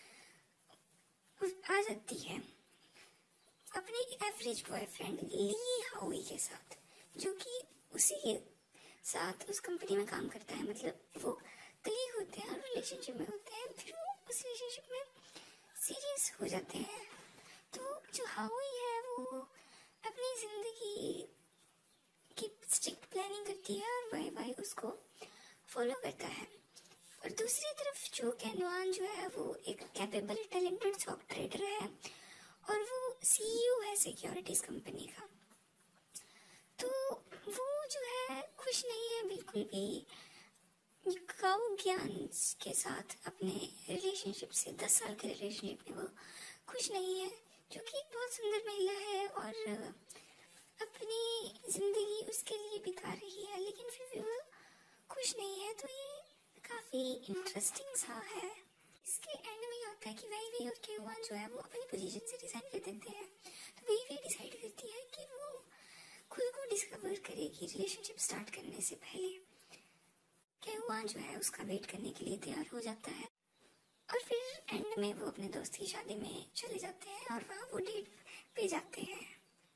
आ जाती है अपने एवरेज बॉयफ्रेंड ली हाउई के साथ, जो कि उसी के साथ उस कंपनी में काम करता है। मतलब वो कलीग होते हैं और रिलेशनशिप में होते हैं, फिर वो उस रिलेशनशिप में सीरियस हो जाते हैं। तो जो हाउई है वो अपनी जिंदगी की स्ट्रिक्ट प्लानिंग करती है और बाय बाय उसको फॉलो करता है। और दूसरी तरफ जो कैनवान जो है वो एक कैपेबल टैलेंटेड सॉफ्टवेयर ट्रेडर है और वो सीईओ है सिक्योरिटीज कंपनी का। तो वो जो है खुश नहीं है बिल्कुल भी काऊ ज्ञान के साथ अपने रिलेशनशिप से। दस साल के रिलेशनशिप में वो खुश नहीं है, जो कि एक बहुत सुंदर महिला है और अपनी जिंदगी उसके लिए बिता रही है, लेकिन फिर भी वो खुश नहीं है। तो ये काफी इंटरेस्टिंग सा है। इसके एंड में होता है कि वही वे और केवान जो है वो अपनी पोजीशन से रिजाइन कर देते हैं। तो वही वे डिसाइड करती है कि वो खुद को डिस्कवर करेगी रिलेशनशिप स्टार्ट करने से पहले। केवान जो है उसका वेट करने के लिए तैयार हो जाता है और फिर एंड में वो अपने दोस्त की शादी में चले जाते हैं और वहाँ वो डेट पे जाते हैं।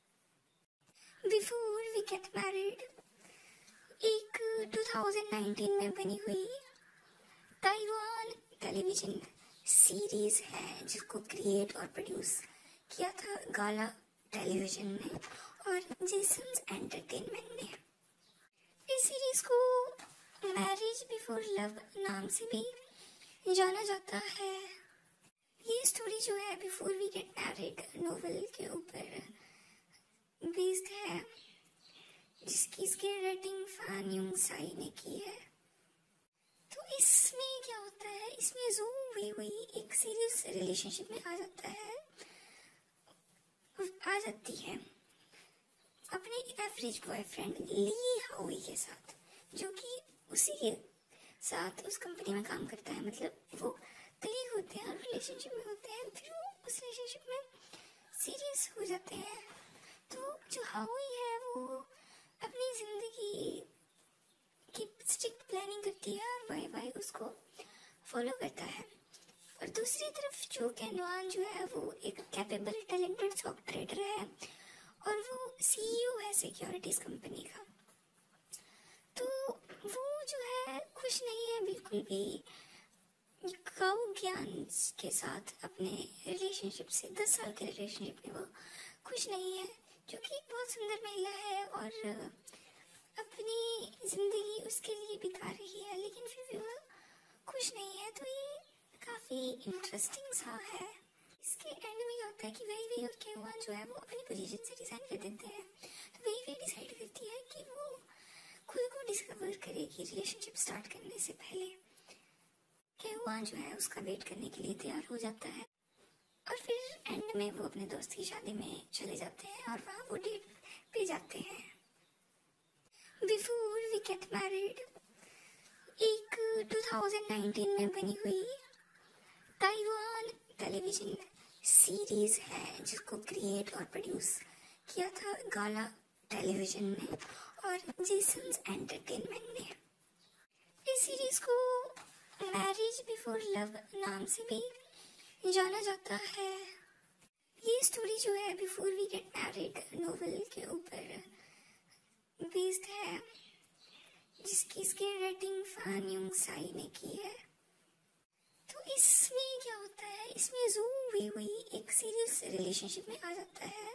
बिफोर वी गेट मैरिड एक दो हज़ार उन्नीस में बनी हुई ताइवान टेलीविजन सीरीज है जिसको क्रिएट और प्रोड्यूस किया था गाला टेलीविजन ने और जेसन्स एंटरटेनमेंट ने। इस सीरीज को मैरिज बिफोर लव नाम से भी जाना जाता है। ये स्टोरी जो है before we get married novel के ऊपर बेस्ड है जिसकी screen writing Fan Yung Sai ने की है। तो इसमें क्या होता है, इसमें जो वे हुई एक सीरियस रिलेशनशिप में आ जाता है आ जाती है अपने एवरेज बॉयफ्रेंड ली हाउई के साथ, जो कि उसी के साथ उस कंपनी में काम करता है। मतलब वो कलीग होते हैं और रिलेशनशिप में होते हैं, फिर वो उस रिलेशनशिप में सीरियस हो जाते हैं। तो जो हाउई है वो अपनी जिंदगी की स्ट्रिक्ट प्लानिंग करती है और बाय बाय उसको फॉलो करता है। और दूसरी तरफ जो कैनवान जो है वो एक कैपेबल टैलेंटेड सॉफ्टवेयर ट्रेडर है और वो सीईओ है सिक्योरिटीज कंपनी का। तो वो जो है खुश नहीं है बिल्कुल भी काऊ ज्ञान के साथ अपने रिलेशनशिप से। दस साल के रिलेशनशिप में वो खुश नहीं है, जो कि एक बहुत सुंदर महिला है और अपनी जिंदगी उसके लिए बिता रही है, लेकिन फिर भी वो खुश नहीं है। तो ये काफी इंटरेस्टिंग सा है। इसके एंड में होता है कि वही वे और केवान जो है वो अपनी पोजीशन से रिजाइन कर देते हैं। तो वही वे डिसाइड करती है कि वो खुद को डिस्कवर करेगी रिलेशनशिप स्टार्ट करने से पहले। केवान जो है उसका वेट करने के लिए तैयार हो जाता है और फिर एंड में वो अपने दोस्त की शादी में चले जाते हैं और वहाँ वो डेट पे जाते हैं। बिफोर वी गेट मैरिड एक दो हज़ार उन्नीस में बनी हुई ताइवान टेलीविजन सीरीज है जिसको क्रिएट और प्रोड्यूस किया था गाला टेलीविजन ने और जेसन्स एंटरटेनमेंट ने। इस सीरीज को मैरिज बिफोर लव नाम से भी जाना जाता है। ये स्टोरी जो है before we get married novel के ऊपर बेस्ड है जिसकी screen writing Fan Yung Sai ने की है। इसमें क्या होता है, इसमें जू वे हुई एक सीरियस रिलेशनशिप में आ जाता है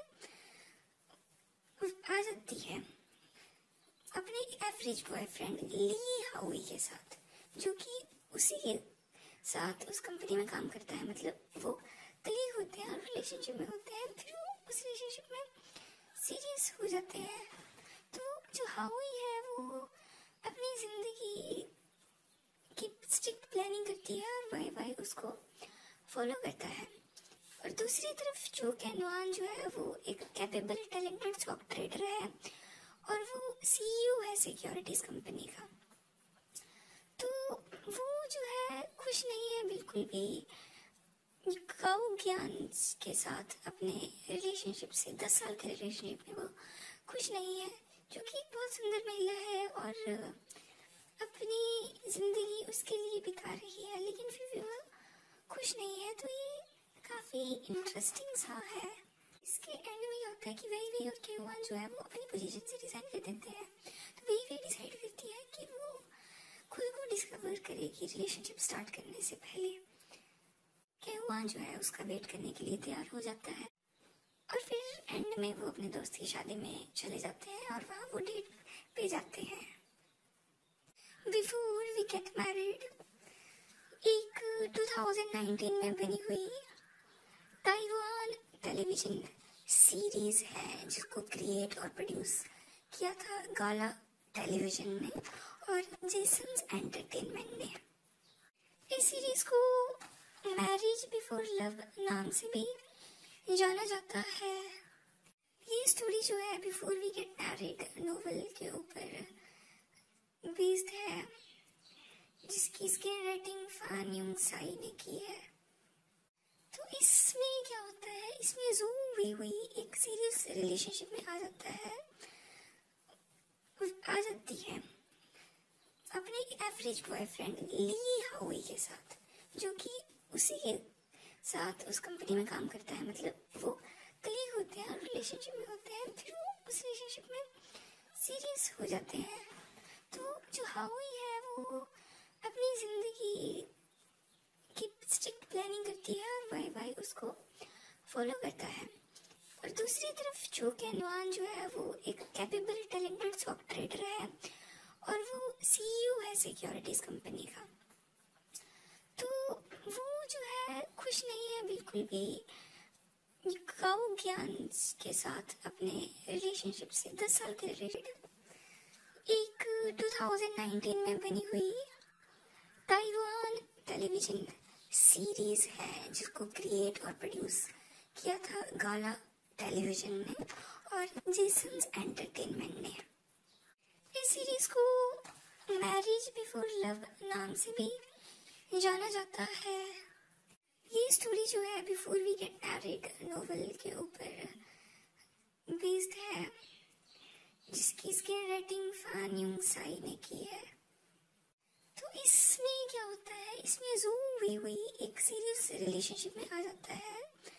आ जाती है अपने एवरेज बॉयफ्रेंड ली हाउई के साथ, जो कि उसी के साथ उस कंपनी में काम करता है। मतलब वो कलीग होते हैं और रिलेशनशिप में होते हैं, फिर वो उस रिलेशनशिप में सीरियस हो जाते हैं। तो जो हाउई है वो अपनी जिंदगी की स्ट्रिक्ट प्लानिंग करती है और वाई वाई उसको फॉलो करता है। और दूसरी तरफ जो कैनवान जो है वो एक कैपेबल टैलेंटेड स्टॉक ट्रेडर है और वो सीईओ है सिक्योरिटीज कंपनी का। तो वो जो है खुश नहीं है बिल्कुल भी काउ ज्ञान के साथ अपने रिलेशनशिप से, दस साल के रिलेशनशिप में वो खुश नहीं है, जो कि एक बहुत सुंदर महिला है और अपनी जिंदगी उसके लिए बिता रही है, लेकिन फिर भी वो खुश नहीं है। तो ये काफी इंटरेस्टिंग सा है। इसके एंड में ये होता है कि वही वही और केवान जो है वो अपनी पोजीशन से रिजाइन कर देते हैं। तो वही वही डिसाइड करती है कि वो खुद को डिस्कवर करेगी रिलेशनशिप स्टार्ट करने से पहले। केवान जो है उसका वेट करने के लिए तैयार हो जाता है और फिर एंड में वो अपने दोस्त की शादी में चले जाते हैं और वहाँ वो डेट पे जाते हैं। बिफोर वी गेट मैरिड एक दो हज़ार उन्नीस में बनी हुई ताइवान टेलीविजन सीरीज है जिसको क्रिएट और प्रोड्यूस किया था गाला टेलीविजन ने और जेसन्स एंटरटेनमेंट ने। इस सीरीज को मैरिज बिफोर लव नाम से भी जाना जाता है। ये स्टोरी जो है before we get married novel के ऊपर बेस्ड है, जिसकी screen writing Fan Yung Sai ने की है। तो इसमें क्या होता है, इसमें जू वे हुई एक सीरियस रिलेशनशिप में आ जाता है आ जाती है अपने एवरेज बॉयफ्रेंड ली हाउई के साथ, जो कि उसी के साथ उस कंपनी में काम करता है। मतलब वो कलीग होते हैं और रिलेशनशिप में होते हैं, फिर वो उस रिलेशनशिप में सीरियस हो जाते हैं। तो जो हाउई है वो अपनी जिंदगी की स्ट्रिक्ट प्लानिंग करती है और वाई वाई उसको फॉलो करता है। और दूसरी तरफ जो कैनवान जो है वो एक कैपेबल टैलेंटेड स्टॉक ट्रेडर है और वो सीईओ है सिक्योरिटीज कंपनी का। तो वो जो है खुश नहीं है बिल्कुल भी काउ ज्ञान के साथ अपने रिलेशनशिप से, दस साल के रिलेशनशिप एक दो हज़ार उन्नीस में बनी हुई ताइवान टेलीविजन सीरीज है जिसको क्रिएट और प्रोड्यूस किया था गाला टेलीविजन ने और जेसन्स एंटरटेनमेंट ने। इस सीरीज को मैरिज बिफोर लव नाम से भी जाना जाता है। ये स्टोरी जो है before we get married novel के ऊपर बेस्ड है, जिसकी screen writing Fan Yung Sai ने की है। तो इसमें क्या होता है, इसमें जू वे हुई एक सीरियस रिलेशनशिप में आ जाता है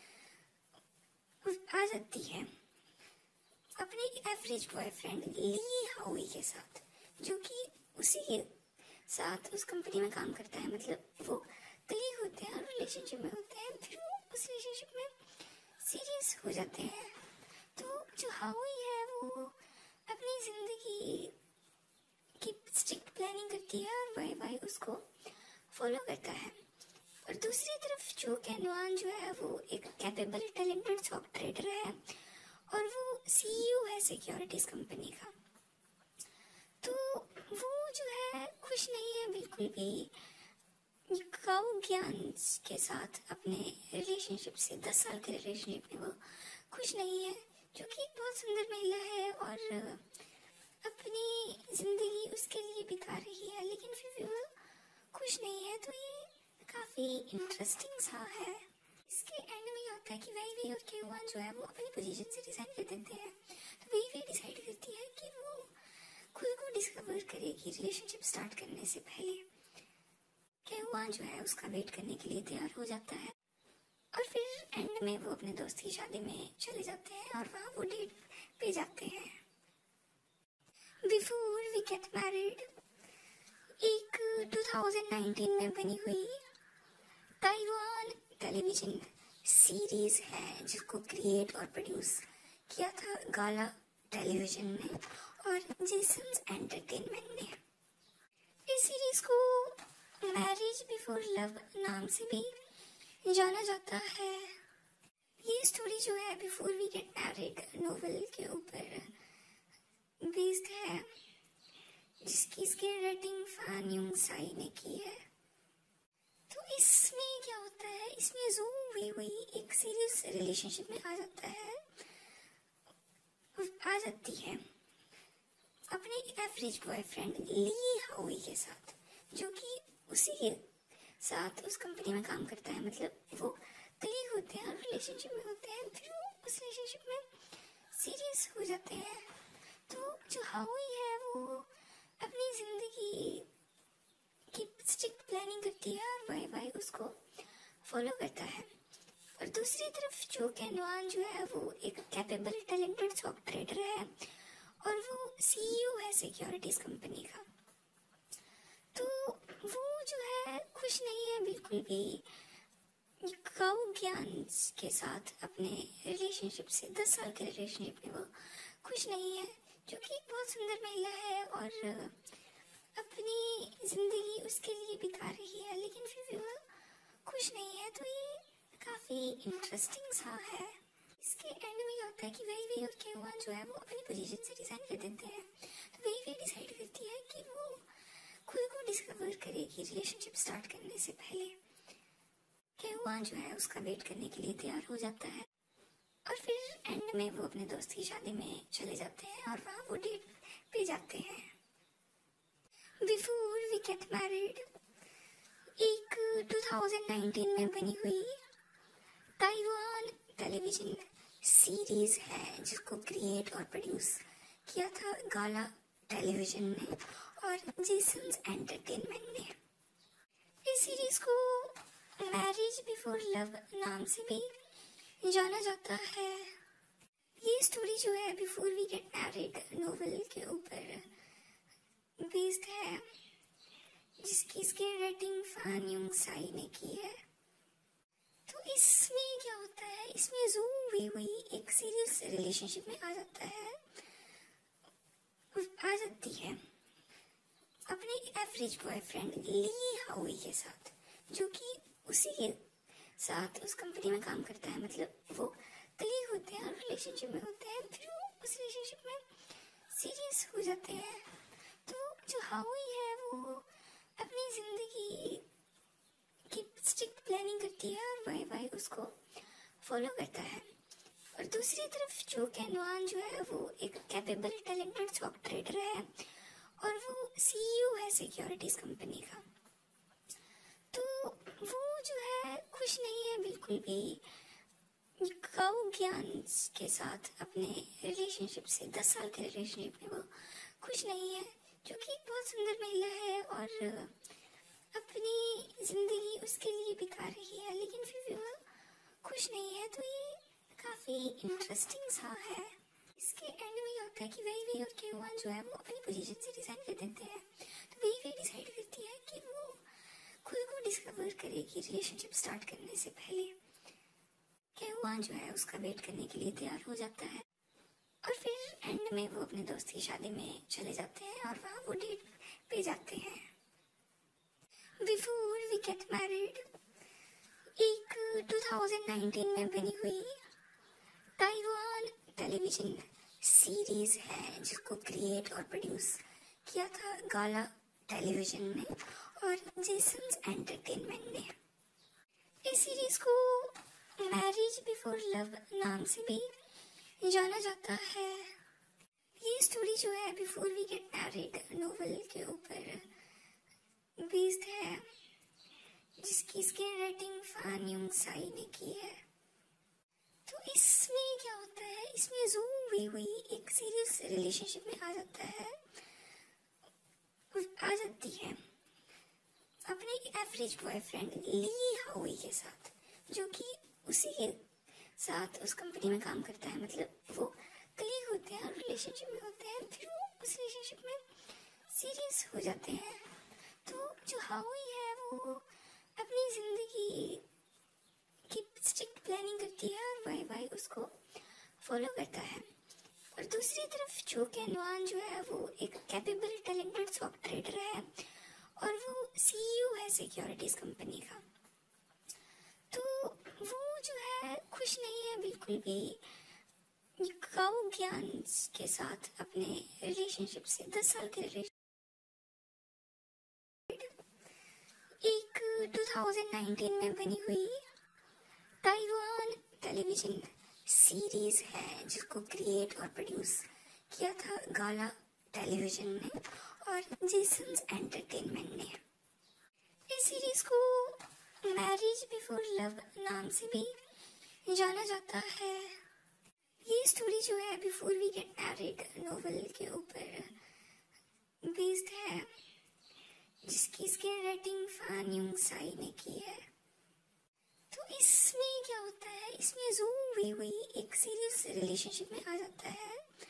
आ जाती है अपने एवरेज बॉयफ्रेंड ली हाउई के साथ, जो कि उसी के साथ उस कंपनी में काम करता है। मतलब वो कलीग होते हैं और रिलेशनशिप में होते हैं, फिर वो उस रिलेशनशिप में सीरियस हो जाते हैं। तो जो हाउई है वो अपनी जिंदगी की स्ट्रिक्ट प्लानिंग करती है और वाई वाई उसको फॉलो करता है। और दूसरी तरफ जो कैनवान जो है वो एक कैपेबल टैलेंटेड स्टॉक ट्रेडर है और वो सीईओ है सिक्योरिटीज कंपनी का। तो वो जो है खुश नहीं है बिल्कुल भी काउ ज्ञान के साथ अपने रिलेशनशिप से, दस साल के रिलेशनशिप में वो खुश नहीं है, जो कि एक बहुत सुंदर महिला है और अपनी जिंदगी उसके लिए बिता रही है, लेकिन फिर भी वो खुश नहीं है। तो ये काफी इंटरेस्टिंग सा है। इसके एंड में ये होता है कि वही वही और केवान जो है वो अपनी पोजीशन से रिजाइन कर देते हैं। तो वही वही डिसाइड करती है कि वो खुद को डिस्कवर करेगी रिलेशनशिप स्टार्ट करने से पहले। केवान जो है उसका वेट करने के लिए तैयार हो जाता है और फिर एंड में वो अपने दोस्त की शादी में चले जाते हैं और वहाँ वो डेट पे जाते हैं। बिफोर वी गेट मैरिड एक दो हज़ार उन्नीस में बनी हुई ताइवान टेलीविजन सीरीज है जिसको क्रिएट और प्रोड्यूस किया था गाला टेलीविजन ने और जेसन्स एंटरटेनमेंट ने। इस सीरीज को मैरिज बिफोर लव नाम से भी जाना जाता है। ये स्टोरी जो है before we get married novel के ऊपर बेस्ड है, जिसकी screen writing Fan Yung Sai ने की है। तो इसमें क्या होता है, इसमें जो वे वही एक सीरियस रिलेशनशिप में आ जाता है आ जाती है अपने एवरेज बॉयफ्रेंड ली हाउई के साथ, जो कि उसी के साथ उस कंपनी में काम करता है। मतलब वो कलीग होते हैं और रिलेशनशिप में होते हैं, फिर वो उस रिलेशनशिप में सीरियस हो जाते हैं। तो जो हाउई है वो अपनी जिंदगी की स्ट्रिक्ट प्लानिंग करती है और वाई वाई उसको फॉलो करता है। और दूसरी तरफ जो कैनवान जो है वो एक कैपेबल टैलेंटेड सॉफ्ट ट्रेडर है और वो सीईओ है सिक्योरिटीज कंपनी का। तो वो जो है खुश नहीं है बिल्कुल भी काउ ज्ञान के साथ अपने रिलेशनशिप से, दस साल के रिलेशनशिप में वो खुश नहीं है, जो कि एक बहुत सुंदर महिला है और अपनी जिंदगी उसके लिए बिता रही है, लेकिन फिर भी वो खुश नहीं है। तो ये काफी इंटरेस्टिंग सा है। इसके एंड में क्या होता है कि वही वही और कैनवान जो है वो अपनी पोजीशन से रिजाइन कर देते हैं। तो वही वही डिसाइड करती है कि वो खुद को डिस्कवर करेगी रिलेशनशिप स्टार्ट करने से पहले। कैनवान जो है उसका वेट करने के लिए तैयार हो जाता है और फिर एंड में वो अपने दोस्त की शादी में चले जाते हैं और वहाँ वो डेट पे जाते हैं। बिफोर वी गेट मैरिड एक दो हज़ार उन्नीस में बनी हुई ताइवान टेलीविजन सीरीज है जिसको क्रिएट और प्रोड्यूस किया था गाला टेलीविजन ने और जेसन्स एंटरटेनमेंट ने। इस सीरीज को मैरिज बिफोर लव नाम से भी जाना जाता है। ये स्टोरी जो है before we get married novel के ऊपर बेस्ड है, जिसकी screen writing Fan Yung Sai ने की है। तो इसमें क्या होता है, इसमें जो वे वही एक सीरियस रिलेशनशिप में आ जाता है आ जाती है अपने एवरेज बॉयफ्रेंड ली हाउई के साथ, जो कि उसी के साथ उस कंपनी में काम करता है। मतलब वो कलीग होते हैं और रिलेशनशिप में होते हैं, फिर वो उस रिलेशनशिप में सीरियस हो जाते हैं। तो जो हाउई है वो अपनी जिंदगी की स्ट्रिक्ट प्लानिंग करती है और वाई वाई उसको फॉलो करता है। और दूसरी तरफ जो कैनवान जो है वो एक कैपेबल टैलेंटेड सॉफ्ट ट्रेडर है और वो सीईओ है सिक्योरिटीज कंपनी का। तो वो जो है खुश नहीं है बिल्कुल भी काउ ज्ञान के साथ अपने रिलेशनशिप से, दस साल के रिलेशनशिप में वो खुश नहीं है, जो कि एक बहुत सुंदर महिला है और अपनी जिंदगी उसके लिए बिता रही है, लेकिन फिर भी वो खुश नहीं है। तो ये काफी इंटरेस्टिंग सा है। इसके एंड में क्या होता है कि वही वही और कैनवान जो है वो अपनी पोजीशन से रिजाइन कर देते हैं। तो वही वही डिसाइड करती है कि वो खुद को डिस्कवर करेगी रिलेशनशिप स्टार्ट करने से पहले। कैनवान जो है उसका वेट करने के लिए तैयार हो जाता है और फिर एंड में वो अपने दोस्त की शादी में चले जाते हैं और वहाँ वो डेट पे जाते हैं। बिफोर वी गेट मैरिड एक दो हज़ार उन्नीस में बनी हुई ताइवान टेलीविजन सीरीज है जिसको क्रिएट और प्रोड्यूस किया था गाला टेलीविजन ने और जेसन्स एंटरटेनमेंट ने। इस सीरीज को मैरिज बिफोर लव नाम से भी जाना जाता है। ये स्टोरी जो है before we get married novel के ऊपर बेस्ड है, जिसकी screen writing Fan Yung Sai ने की है। तो इसमें क्या होता है, इसमें जो वे वही एक सीरियस रिलेशनशिप में आ जाता है आ जाती है अपने एवरेज बॉयफ्रेंड ली हाउई के साथ, जो कि उसी के साथ उस कंपनी में काम करता है। मतलब वो कलीग होते हैं और रिलेशनशिप में होते हैं, फिर वो उस रिलेशनशिप में सीरियस हो जाते हैं। तो जो हाउई है वो अपनी जिंदगी की स्ट्रिक्ट प्लानिंग करती है और वाई वाई उसको फॉलो करता है। और दूसरी तरफ जो कैनवान जो है वो एक कैपेबल टैलेंटेड सॉफ्टवेयर ट्रेडर है और वो सीईओ है सिक्योरिटीज कंपनी का। तो वो जो है खुश नहीं है बिल्कुल भी काउ ज्ञान के साथ अपने रिलेशनशिप से। दस साल के रिलेशन एक दो हज़ार उन्नीस में बनी हुई ताइवान टेलीविजन सीरीज है जिसको क्रिएट और प्रोड्यूस किया था गाला टेलीविजन ने और जेसन्स एंटरटेनमेंट ने। इस सीरीज को मैरिज बिफोर लव नाम से भी जाना जाता है। ये स्टोरी जो है before we get married novel के ऊपर बेस्ड है जिसकी screen writing Fan Yung Sai ने की है। तो इसमें क्या होता है, इसमें जो वे वही एक सीरियस रिलेशनशिप में आ जाता है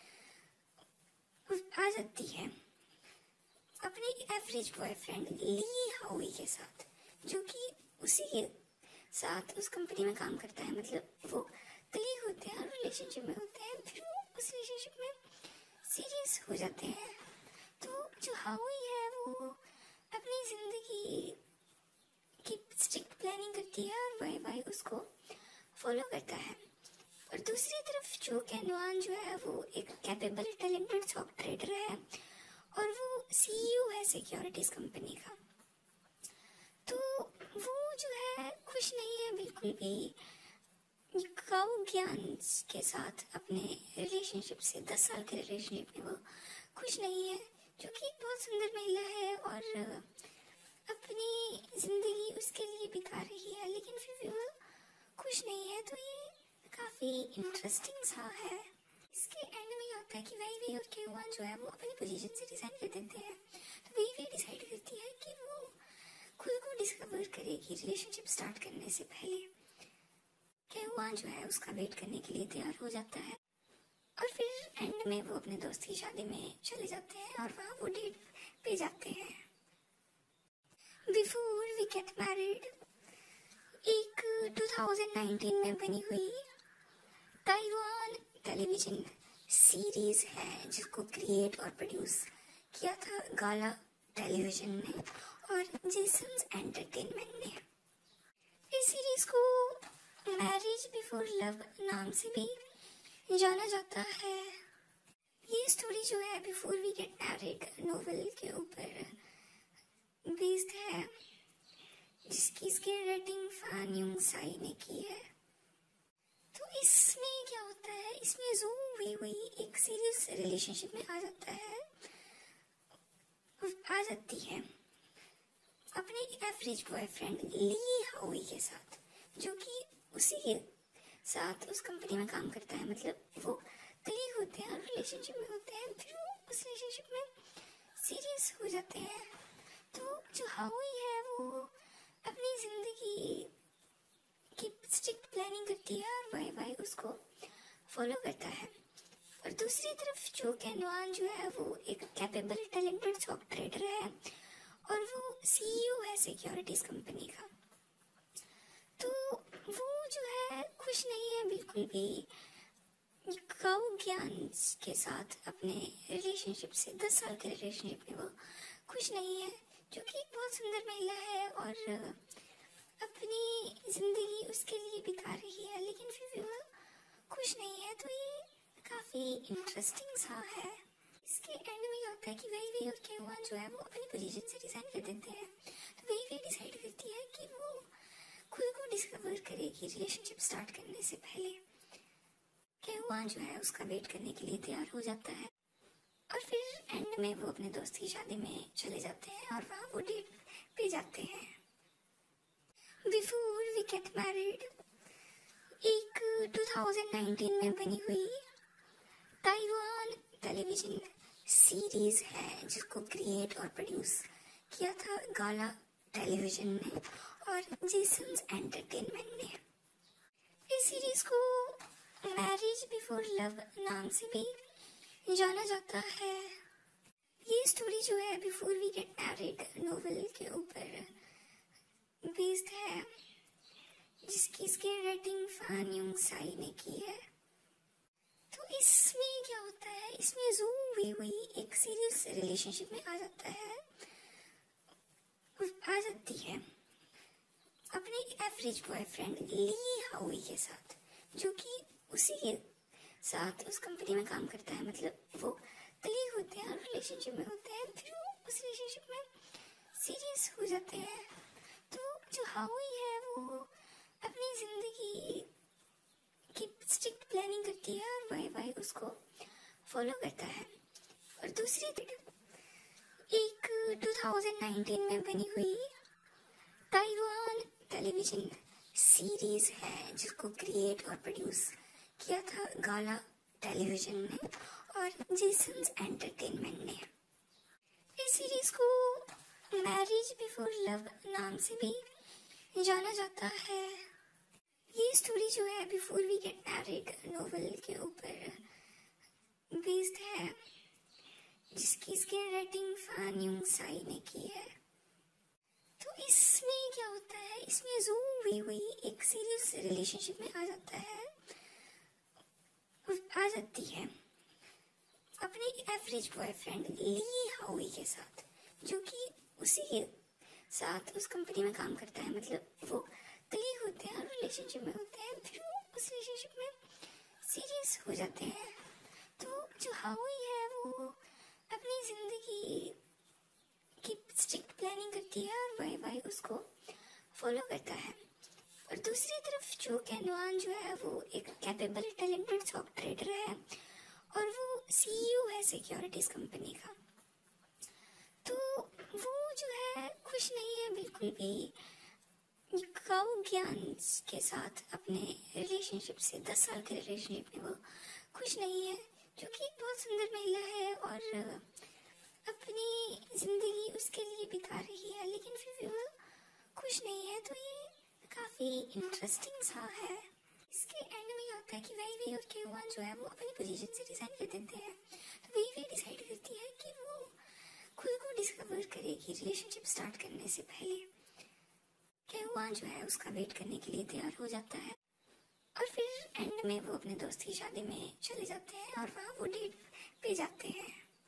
आ जाती है अपने एवरेज बॉयफ्रेंड ली हाउई के साथ, जो कि उसी के साथ उस कंपनी में काम करता है। मतलब वो कलीग होते हैं और रिलेशनशिप में होते हैं, फिर वो उस रिलेशनशिप में सीरियस हो जाते हैं। तो जो हाउई है वो अपनी जिंदगी की स्ट्रिक्ट प्लानिंग करती है और वाई वाई उसको फॉलो करता है। और दूसरी तरफ जो कैनवान जो है वो एक कैपेबल टैलेंटेड सॉफ्टवेयर ट्रेडर है और वो सीईओ है सिक्योरिटीज कंपनी का। तो वो जो है खुश नहीं है बिल्कुल भी काउ ज्ञान के साथ अपने रिलेशनशिप से। दस साल के रिलेशनशिप में वो खुश नहीं है, जो कि बहुत सुंदर महिला है और अपनी जिंदगी उसके लिए बिता रही है, लेकिन फिर भी वो खुश नहीं है। तो ये काफी इंटरेस्टिंग सा है। इसके एंड में ये होता है कि वही वे और केवान जो है वो अपनी पोजीशन से रिजाइन कर देते हैं। तो वही वे डिसाइड करती है कि वो खुद को डिस्कवर करेगी रिलेशनशिप स्टार्ट करने से पहले। केवान जो है उसका वेट करने के लिए तैयार हो जाता है और फिर एंड में वो अपने दोस्त की शादी में चले जाते हैं और वहाँ वो डेट पे जाते हैं। बिफोर वी गेट मैरिड एक दो हज़ार उन्नीस में बनी हुई ताइवान टेलीविजन सीरीज है जिसको क्रिएट और प्रोड्यूस किया था गाला टेलीविजन ने और जेसन्स एंटरटेनमेंट ने। इस सीरीज को मैरिज बिफोर लव नाम से भी जाना जाता है। ये स्टोरी जो है before we get married novel के ऊपर बेस्ड है जिसकी screen writing Fan Yung Sai ने की है। तो इसमें क्या होता है, इसमें जो वे वही एक सीरियस रिलेशनशिप में आ जाता है आ जाती है अपने एवरेज बॉयफ्रेंड ली हाउई के साथ, जो कि उसी के साथ उस कंपनी में काम करता है। मतलब वो कलीग होते हैं और रिलेशनशिप में होते हैं, फिर वो उस रिलेशनशिप में सीरियस हो जाते हैं। तो जो हाउई है वो अपनी जिंदगी की स्ट्रिक्ट प्लानिंग करती है और वाई वाई उसको फॉलो करता है। और दूसरी तरफ जो कैनवान जो है वो एक कैपेबल टैलेंटेड सॉफ्टवेयर ट्रेडर है और वो सीईओ है सिक्योरिटीज कंपनी का। तो वो जो है खुश नहीं है बिल्कुल भी काउ ज्ञान के साथ अपने रिलेशनशिप से। दस साल के रिलेशनशिप में वो खुश नहीं है, जो कि बहुत सुंदर महिला है और अपनी जिंदगी उसके लिए बिता रही है, लेकिन फिर भी वो खुश नहीं है। तो ये काफी इंटरेस्टिंग सा है। इसके एंड में ये होता है कि वही वे और केवान जो है वो अपनी पोजीशन से रिजाइन कर देते हैं। तो वही वे डिसाइड करती है कि वो खुद को डिस्कवर करेगी रिलेशनशिप स्टार्ट करने से पहले। केवान जो है उसका वेट करने के लिए तैयार हो जाता है और फिर एंड में वो अपने दोस्त की शादी में चले जाते हैं और वहाँ वो डेट पे जाते हैं। बिफोर वी गेट मैरिड एक दो हज़ार उन्नीस में बनी हुई ताइवान टेलीविजन सीरीज है जिसको क्रिएट और प्रोड्यूस किया था गाला टेलीविजन ने और जेसन्स एंटरटेनमेंट ने। इस सीरीज को मैरिज बिफोर लव नाम से भी जाना जाता है। ये स्टोरी जो है before we get married novel के ऊपर बेस्ड है, जिसकी screen writing Fan Yung Sai ने की है। तो इसमें क्या होता है, इसमें जू वे वही एक सीरियस रिलेशनशिप में आ जाता है आ जाती है अपने एवरेज बॉयफ्रेंड ली हाउई के साथ, जो कि उसी के साथ उस कंपनी में काम करता है। मतलब वो कलीग होते हैं और रिलेशनशिप में होते हैं, फिर वो उस रिलेशनशिप में सीरियस हो जाते हैं। तो जो हाउई है वो अपनी जिंदगी की स्ट्रिक्ट प्लानिंग करती है और वाई वाई उसको फॉलो करता है। और दूसरी तरफ एक दो हज़ार उन्नीस में बनी हुई ताइवान टेलीविजन सीरीज है, जिसको क्रिएट और प्रोड्यूस किया था गाला टेलीविजन ने और जेसन्स एंटरटेनमेंट ने। इस सीरीज को मैरिज बिफोर लव नाम से भी जाना जाता है। ये स्टोरी जो है before we get married novel के ऊपर बेस्ड है, जिसकी screen writing Fan Yung Sai ने की है। तो इसमें क्या होता है, इसमें जू वे वही एक सीरियस रिलेशनशिप में आ जाता है आ जाती है अपने एवरेज बॉयफ्रेंड ली हाउई के साथ, जो कि उसी के साथ उस कंपनी में काम करता है। मतलब वो कलीग होते हैं और रिलेशनशिप में होते हैं, फिर वो उस रिलेशनशिप में सीरियस हो जाते हैं। तो जो हाउई है वो अपनी जिंदगी की स्ट्रिक्ट प्लानिंग करती है और वाई वाई उसको फॉलो करता है। और दूसरी तरफ जो कैनवान जो है वो एक कैपेबल टैलेंटेड सॉफ्टवेयर ट्रेडर है और वो सीईओ है सिक्योरिटीज कंपनी का। तो वो जो है खुश नहीं है बिल्कुल भी काउ ज्ञान के साथ अपने रिलेशनशिप से, दस साल के रिलेशनशिप में वो खुश नहीं है, जो कि एक बहुत सुंदर महिला है और अपनी जिंदगी उसके लिए बिता रही है, लेकिन फिर भी वो खुश नहीं है। तो ये काफी इंटरेस्टिंग सा है। इसके एंड में क्या होता है कि वही वे और केवान जो है वो अपनी पोजीशन से रिजाइन कर देते हैं। तो वही वे डिसाइड करती है कि वो खुद को डिस्कवर करेगी रिलेशनशिप स्टार्ट करने से पहले। केवान जो है उसका वेट करने के लिए तैयार हो जाता है और फिर एंड में वो अपने दोस्त की शादी में चले जाते हैं और वहाँ वो डेट पे जाते हैं।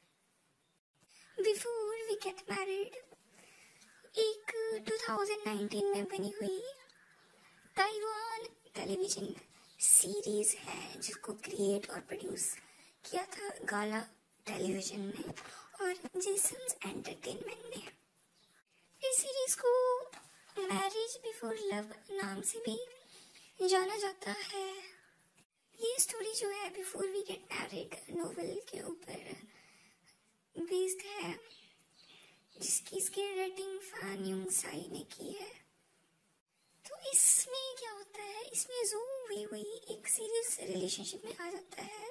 बिफोर वी गेट मैरिड एक दो हज़ार उन्नीस में बनी हुई ताइवान टेलीविजन सीरीज है, जिसको क्रिएट और प्रोड्यूस किया था गाला टेलीविजन ने और जेसन्स एंटरटेनमेंट ने। इस सीरीज को मैरिज बिफोर लव नाम से भी जाना जाता है। ये स्टोरी जो है before we get married novel के ऊपर बेस्ड है, जिसकी screen writing Fan Yung Sai ने की है। तो इसमें क्या होता है, इसमें जू वे वही एक सीरियस रिलेशनशिप में आ जाता है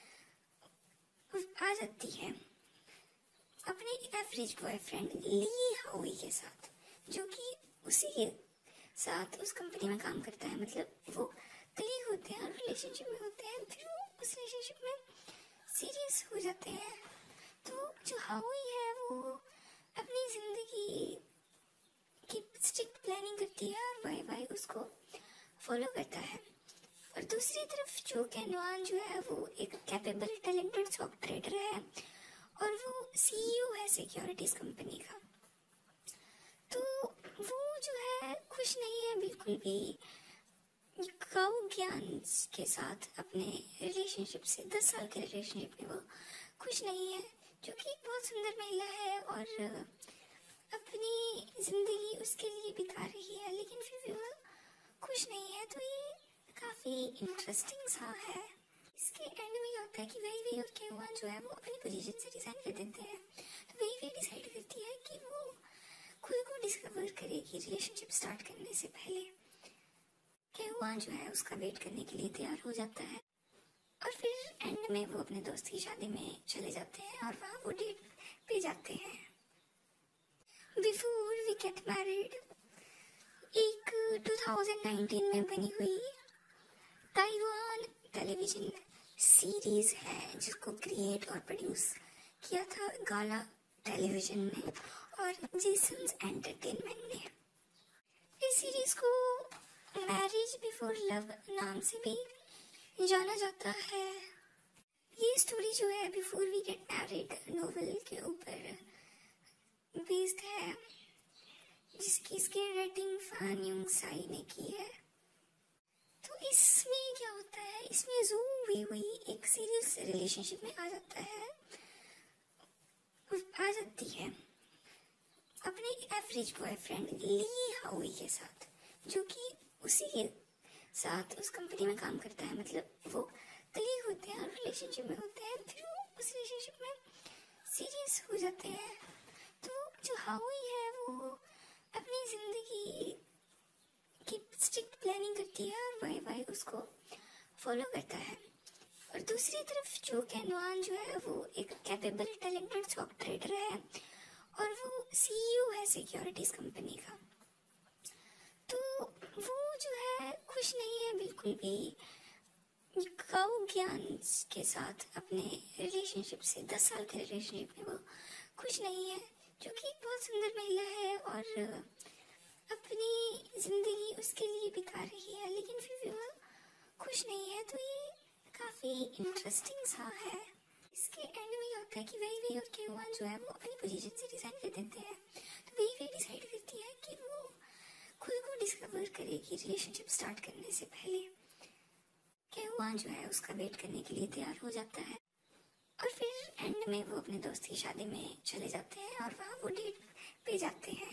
आ जाती है अपने एवरेज बॉयफ्रेंड ली हाउई के साथ, जो कि उसी के साथ उस कंपनी में काम करता है। मतलब वो कलीग होते हैं और रिलेशनशिप में होते हैं, फिर वो उस रिलेशनशिप में सीरियस हो जाते हैं। तो जो हाउई है वो अपनी जिंदगी की स्ट्रिक्ट प्लानिंग करती है और वाई वाई उसको फॉलो करता है। और दूसरी तरफ जो कैनवान जो है वो एक कैपेबल टैलेंटेड सॉफ्टवेयर ट्रेडर है और वो सीईओ है सिक्योरिटीज कंपनी का। तो वो जो है खुश नहीं है बिल्कुल भी काउ ज्ञान के साथ अपने रिलेशनशिप से, दस साल के रिलेशनशिप में वो खुश नहीं है, जो कि एक बहुत सुंदर महिला है और अपनी जिंदगी उसके लिए बिता रही है, लेकिन फिर भी वो खुश नहीं है। तो ये काफी इंटरेस्टिंग सा है। इसके एंड में क्या होता है कि वही वे और केवान जो है वो अपनी पोजीशन से रिजाइन कर देते हैं। तो वही वे डिसाइड करती है कि वो खुद को डिस्कवर करेगी रिलेशनशिप स्टार्ट करने से पहले। केवान जो है उसका वेट करने के लिए तैयार हो जाता है और फिर एंड में वो अपने दोस्त की शादी में चले जाते हैं और वहाँ वो डेट पे जाते हैं। बिफोर वी गेट मैरिड एक दो हज़ार उन्नीस में बनी हुई ताइवान टेलीविजन सीरीज है, जिसको क्रिएट और प्रोड्यूस किया था गाला टेलीविजन ने और जेसन्स एंटरटेनमेंट ने। इस सीरीज को मैरिज बिफोर लव नाम से भी जाना जाता है। ये स्टोरी जो है before we get married novel के ऊपर बेस्ड है, जिसकी screen writing Fan Yung Sai ने की है। तो इसमें क्या होता है, इसमें जू वी वही एक सीरियस रिलेशनशिप में आ जाता है आ जाती है अपने एवरेज बॉयफ्रेंड ली हाउई के साथ, जो कि उसी के साथ उस कंपनी में काम करता है। मतलब वो कलीग होते हैं और रिलेशनशिप में होते हैं, फिर वो उस रिलेशनशिप में सीरियस हो जाते हैं। तो जो हाउई है वो अपनी जिंदगी की स्ट्रिक्ट प्लानिंग करती है और वाई वाई उसको फॉलो करता है। और दूसरी तरफ जो कैनवान जो है वो एक कैपेबल टैलेंटेड सॉफ्ट ट्रेडर है और वो सीईओ है सिक्योरिटीज कंपनी का। तो वो जो है खुश नहीं है बिल्कुल भी काउ ज्ञान के साथ अपने रिलेशनशिप से, दस साल के रिलेशनशिप में वो खुश नहीं है, जो कि बहुत सुंदर महिला है और अपनी जिंदगी उसके लिए बिता रही है, लेकिन फिर भी वो खुश नहीं है। तो ये काफी इंटरेस्टिंग सा है। इसके एंड में ये होता है कि वही वही और केवान जो है वो अपनी पोजीशन से रिजाइन कर देते हैं। तो वही वही डिसाइड करती है कि वो खुद को डिस्कवर करेगी रिलेशनशिप स्टार्ट करने से पहले। केवान जो है उसका वेट करने के लिए तैयार हो जाता है और फिर एंड में वो अपने दोस्त की शादी में चले जाते हैं और वहाँ वो डेट पे जाते हैं।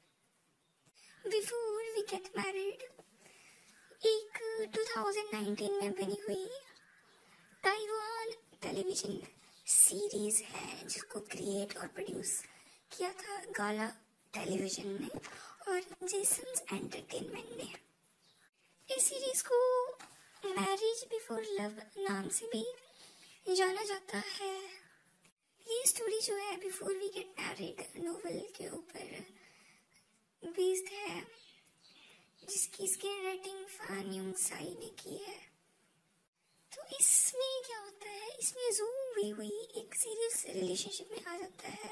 बिफोर वी गेट मैरिड एक दो हज़ार उन्नीस में बनी हुई ताइवान टेलीविजन सीरीज है, जिसको क्रिएट और प्रोड्यूस किया था गाला टेलीविजन ने और जेसन्स एंटरटेनमेंट ने। इस सीरीज को मैरिज बिफोर लव नाम से भी जाना जाता है। ये स्टोरी जो है before we get married novel के ऊपर बेस्ड है, जिसकी screen writing Fan Yung Sai ने की है। तो इसमें क्या होता है, इसमें जू वी वही एक सीरियस रिलेशनशिप में आ जाता है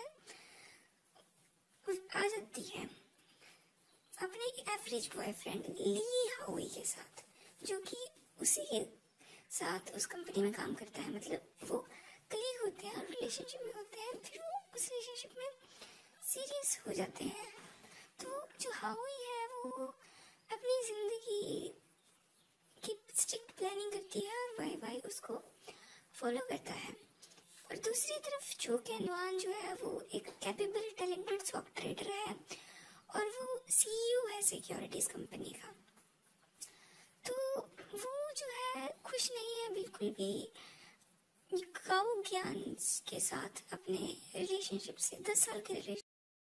आ जाती है अपने एवरेज बॉयफ्रेंड ली हाउई के साथ, जो कि उसी के साथ उस कंपनी में काम करता है। मतलब वो कलीग होते हैं और रिलेशनशिप में होते हैं, फिर वो उस रिलेशनशिप में सीरियस हो जाते हैं। तो जो हाउई है वो अपनी जिंदगी की स्ट्रिक्ट प्लानिंग करती है और वाई वाई उसको फॉलो करता है। और दूसरी तरफ जो कैनवान जो है वो एक कैपेबल टैलेंटेड सॉफ्ट ट्रेडर है और वो सीईओ है सिक्योरिटीज कंपनी का। तो वो जो है खुश नहीं है बिल्कुल भी काउ ज्ञान के साथ अपने रिलेशनशिप से, दस साल के रिलेशनशिप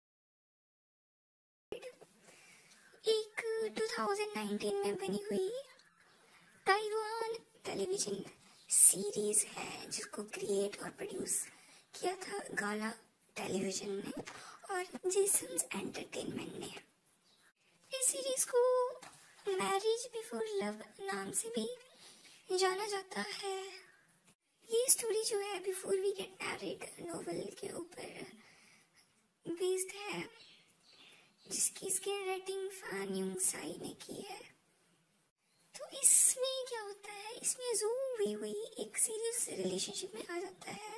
एक दो हज़ार उन्नीस में बनी हुई ताइवान टेलीविजन सीरीज है, जिसको क्रिएट और प्रोड्यूस किया था गाला टेलीविजन ने और जेसन्स एंटरटेनमेंट ने। इस सीरीज को मैरिज बिफोर लव नाम से भी जाना जाता है। ये स्टोरी जो है before we get married novel के ऊपर बेस्ड है, जिसकी screen writing Fan Yung Sai ने की है। तो इसमें क्या होता है, इसमें जू वी वही एक सीरियस रिलेशनशिप में आ जाता है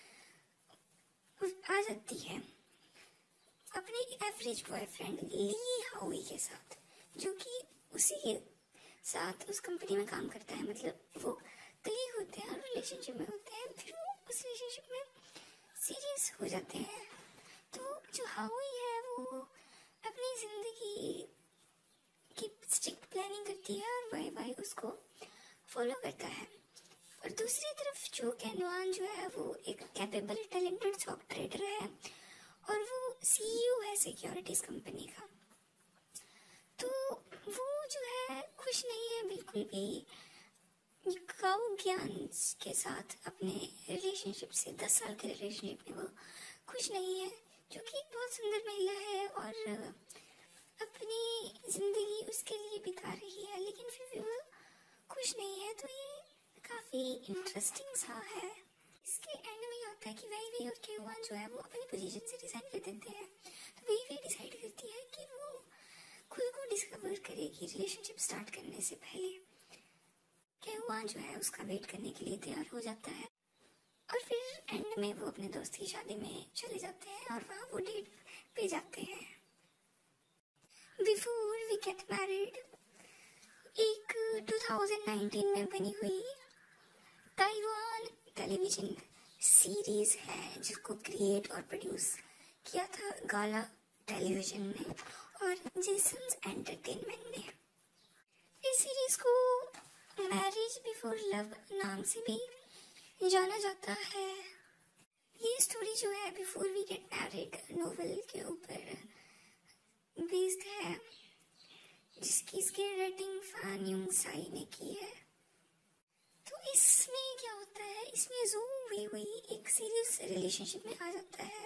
आ जाती है अपने एवरेज बॉयफ्रेंड ली हाउई के साथ, जो कि उसी के साथ उस कंपनी में काम करता है। मतलब वो कलीग होते हैं और रिलेशनशिप में होते हैं, फिर वो उस रिलेशनशिप में सीरियस हो जाते हैं। तो जो हाउई है वो अपनी जिंदगी की स्ट्रिक्ट प्लानिंग करती है और वाई वाई उसको फॉलो करता है। और दूसरी तरफ जो कैनवान जो है वो एक कैपेबल टैलेंटेड सॉफ्ट ट्रेडर है और वो सीईओ है सिक्योरिटीज कंपनी का। तो वो जो है खुश नहीं है बिल्कुल भी काउ ज्ञान के साथ अपने रिलेशनशिप से, दस साल के रिलेशनशिप में वो खुश नहीं है, जो कि बहुत सुंदर महिला है और अपनी जिंदगी उसके लिए बिता रही है, लेकिन फिर भी वो खुश नहीं है। तो ये काफी इंटरेस्टिंग सा है। इसके एंड में ये होता है कि वही वही और केवान जो है वो अपनी पोजीशन से रिजाइन कर देते हैं। तो वही वही डिसाइड करती है कि वो खुद को डिस्कवर रिलेशनशिप स्टार्ट करने से पहले केहुआन जो है उसका वेट करने के लिए तैयार हो जाता है और फिर एंड में वो अपने दोस्त की शादी में चले जाते हैं और वहाँ वो डेट पे जाते हैं। बिफोर वी गेट मैरिड एक दो हज़ार उन्नीस में बनी हुई ताइवान टेलीविजन सीरीज है जिसको क्रिएट और प्रोड्यूस किया था गाला टेलीविजन ने और जेसन्स एंटरटेनमेंट ने। इस सीरीज को मैरिज बिफोर लव नाम से भी जाना जाता है। ये स्टोरी जो है before we get married novel के ऊपर बेस्ड है जिसकी इसकी राइटिंग फान युंग साई ने की है। तो इसमें क्या होता है, इसमें जो वे वही एक सीरियस रिलेशनशिप में आ जाता है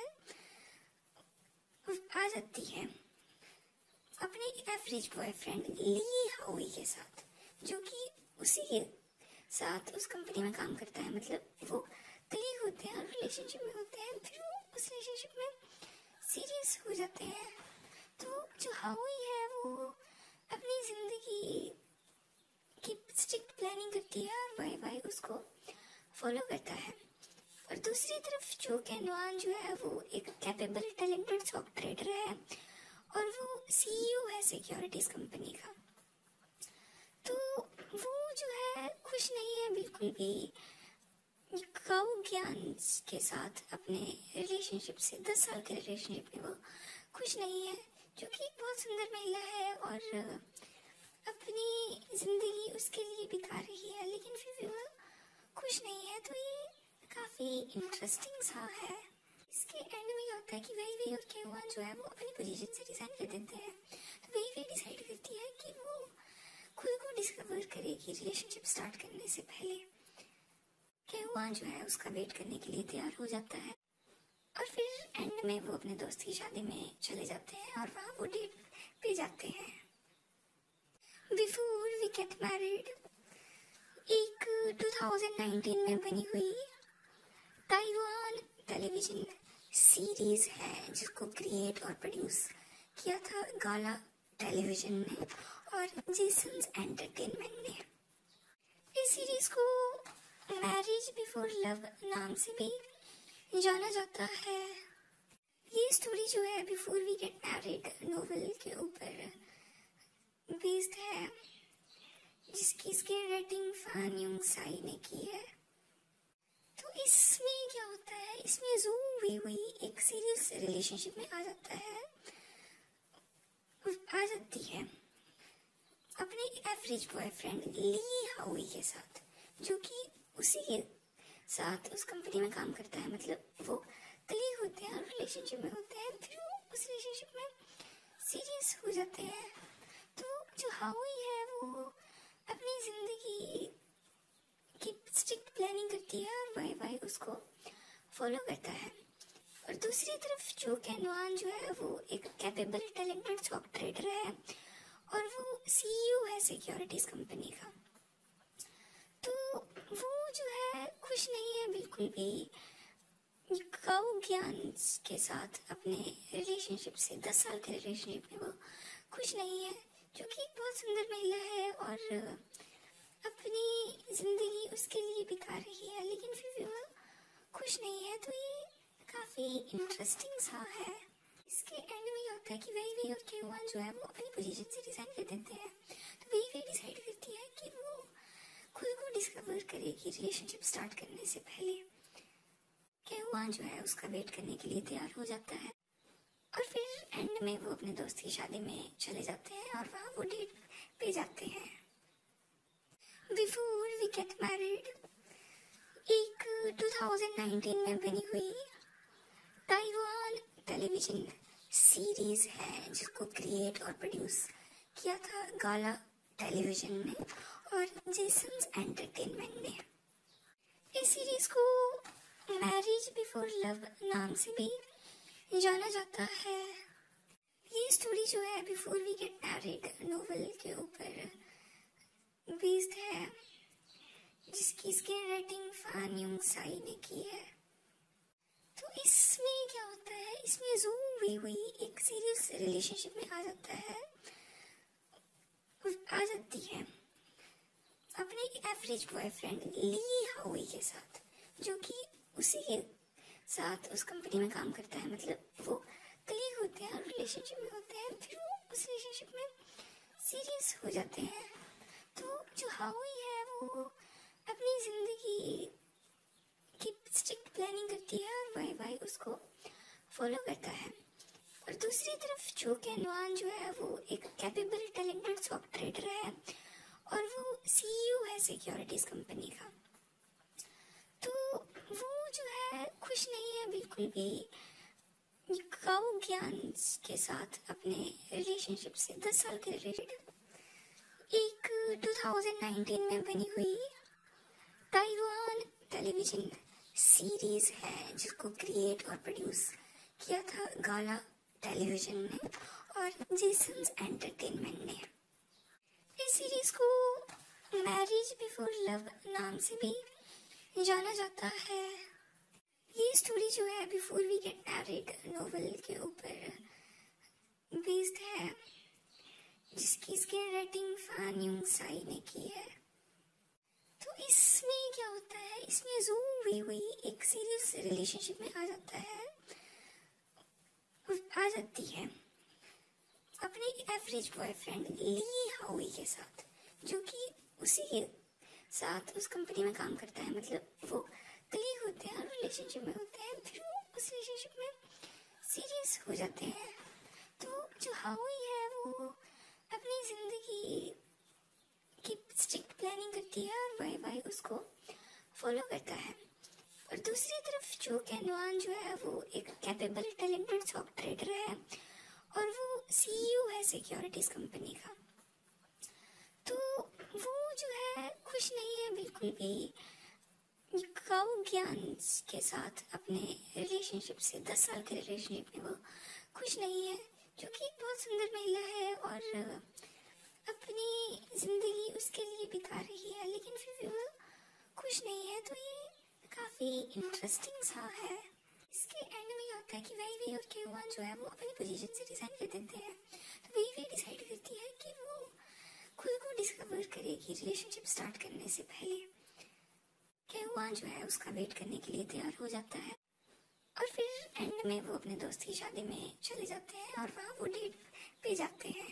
आ जाती है अपने एवरेज बॉयफ्रेंड ली हाउई के साथ, जो कि उसी के साथ उस कंपनी में काम करता है। मतलब वो कलीग होते हैं और रिलेशनशिप में होते हैं, फिर वो उस रिलेशनशिप में सीरियस हो जाते हैं। तो जो हाउई है वो अपनी जिंदगी की स्ट्रिक्ट प्लानिंग करती है और वाई वाई उसको फॉलो करता है। और दूसरी तरफ जो केनवान जो है वो एक कैपेबल टैलेंटेड सॉफ्ट ट्रेडर है और वो सीईओ है सिक्योरिटीज कंपनी का। तो वो जो है खुश नहीं है बिल्कुल भी काउ ज्ञान के साथ अपने रिलेशनशिप से, दस साल के रिलेशनशिप में वो खुश नहीं है, जो कि एक बहुत सुंदर महिला है और अपनी जिंदगी उसके लिए बिता रही है, लेकिन फिर भी वो खुश नहीं है। तो ये काफी इंटरेस्टिंग सा है। इसके एंड में होता है कि वही वे और केहुआन जो है वो अपनी पोजीशन से रिजाइन कर देते हैं। तो वही वे डिसाइड करती है कि वो खुद को डिस्कवर करेगी रिलेशनशिप स्टार्ट करने से पहले। केहुआन जो है उसका वेट करने के लिए तैयार हो जाता है और फिर एंड में वो अपने दोस्त की शादी में चले जाते हैं और वहाँ वो डेट पे जाते हैं। बिफोर वी गेट मैरिड एक दो हज़ार उन्नीस में बनी हुई ताइवान टेलीविजन सीरीज है जिसको क्रिएट और प्रोड्यूस किया था गाला टेलीविजन ने और जेसन्स एंटरटेनमेंट ने। इस सीरीज को मैरिज बिफोर लव नाम से भी जाना जाता है। ये स्टोरी जो है before we get married novel के ऊपर बेस्ड है जिसकी इसकी राइटिंग फान युंग साई ने की है। तो इसमें क्या होता है, इसमें जो वे वही एक सीरियस रिलेशनशिप में आ जाता है आ जाती है अपने एवरेज बॉयफ्रेंड ली हाउई के साथ, जो कि उसी के साथ उस कंपनी में काम करता है। मतलब वो कलीग होते हैं और रिलेशनशिप में होते हैं, फिर वो उस रिलेशनशिप में सीरियस हो जाते हैं। तो जो हाउई है वो अपनी जिंदगी की स्ट्रिक्ट प्लानिंग करती है और वाई वाई उसको फॉलो करता है। और दूसरी तरफ जो केनवान जो है वो एक कैपेबल टैलेंटेड सॉफ्ट ट्रेडर है और वो सीईओ है सिक्योरिटीज कंपनी का। तो वो जो है खुश नहीं है बिल्कुल भी काउ ज्ञान के साथ अपने रिलेशनशिप से, दस साल के रिलेशनशिप में वो खुश नहीं है, जो कि एक बहुत सुंदर महिला है और अपनी जिंदगी उसके लिए बिता रही है, लेकिन फिर भी वो खुश नहीं है। तो ये काफी इंटरेस्टिंग सा है। इसके एंड में होता है कि वही वे और केहुआन जो है वो अपनी पोजीशन से रिजाइन कर देते हैं। तो वही वे डिसाइड करती है कि वो खुद को डिस्कवर करेगी रिलेशनशिप स्टार्ट करने से पहले। केहुआन जो है उसका वेट करने के लिए तैयार हो जाता है और फिर एंड में वो अपने दोस्त की शादी में चले जाते हैं और वहाँ वो डेट पे जाते हैं। बिफोर वी गेट मैरिड एक दो हज़ार उन्नीस में बनी हुई ताइवान टेलीविजन सीरीज है जिसको क्रिएट और प्रोड्यूस किया था गाला टेलीविजन ने और जेसन्स एंटरटेनमेंट ने। इस सीरीज को मैरिज बिफोर लव नाम से भी जाना जाता है। ये स्टोरी जो है before we get married novel के ऊपर बेस्ड है जिसकी इसकी राइटिंग फान युंग साई ने की है। तो इसमें क्या होता है, इसमें जो वे वही एक सीरियस रिलेशनशिप में आ जाता है आ जाती है अपने एवरेज बॉयफ्रेंड ली हाउई के साथ, जो कि उसी के साथ उस कंपनी में काम करता है। मतलब वो कलीग होते हैं और रिलेशनशिप में होते हैं, फिर वो उस रिलेशनशिप में सीरियस हो जाते हैं। तो जो हाउई है वो अपनी जिंदगी की स्ट्रिक्ट प्लानिंग करती है और वाई वाई उसको फॉलो करता है। और दूसरी तरफ जो कैनवान जो है वो एक कैपेबल टैलेंटेड सॉफ्टवेयर ट्रेडर है और वो सीईओ है सिक्योरिटीज कंपनी का। तो वो जो है खुश नहीं है बिल्कुल भी काउ ज्ञान के साथ अपने रिलेशनशिप से। दस साल के रिलेशनशिप एक दो हज़ार उन्नीस में बनी हुई ताइवान टेलीविजन सीरीज है जिसको क्रिएट और प्रोड्यूस किया था गाला टेलीविजन ने और जीसंस एंटरटेनमेंट ने। इस सीरीज को मैरिज बिफोर लव नाम से भी जाना जाता है। ये स्टोरी जो है before we get married novel के ऊपर बेस्ड है, जिसकी screen writing Fan Yung Sai ने की है। तो इसमें क्या होता है, इसमें जू वी हुई एक सीरियस रिलेशनशिप में आ जाता है आ जाती है अपने एवरेज बॉयफ्रेंड ली हाउई के साथ, जो कि उसी के साथ उस कंपनी में काम करता है। मतलब वो कलीग होते हैं और रिलेशनशिप में होते हैं, फिर वो उस रिलेशनशिप में सीरियस हो जाते हैं। तो जो हाउई है वो अपनी जिंदगी की स्ट्रिक्ट प्लानिंग करती है और वाई वाई उसको फॉलो करता है। और दूसरी तरफ जो कैनवान जो है वो एक कैपेबल टैलेंटेड सॉफ्टवेयर ट्रेडर है और वो सीईओ है सिक्योरिटीज कंपनी का। तो वो जो है खुश नहीं है बिल्कुल भी काउ ज्ञान के साथ अपने रिलेशनशिप से। दस साल के रिलेशनशिप में वो खुश नहीं है, जो कि एक बहुत सुंदर महिला है और अपनी जिंदगी उसके लिए बिता रही है, लेकिन फिर भी वो खुश नहीं है। तो ये काफी इंटरेस्टिंग सा है। इसके एंड में होता है कि वही वे और केवान जो है वो अपनी पोजीशन से रिजाइन कर देते हैं। तो वही वे डिसाइड करती है कि वो खुद को डिस्कवर करेगी रिलेशनशिप स्टार्ट करने से पहले। केवान जो है उसका वेट करने के लिए तैयार हो जाता है और फिर एंड में वो अपने दोस्त की शादी में चले जाते हैं और वहाँ वो डेट पे जाते हैं।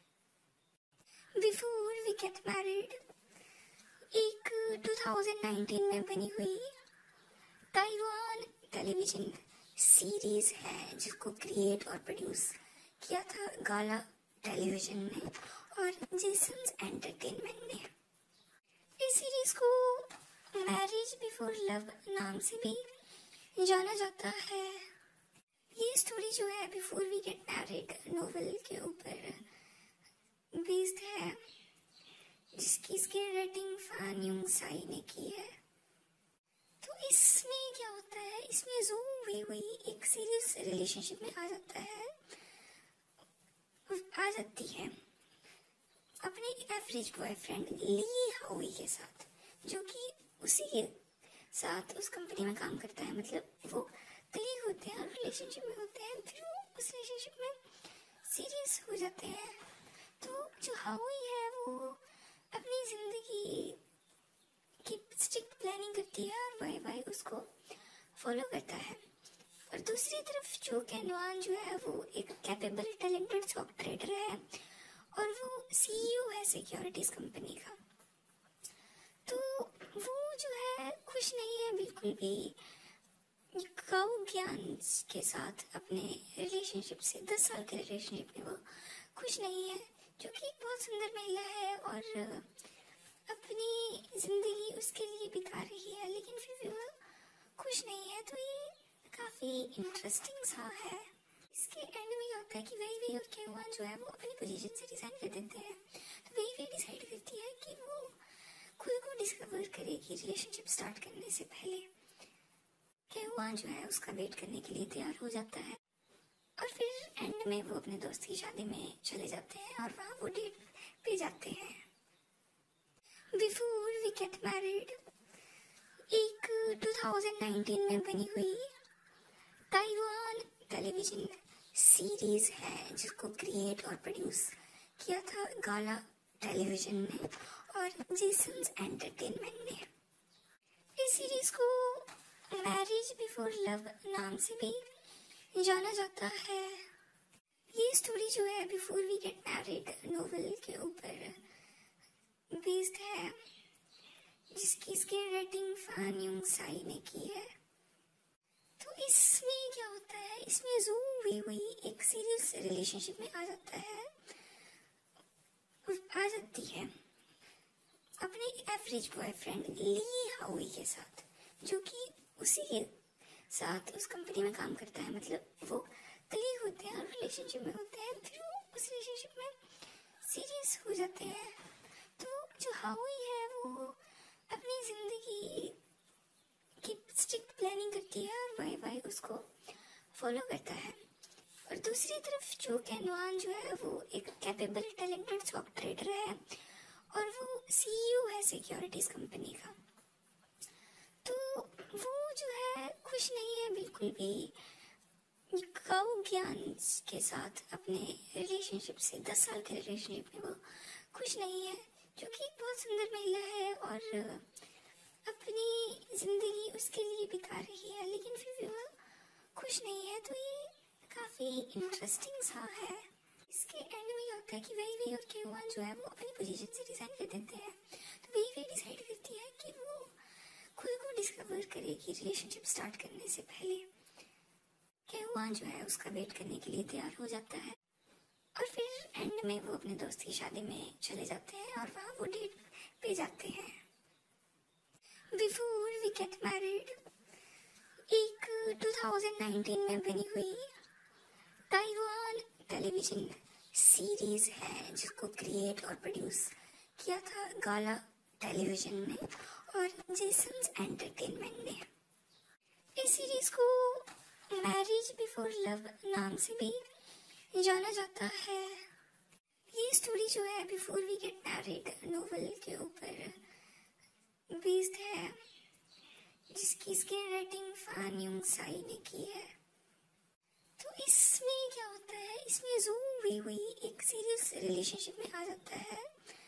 बिफोर वी गेट मैरिड एक दो हज़ार उन्नीस में बनी हुई ताइवान टेलीविजन सीरीज है जिसको क्रिएट और प्रोड्यूस किया था गाला टेलीविजन ने और जीसंस एंटरटेनमेंट ने। इस सीरीज को मैरिज बिफोर लव नाम से भी जाना जाता है। ये स्टोरी जो है before we get married novel के ऊपर बेस्ड है, जिसकी screen writing Fan Yung Sai ने की है। तो इसमें क्या होता है, इसमें जू वी हुई एक सीरियस रिलेशनशिप में आ जाता है आ जाती है अपने एवरेज बॉयफ्रेंड ली हाउई के साथ, जो कि उसी के साथ उस कंपनी में काम करता है। मतलब वो कलीग होते हैं और रिलेशनशिप में होते हैं, फिर वो उस रिलेशनशिप में सीरियस हो जाते हैं। तो जो हाउई है वो अपनी जिंदगी की स्ट्रिक्ट प्लानिंग करती है और वाई वाई उसको फॉलो करता है। और दूसरी तरफ जो कैनवान जो है वो एक कैपेबल टैलेंटेड सॉफ्टवेयर ट्रेडर है और वो सीईओ है सिक्योरिटीज कंपनी का। तो वो जो है खुश नहीं है बिल्कुल भी काउ ज्ञान के साथ अपने रिलेशनशिप से। दस साल के रिलेशनशिप में वो खुश नहीं है, जो कि एक बहुत सुंदर महिला है और अपनी जिंदगी उसके लिए बिता रही है, लेकिन फिर भी वो खुश नहीं है। तो ये काफी इंटरेस्टिंग सा है। इसके एंड में होता है कि वही वे और केवान जो है वो अपनी पोजीशन से रिजाइन कर देते हैं। तो वही वे डिसाइड करती है कि वो खुद को डिस्कवर करेगी रिलेशनशिप स्टार्ट करने से पहले। केवान जो है उसका वेट करने के लिए तैयार हो जाता है और फिर एंड में वो अपने दोस्त की शादी में चले जाते हैं और वहाँ वो डेट पे जाते हैं। बिफोर वी गेट मैरिड एक दो हज़ार उन्नीस में बनी हुई ताइवान टेलीविजन सीरीज है जिसको क्रिएट और प्रोड्यूस किया था गाला टेलीविजन ने और जेसन्स एंटरटेनमेंट ने। इस सीरीज को मैरिज बिफोर लव नाम से भी जाना जाता है। ये स्टोरी जो है before we get married novel के ऊपर बेस्ड है, जिसकी screen writing Fan Yung Sai ने की है। तो इसमें क्या होता है, इसमें जू वी हुई एक सीरियस रिलेशनशिप में आ जाता है आ जाती है अपने एवरेज बॉयफ्रेंड ली हाउई के साथ, जो कि उसी के साथ उस कंपनी में काम करता है। मतलब वो कलीग होते हैं और रिलेशनशिप में होते हैं, फिर वो उस रिलेशनशिप में सीरियस हो जाते हैं। तो जो हाउई है वो अपनी जिंदगी की स्ट्रिक्ट प्लानिंग करती है और वाई वाई उसको फॉलो करता है। और दूसरी तरफ जो कैनवान जो है वो एक कैपेबल टैलेंटेड स्टॉक ट्रेडर है और वो सीईओ है सिक्योरिटीज कंपनी का। तो वो जो है खुश नहीं है बिल्कुल भी काउ ज्ञान के साथ अपने रिलेशनशिप से, दस साल के रिलेशनशिप में वो खुश नहीं है, जो कि एक बहुत सुंदर महिला है और अपनी जिंदगी उसके लिए बिता रही है, लेकिन फिर भी वो खुश नहीं है। तो ये काफी इंटरेस्टिंग सा है। इसके एंड में होता है कि वही वे और केवान जो है वो अपनी पोजीशन से रिजाइन कर देते हैं। तो वही वे डिसाइड करती है कि वो खुद को डिस्कवर करेगी रिलेशनशिप स्टार्ट करने से पहले। केवान जो है उसका वेट करने के लिए तैयार हो जाता है और फिर एंड में वो अपने दोस्त की शादी में चले जाते हैं और वहाँ वो डेट पे जाते हैं। बिफोर वी गेट मैरिड एक दो हज़ार उन्नीस में बनी हुई ताइवान टेलीविजन सीरीज है, जिसको क्रिएट और प्रोड्यूस किया था गाला टेलीविजन ने और जेसन्स एंटरटेनमेंट ने। इस सीरीज को मैरिज बिफोर लव नाम से भी जाना जाता है। ये स्टोरी जो है before we get married novel के ऊपर बेस्ड है, जिसकी screen writing Fan Yung Sai ने की है। तो इसमें क्या होता है, इसमें जू वी हुई एक सीरियस रिलेशनशिप में आ जाता है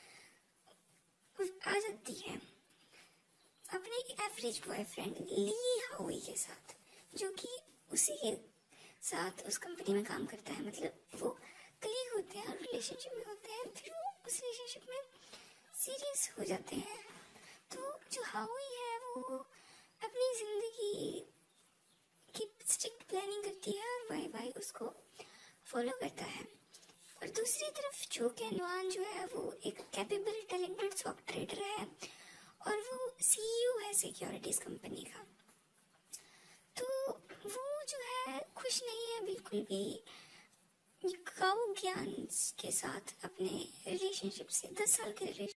आ जाती है अपने एवरेज बॉयफ्रेंड ली हाउई के साथ, जो कि उसी के साथ उस कंपनी में काम करता है। मतलब वो कलीग होते हैं और रिलेशनशिप में होते हैं, फिर वो उस रिलेशनशिप में सीरियस हो जाते हैं। तो जो हाउई है वो अपनी जिंदगी की स्ट्रिक्ट प्लानिंग करती है और वाई वाई उसको फॉलो करता है। और दूसरी तरफ जो कैनवान जो है वो एक कैपेबल टैलेंटेड स्टॉक ट्रेडर है और वो सीईओ है सिक्योरिटीज कंपनी का। तो वो जो है खुश नहीं है बिल्कुल भी काउ ज्ञान के साथ अपने रिलेशनशिप से, दस साल के रिलेशनशिप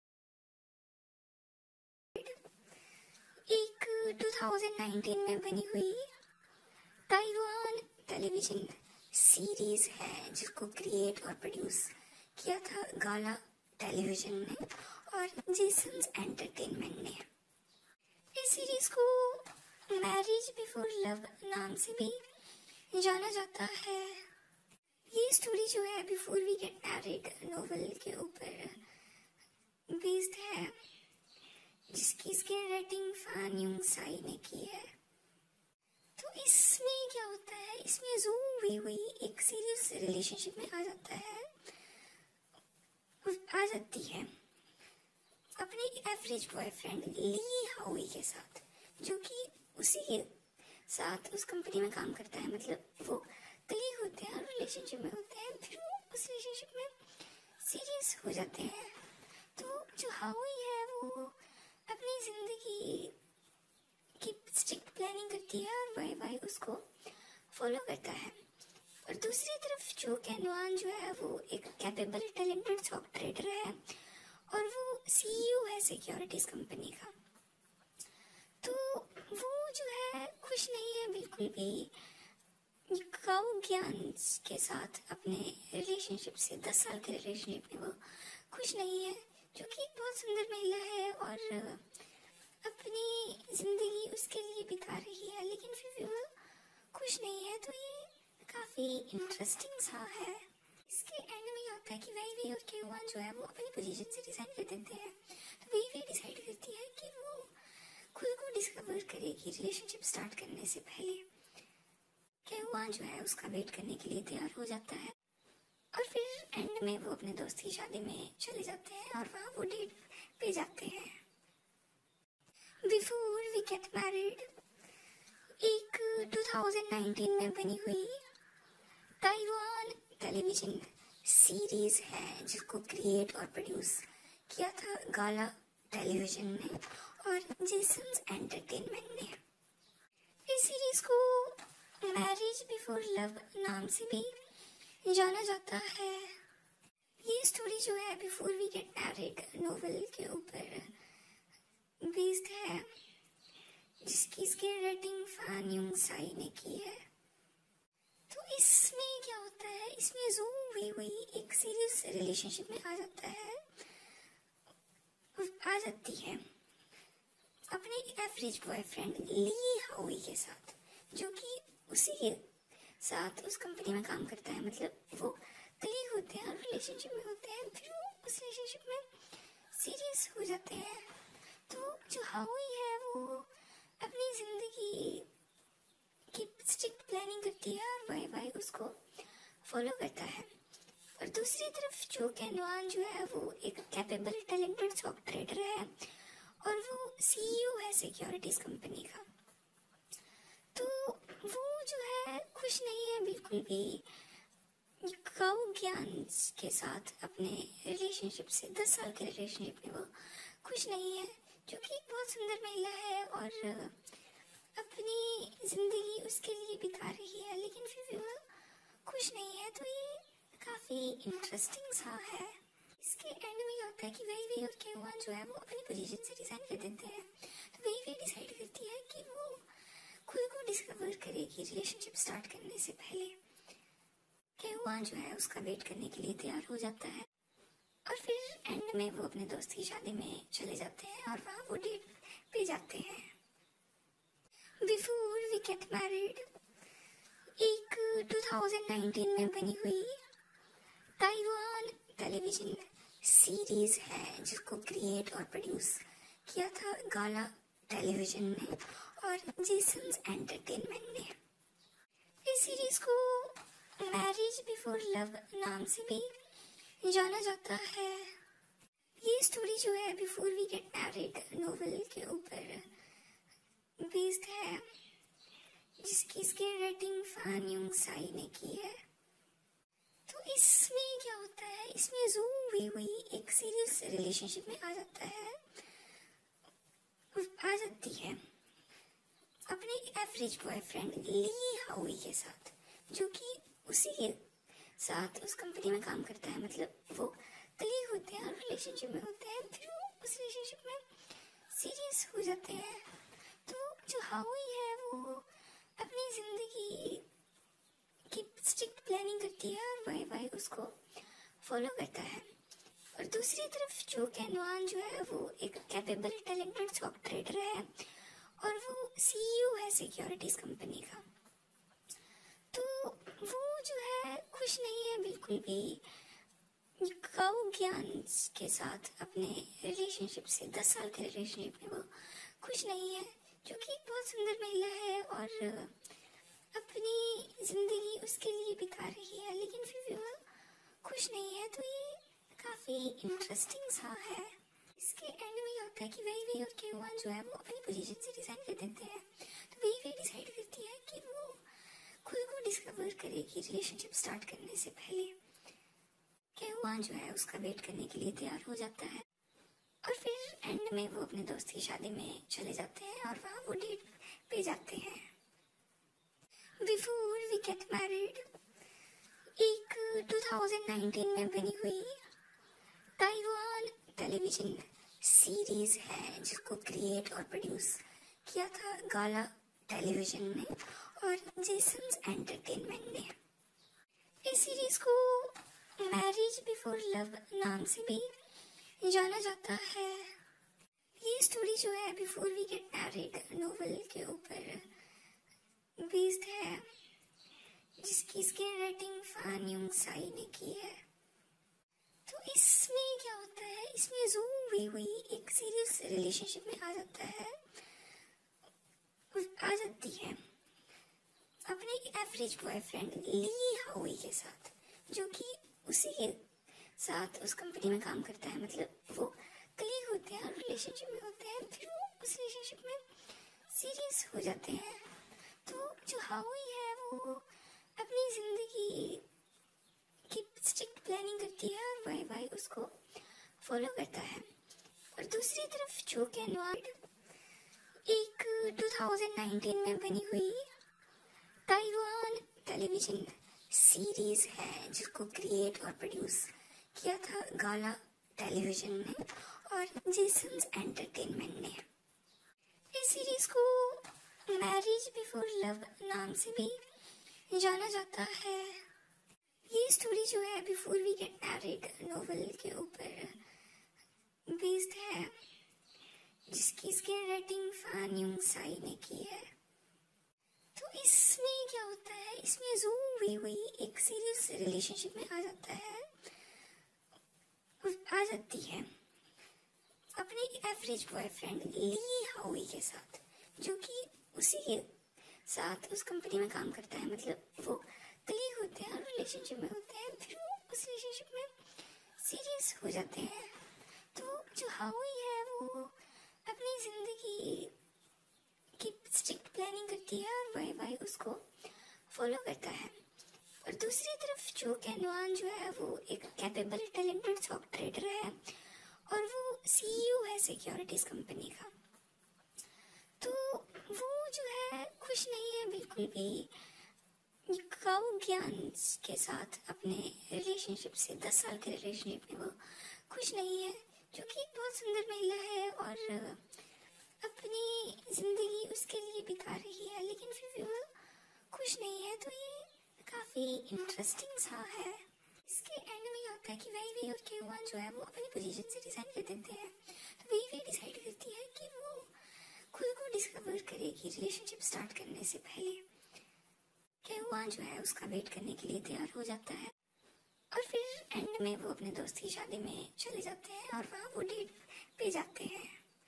एक दो हज़ार उन्नीस में बनी हुई ताइवान टेलीविजन सीरीज है, जिसको क्रिएट और प्रोड्यूस किया था गाला टेलीविजन ने और जेसन्स एंटरटेनमेंट ने। इस सीरीज को मैरिज बिफोर लव नाम से भी जाना जाता है। ये स्टोरी जो है before we get married novel के ऊपर बेस्ड है, जिसकी screen writing Fan Yung Sai ने की है। तो इसमें क्या होता है, इसमें जू वी हुई एक सीरियस रिलेशनशिप में आ जाता है आ जाती है अपने एवरेज बॉयफ्रेंड ली हाउई के साथ, जो कि उसी के साथ उस कंपनी में काम करता है। मतलब वो कलीग होते हैं और रिलेशनशिप में होते हैं, फिर वो उस रिलेशनशिप में सीरियस हो जाते हैं। तो जो हाउई है वो अपनी जिंदगी की स्ट्रिक्ट प्लानिंग करती है और वाई वाई उसको फॉलो करता है। और दूसरी तरफ जो कैनवान जो है वो एक कैपेबल टैलेंटेड स्टॉक ट्रेडर है और वो सीईओ है सिक्योरिटीज कंपनी का। तो वो जो है खुश नहीं है बिल्कुल भी काउ ज्ञान के साथ अपने रिलेशनशिप से, दस साल के रिलेशनशिप में वो खुश नहीं है, जो कि एक बहुत सुंदर महिला है और अपनी जिंदगी उसके लिए बिता रही है, लेकिन फिर भी वो खुश नहीं है। तो ये काफी इंटरेस्टिंग सा है। इसके एंड में होता है कि वही वे और के वन जो है वो अपनी पोजीशन से रिजाइन कर देते हैं। तो वही वे डिसाइड करती है कि वो खुद को डिस्कवर करेगी रिलेशनशिप स्टार्ट करने से पहले। के वन जो है उसका वेट करने के लिए तैयार हो जाता है और फिर एंड में वो अपने दोस्त की शादी में चले जाते हैं और वहाँ वो डेट पे जाते हैं। बिफोर वी गेट मैरिड एक दो हज़ार उन्नीस में बनी हुई ताइवान टेलीविजन सीरीज है जिसको क्रिएट और प्रोड्यूस किया था गाला टेलीविजन ने और जेसन्स एंटरटेनमेंट ने। इस सीरीज को मैरिज बिफोर लव नाम से भी जाना जाता है। ये स्टोरी जो है before we get married novel के ऊपर बेस्ड है जिसकी इसकी राइटिंग फान युंग साई ने की है। तो इसमें क्या होता है, इसमें जो वे वही एक सीरियस रिलेशनशिप में आ जाता है आ जाती है अपने एवरेज बॉयफ्रेंड ली हाउई के साथ, जो कि उसी के साथ उस कंपनी में काम करता है। मतलब वो कलीग होते हैं और रिलेशनशिप में होते हैं, फिर वो उस रिलेशनशिप में सीरियस हो जाते हैं। तो जो हाउई है वो अपनी जिंदगी की स्ट्रिक्ट प्लानिंग करती है और वाई वाई उसको फॉलो करता है। और दूसरी तरफ जो कैनवान जो है वो एक कैपेबल टैलेंटेड स्टॉक ट्रेडर है और वो सीईओ है सिक्योरिटीज कंपनी का। तो वो जो है खुश नहीं है बिल्कुल भी काउ ज्ञान के साथ अपने रिलेशनशिप से, दस साल के रिलेशनशिप में वो खुश नहीं है, जो कि एक बहुत सुंदर महिला है और अपनी जिंदगी उसके लिए बिता रही है, लेकिन फिर भी वो खुश नहीं है। तो ये काफी इंटरेस्टिंग सा है। इसके एंड में ये होता है कि वही वे और केवान जो है वो अपनी पोजीशन से रिजाइन कर देते हैं। तो वही वे डिसाइड करती है कि वो खुद को डिस्कवर करेगी रिलेशनशिप स्टार्ट करने से पहले। केवान जो है उसका वेट करने के लिए तैयार हो जाता है और फिर एंड में वो अपने दोस्त की शादी में चले जाते हैं और वहाँ वो डेट पे जाते हैं। बिफोर वी गेट मैरिड एक दो हज़ार उन्नीस में बनी हुई ताइवान टेलीविजन सीरीज है जिसको क्रिएट और प्रोड्यूस किया था गाला टेलीविजन ने और जेसन्स एंटरटेनमेंट ने। इस सीरीज को मैरिज बिफोर लव नाम से भी जाना जाता है। ये स्टोरी जो है before we get married novel के ऊपर बेस्ड है जिसकी इसकी राइटिंग फान युंग साई ने की है। तो इसमें क्या होता है, इसमें जो वे वही एक सीरियस रिलेशनशिप में आ जाता है आ जाती है अपने एवरेज बॉयफ्रेंड ली हाउई के साथ, जो कि उसी के साथ उस कंपनी में काम करता है। मतलब वो कलीग होते हैं और रिलेशनशिप में होते हैं, फिर वो उस रिलेशनशिप में सीरियस हो जाते हैं। तो जो हाउई है वो अपनी जिंदगी की स्ट्रिक्ट प्लानिंग करती है और वाई वाई उसको फॉलो करता है। और दूसरी तरफ जो कैनवान जो है वो एक कैपेबल टैलेंटेड स्टॉक ट्रेडर है और वो सीईओ है सिक्योरिटीज कंपनी का। तो वो जो है खुश नहीं है बिल्कुल भी काउ ज्ञान के साथ अपने रिलेशनशिप से, दस साल के रिलेशनशिप में वो खुश नहीं है, जो कि एक बहुत सुंदर महिला है और अपनी जिंदगी उसके लिए बिता रही है, लेकिन फिर भी वो खुश नहीं है। तो ये काफी इंटरेस्टिंग सा है। इसके एंड में ये होता है कि वही वे और केवान जो है वो अपनी पोजीशन से रिजाइन कर देते हैं। तो वही वे डिसाइड करती है कि वो खुद को डिस्कवर करेगी रिलेशनशिप स्टार्ट करने से पहले। केवान जो है उसका वेट करने के लिए तैयार हो जाता है और फिर एंड में वो अपने दोस्त की शादी में चले जाते हैं और वहाँ वो डेट पे जाते हैं। बिफोर वी गेट मैरिड एक दो हज़ार उन्नीस में बनी हुई ताइवान टेलीविजन सीरीज है जिसको क्रिएट और प्रोड्यूस किया था गाला टेलीविजन ने और जेसन्स एंटरटेनमेंट ने। इस सीरीज को मैरिज बिफोर लव नाम से भी जाना जाता है। ये स्टोरी जो है before we get married novel के ऊपर बेस्ड है जिसकी इसकी राइटिंग फान युंग साई ने की है। इसमें जू हुई हुई एक सीरियस रिलेशनशिप में आ जाता है आ जाती है अपने एवरेज बॉयफ्रेंड ली हाउई के साथ, जो कि उसी के साथ उस कंपनी में काम करता है। मतलब वो कलीग होते हैं और रिलेशनशिप में होते हैं, फिर वो उस रिलेशनशिप में सीरियस हो जाते हैं। तो जो हाउई है वो अपनी जिंदगी की स्ट्रिक्ट प्लानिंग करती है और वाई वाई उसको फॉलो करता है। और दूसरी तरफ जो कैनवाड एक दो हज़ार उन्नीस में बनी हुई ताइवान टेलीविजन सीरीज है, जिसको क्रिएट और प्रोड्यूस किया था गाला टेलीविजन ने और जेसन्स एंटरटेनमेंट ने। इस सीरीज को मैरिज बिफोर लव नाम से भी जाना जाता है। ये स्टोरी जो है before we get married novel के ऊपर बेस्ड है, जिसकी screen writing Fan Yung Sai ने की है। तो इसमें क्या होता है, इसमें जू हुई हुई एक सीरियस रिलेशनशिप में आ जाता है आ जाती है अपने एवरेज बॉयफ्रेंड ली हाउई के साथ, जो कि उसी के साथ उस कंपनी में काम करता है। मतलब वो कलीग होते हैं और रिलेशनशिप में होते हैं, फिर वो उस रिलेशनशिप में सीरियस हो जाते हैं। तो जो हाउई है वो अपनी जिंदगी की स्ट्रिक्ट प्लानिंग करती है और वाई वाई उसको फॉलो करता है। और दूसरी तरफ जो कैनवान जो है वो एक कैपेबल टैलेंटेड स्टॉक ट्रेडर है और वो सीईओ है सिक्योरिटीज कंपनी का। तो वो जो है खुश नहीं है बिल्कुल भी काउ ज्ञान के साथ अपने रिलेशनशिप से, दस साल के रिलेशनशिप में वो खुश नहीं है, जो कि एक बहुत सुंदर महिला है और अपनी जिंदगी उसके लिए बिता रही है, लेकिन फिर भी वो खुश नहीं है। तो ये काफी इंटरेस्टिंग सा है। इसके एंड में क्या होता है कि वही भी और केवान जो है वो अपनी पोजीशन से रिजाइन कर देते हैं। तो वही भी डिसाइड करती है कि वो खुद को डिस्कवर करेगी रिलेशनशिप स्टार्ट करने से पहले। केवान जो है उसका वेट करने के लिए तैयार हो जाता है और फिर एंड में वो अपने दोस्त की शादी में चले जाते हैं और वहाँ वो डेट पे जाते हैं।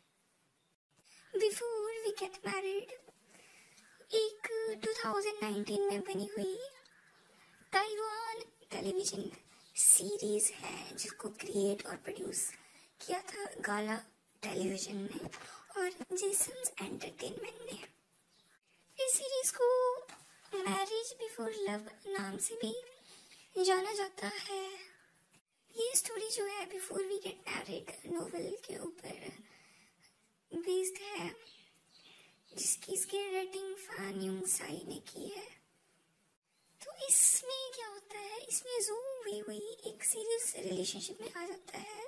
बिफोर वी गेट मैरिड एक दो हज़ार उन्नीस में बनी हुई ताइवान टेलीविजन सीरीज है, जिसको क्रिएट और प्रोड्यूस किया था गाला टेलीविजन ने और जेसन्स एंटरटेनमेंट ने। इस सीरीज को मैरिज बिफोर लव नाम से भी जाना जाता है। ये स्टोरी जो है before we get married novel के ऊपर बेस्ड है, जिसकी screen writing Fan Yung Sai ने की है। तो इसमें क्या होता है, इसमें जू हुई हुई एक सीरियस रिलेशनशिप में आ जाता है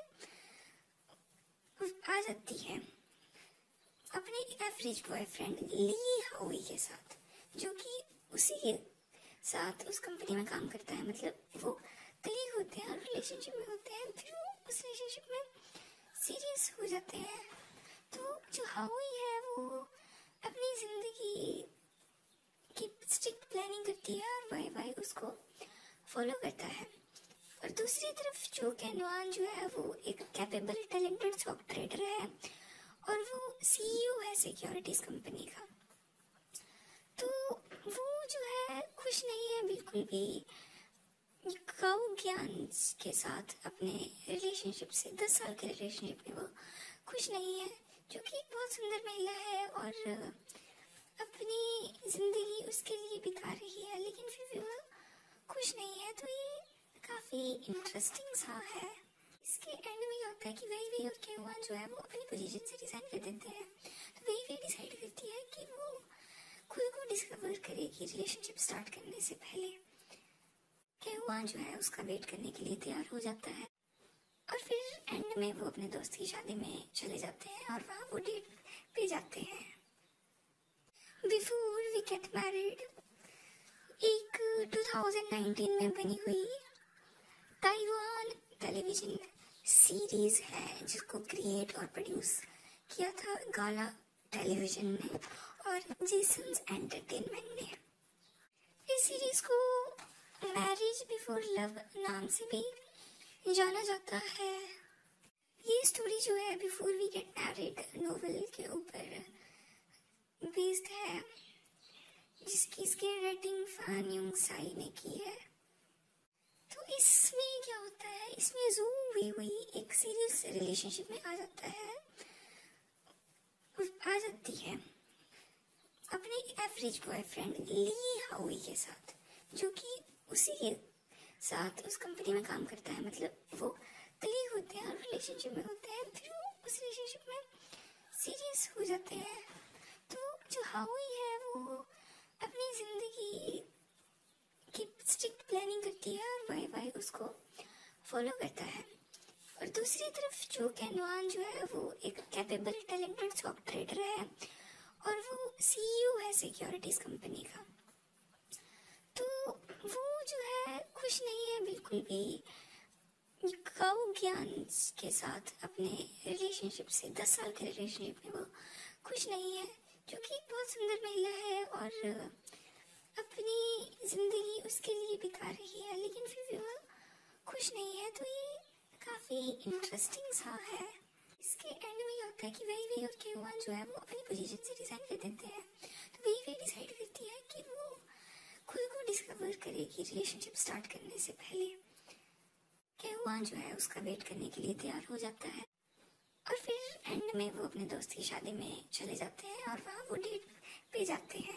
आ जाती है अपने एवरेज बॉयफ्रेंड ली हाउई के साथ, जो कि उसी के साथ उस कंपनी में काम करता है। मतलब वो कलीग होते हैं और रिलेशनशिप में होते हैं, फिर वो उस रिलेशनशिप में सीरियस हो जाते हैं। तो जो हाउई है वो अपनी जिंदगी की स्ट्रिक्ट प्लानिंग करती है और वाई वाई उसको फॉलो करता है। और दूसरी तरफ जो कैनवान जो है वो एक कैपेबल टैलेंटेड स्टॉक ट्रेडर है और वो सीईओ है सिक्योरिटीज कंपनी का। तो वो जो है खुश नहीं है बिल्कुल भी काउ ज्ञान के साथ अपने रिलेशनशिप से, दस साल के रिलेशनशिप में वो खुश नहीं है, जो कि एक बहुत सुंदर महिला है और अपनी जिंदगी उसके लिए बिता रही है, लेकिन फिर भी वो खुश नहीं है। तो ये काफी इंटरेस्टिंग सा है। इसके एंड में क्या होता है कि वही भी और केवान जो है वो अपनी पोजीशन से रिजाइन कर देते हैं। तो वही भी डिसाइड करती है कि वो खुद को डिस्कवर करेगी रिलेशनशिप स्टार्ट करने से पहले। केवान जो है उसका वेट करने के लिए तैयार हो जाता है और फिर एंड में वो अपने दोस्त की शादी में चले जाते हैं और वहाँ वो डेट पे जाते हैं। बिफोर वी गेट मैरिड एक दो हज़ार उन्नीस में बनी हुई ताइवान टेलीविजन सीरीज है, जिसको क्रिएट और प्रोड्यूस किया था गाला टेलीविजन ने और जेसन्स एंटरटेनमेंट ने। इस सीरीज को मैरिज बिफोर लव नाम से भी जाना जाता है। ये स्टोरी जो है before we get married novel के ऊपर बेस्ड है, जिसकी screen writing Fan Yung Sai ने की है। तो इसमें क्या होता है, इसमें जू वी वही एक सीरियस रिलेशनशिप में आ जाता है आ जाती है अपने एवरेज बॉयफ्रेंड ली हाउई के साथ, जो कि उसी के साथ उस कंपनी में काम करता है। मतलब वो कलीग होते हैं और रिलेशनशिप में होते हैं, फिर वो उस रिलेशनशिप में सीरियस हो जाते हैं। तो जो हाउई है वो अपनी जिंदगी की स्ट्रिक्ट प्लानिंग करती है और वाई वाई उसको फॉलो करता है। और दूसरी तरफ जो कैनवान जो है वो एक कैपेबल टैलेंटेड सॉफ्टवेयर ट्रेडर है और वो सीईओ है सिक्योरिटीज कंपनी का। तो वो जो है खुश नहीं है बिल्कुल भी काउ ज्ञान के साथ अपने रिलेशनशिप से, दस साल के रिलेशनशिप में वो खुश नहीं है, जो कि बहुत सुंदर महिला है और अपनी जिंदगी उसके लिए बिता रही है, लेकिन फिर भी वो खुश नहीं है। तो ये काफी इंटरेस्टिंग सा है। इसके एंड में ये होता है कि वही वही और केवान जो है वो अपनी पोजीशन से रिजाइन कर देते हैं। तो वही वही डिसाइड करती है कि वो खुद को डिस्कवर करेगी रिलेशनशिप स्टार्ट करने से पहले। केवान जो है उसका वेट करने के लिए तैयार हो जाता है और फिर एंड में वो अपने दोस्त की शादी में चले जाते हैं और वहाँ वो डेट पे जाते हैं।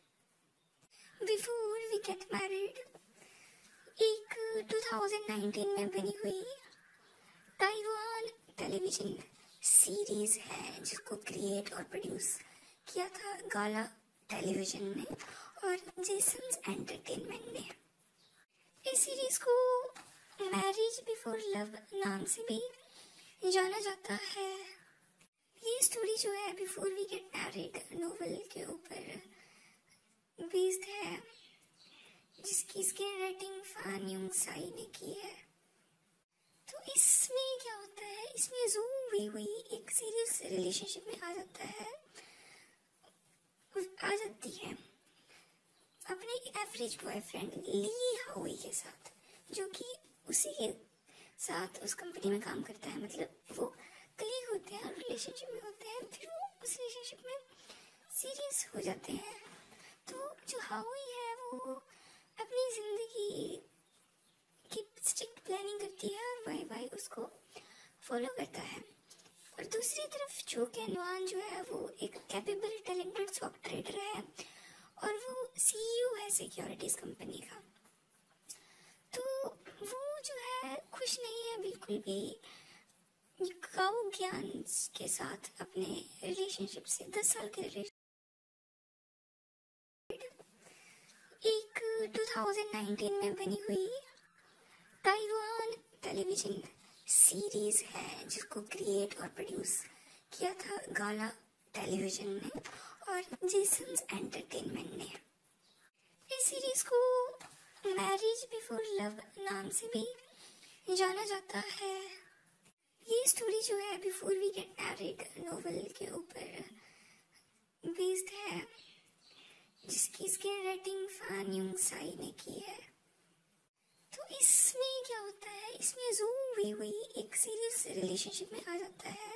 बिफोर वी गेट मैरिड एक दो हज़ार उन्नीस में बनी हुई ताइवान टेलीविजन सीरीज है, जिसको क्रिएट और प्रोड्यूस किया था गाला टेलीविजन ने और जेसन्स एंटरटेनमेंट ने। इस सीरीज को मैरिज बिफोर लव नाम से भी जाना जाता है। ये स्टोरी जो है before we get married novel के ऊपर बेस्ड है, जिसकी screen writing Fan Yung Sai ने की है। तो इसमें क्या होता है, इसमें जू वी वही एक सीरियस रिलेशनशिप में आ जाता है आ जाती है अपने एवरेज बॉयफ्रेंड ली हाउई के साथ, जो कि उसी के साथ उस कंपनी में काम करता है। मतलब वो कलीग होते हैं और रिलेशनशिप में होते हैं, फिर वो उस रिलेशनशिप में सीरियस हो जाते हैं। तो जो हाउई है वो अपनी जिंदगी की स्ट्रिक्ट प्लानिंग करती है और वाई वाई उसको फॉलो करता है। और दूसरी तरफ जो कैनवान जो है वो एक कैपेबल टैलेंटेड सॉफ्टवेयर ट्रेडर है और वो सीईओ है सिक्योरिटीज कंपनी का। तो वो जो है खुश नहीं है बिल्कुल भी काउ ज्ञान के साथ अपने रिलेशनशिप से, दस साल के रिलेशनशिप एक दो हज़ार उन्नीस में बनी हुई ताइवान टेलीविजन सीरीज है, जिसको क्रिएट और प्रोड्यूस किया था गाला टेलीविजन ने और जेसन्स एंटरटेनमेंट ने। इस सीरीज को मैरिज बिफोर लव नाम से भी जाना जाता है। ये स्टोरी जो है before we get married novel के ऊपर बेस्ड है, जिसकी screen writing Fan Yung Sai ने की है। तो इसमें क्या होता है, इसमें जू वी वही एक सीरियस रिलेशनशिप में आ जाता है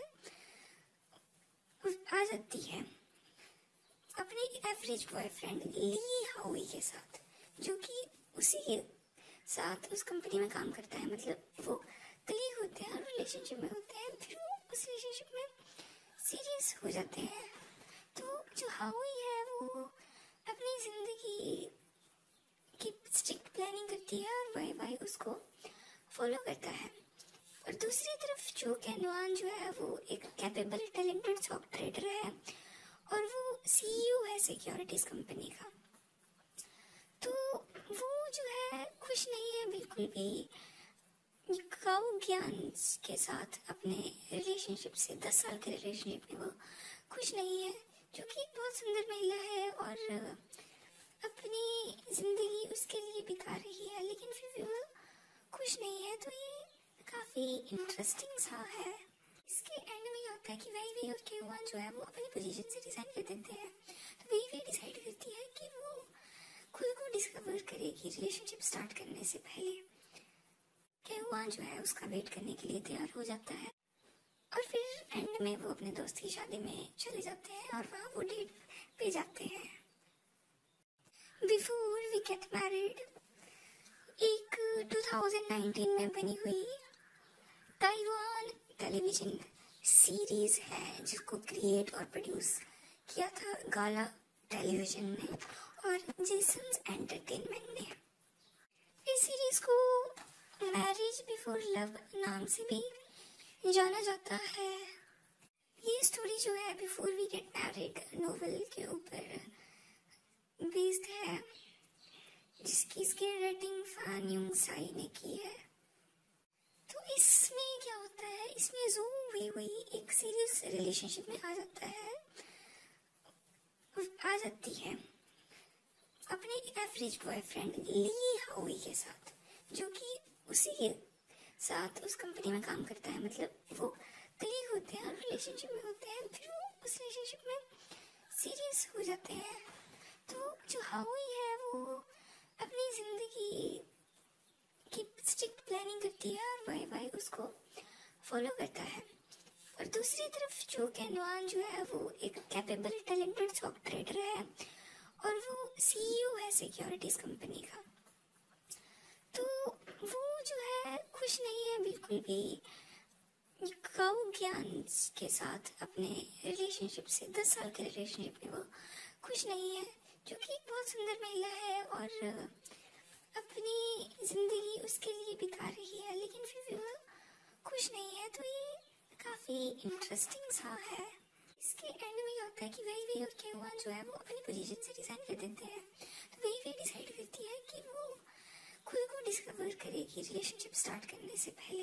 आ जाती है अपने एवरेज बॉयफ्रेंड ली हाउई के साथ, जो कि उसी के साथ उस कंपनी में काम करता है। मतलब वो कलीग होते हैं और रिलेशनशिप में होते हैं, फिर वो उस रिलेशनशिप में सीरियस हो जाते हैं। तो जो हाउई है वो अपनी जिंदगी की स्ट्रिक्ट प्लानिंग करती है और वाई वाई उसको फॉलो करता है। और दूसरी तरफ जो कैनवान जो है वो एक कैपेबल टैलेंटेड सॉफ्टवेयर ट्रेडर है और वो सीईओ है सिक्योरिटीज कंपनी का। तो वो जो है खुश नहीं है बिल्कुल भी काउ ज्ञान के साथ अपने रिलेशनशिप से, दस साल के रिलेशनशिप में वो खुश नहीं है, जो कि बहुत सुंदर महिला है और अपनी जिंदगी उसके लिए बिता रही है, लेकिन फिर भी वो खुश नहीं है। तो ये काफी इंटरेस्टिंग सा है। इसके एंड में ये होता है कि वही वही और केवान जो है वो अपनी पोजीशन से रिजाइन कर देते हैं। तो वही वही डिसाइड करती है कि वो खुद को डिस्कवर करेगी रिलेशनशिप स्टार्ट करने से पहले। केवान जो है उसका वेट करने के लिए तैयार हो जाता है एंड में वो अपने दोस्त की शादी में चले जाते हैं और वहाँ वो डेट पे जाते हैं। बिफोर वी गेट मैरिड एक दो हज़ार उन्नीस में बनी हुई ताइवान टेलीविजन सीरीज है जिसको क्रिएट और प्रोड्यूस किया था गाला टेलीविजन ने और जेसन्स एंटरटेनमेंट ने। इस सीरीज को मैरिज बिफोर लव नाम से भी जाना जाता है। ये स्टोरी जो है before we get married novel के ऊपर बेस्ड है, जिसकी इसकी रेटिंग फान युंग साई ने की है। तो इसमें क्या होता है, इसमें जो हुई हुई एक सीरियस रिलेशनशिप में आ जाता है आ जाती है अपने एवरेज बॉयफ्रेंड ली हाउई के साथ, जो कि उसी के साथ उस कंपनी में काम करता है। मतलब वो कलीग होते हैं और रिलेशनशिप में होते हैं, फिर वो उस रिलेशनशिप में सीरियस हो जाते हैं। तो जो हाउई है वो अपनी जिंदगी की स्ट्रिक्ट प्लानिंग करती है और वाई वाई उसको फॉलो करता है। और दूसरी तरफ जो कैनवान जो है वो एक कैपेबल टैलेंटेड सॉफ्टवेयर ट्रेडर है और वो सीईओ है सिक्योरिटीज कंपनी का। तो वो जो है खुश नहीं है बिल्कुल भी काउ ज्ञान के साथ अपने रिलेशनशिप से, दस साल के रिलेशनशिप में वो खुश नहीं है, जो कि एक बहुत सुंदर महिला है और अपनी जिंदगी उसके लिए बिता रही है, लेकिन फिर भी वो खुश नहीं है। तो ये काफी इंटरेस्टिंग सा है। इसके एंड में होता है कि वही वे और केवान जो है वो अपनी पोजीशन से रिजाइन कर देते हैं। तो वही वे डिसाइड करती है कि वो खुद को डिस्कवर करेगी रिलेशनशिप स्टार्ट करने से पहले।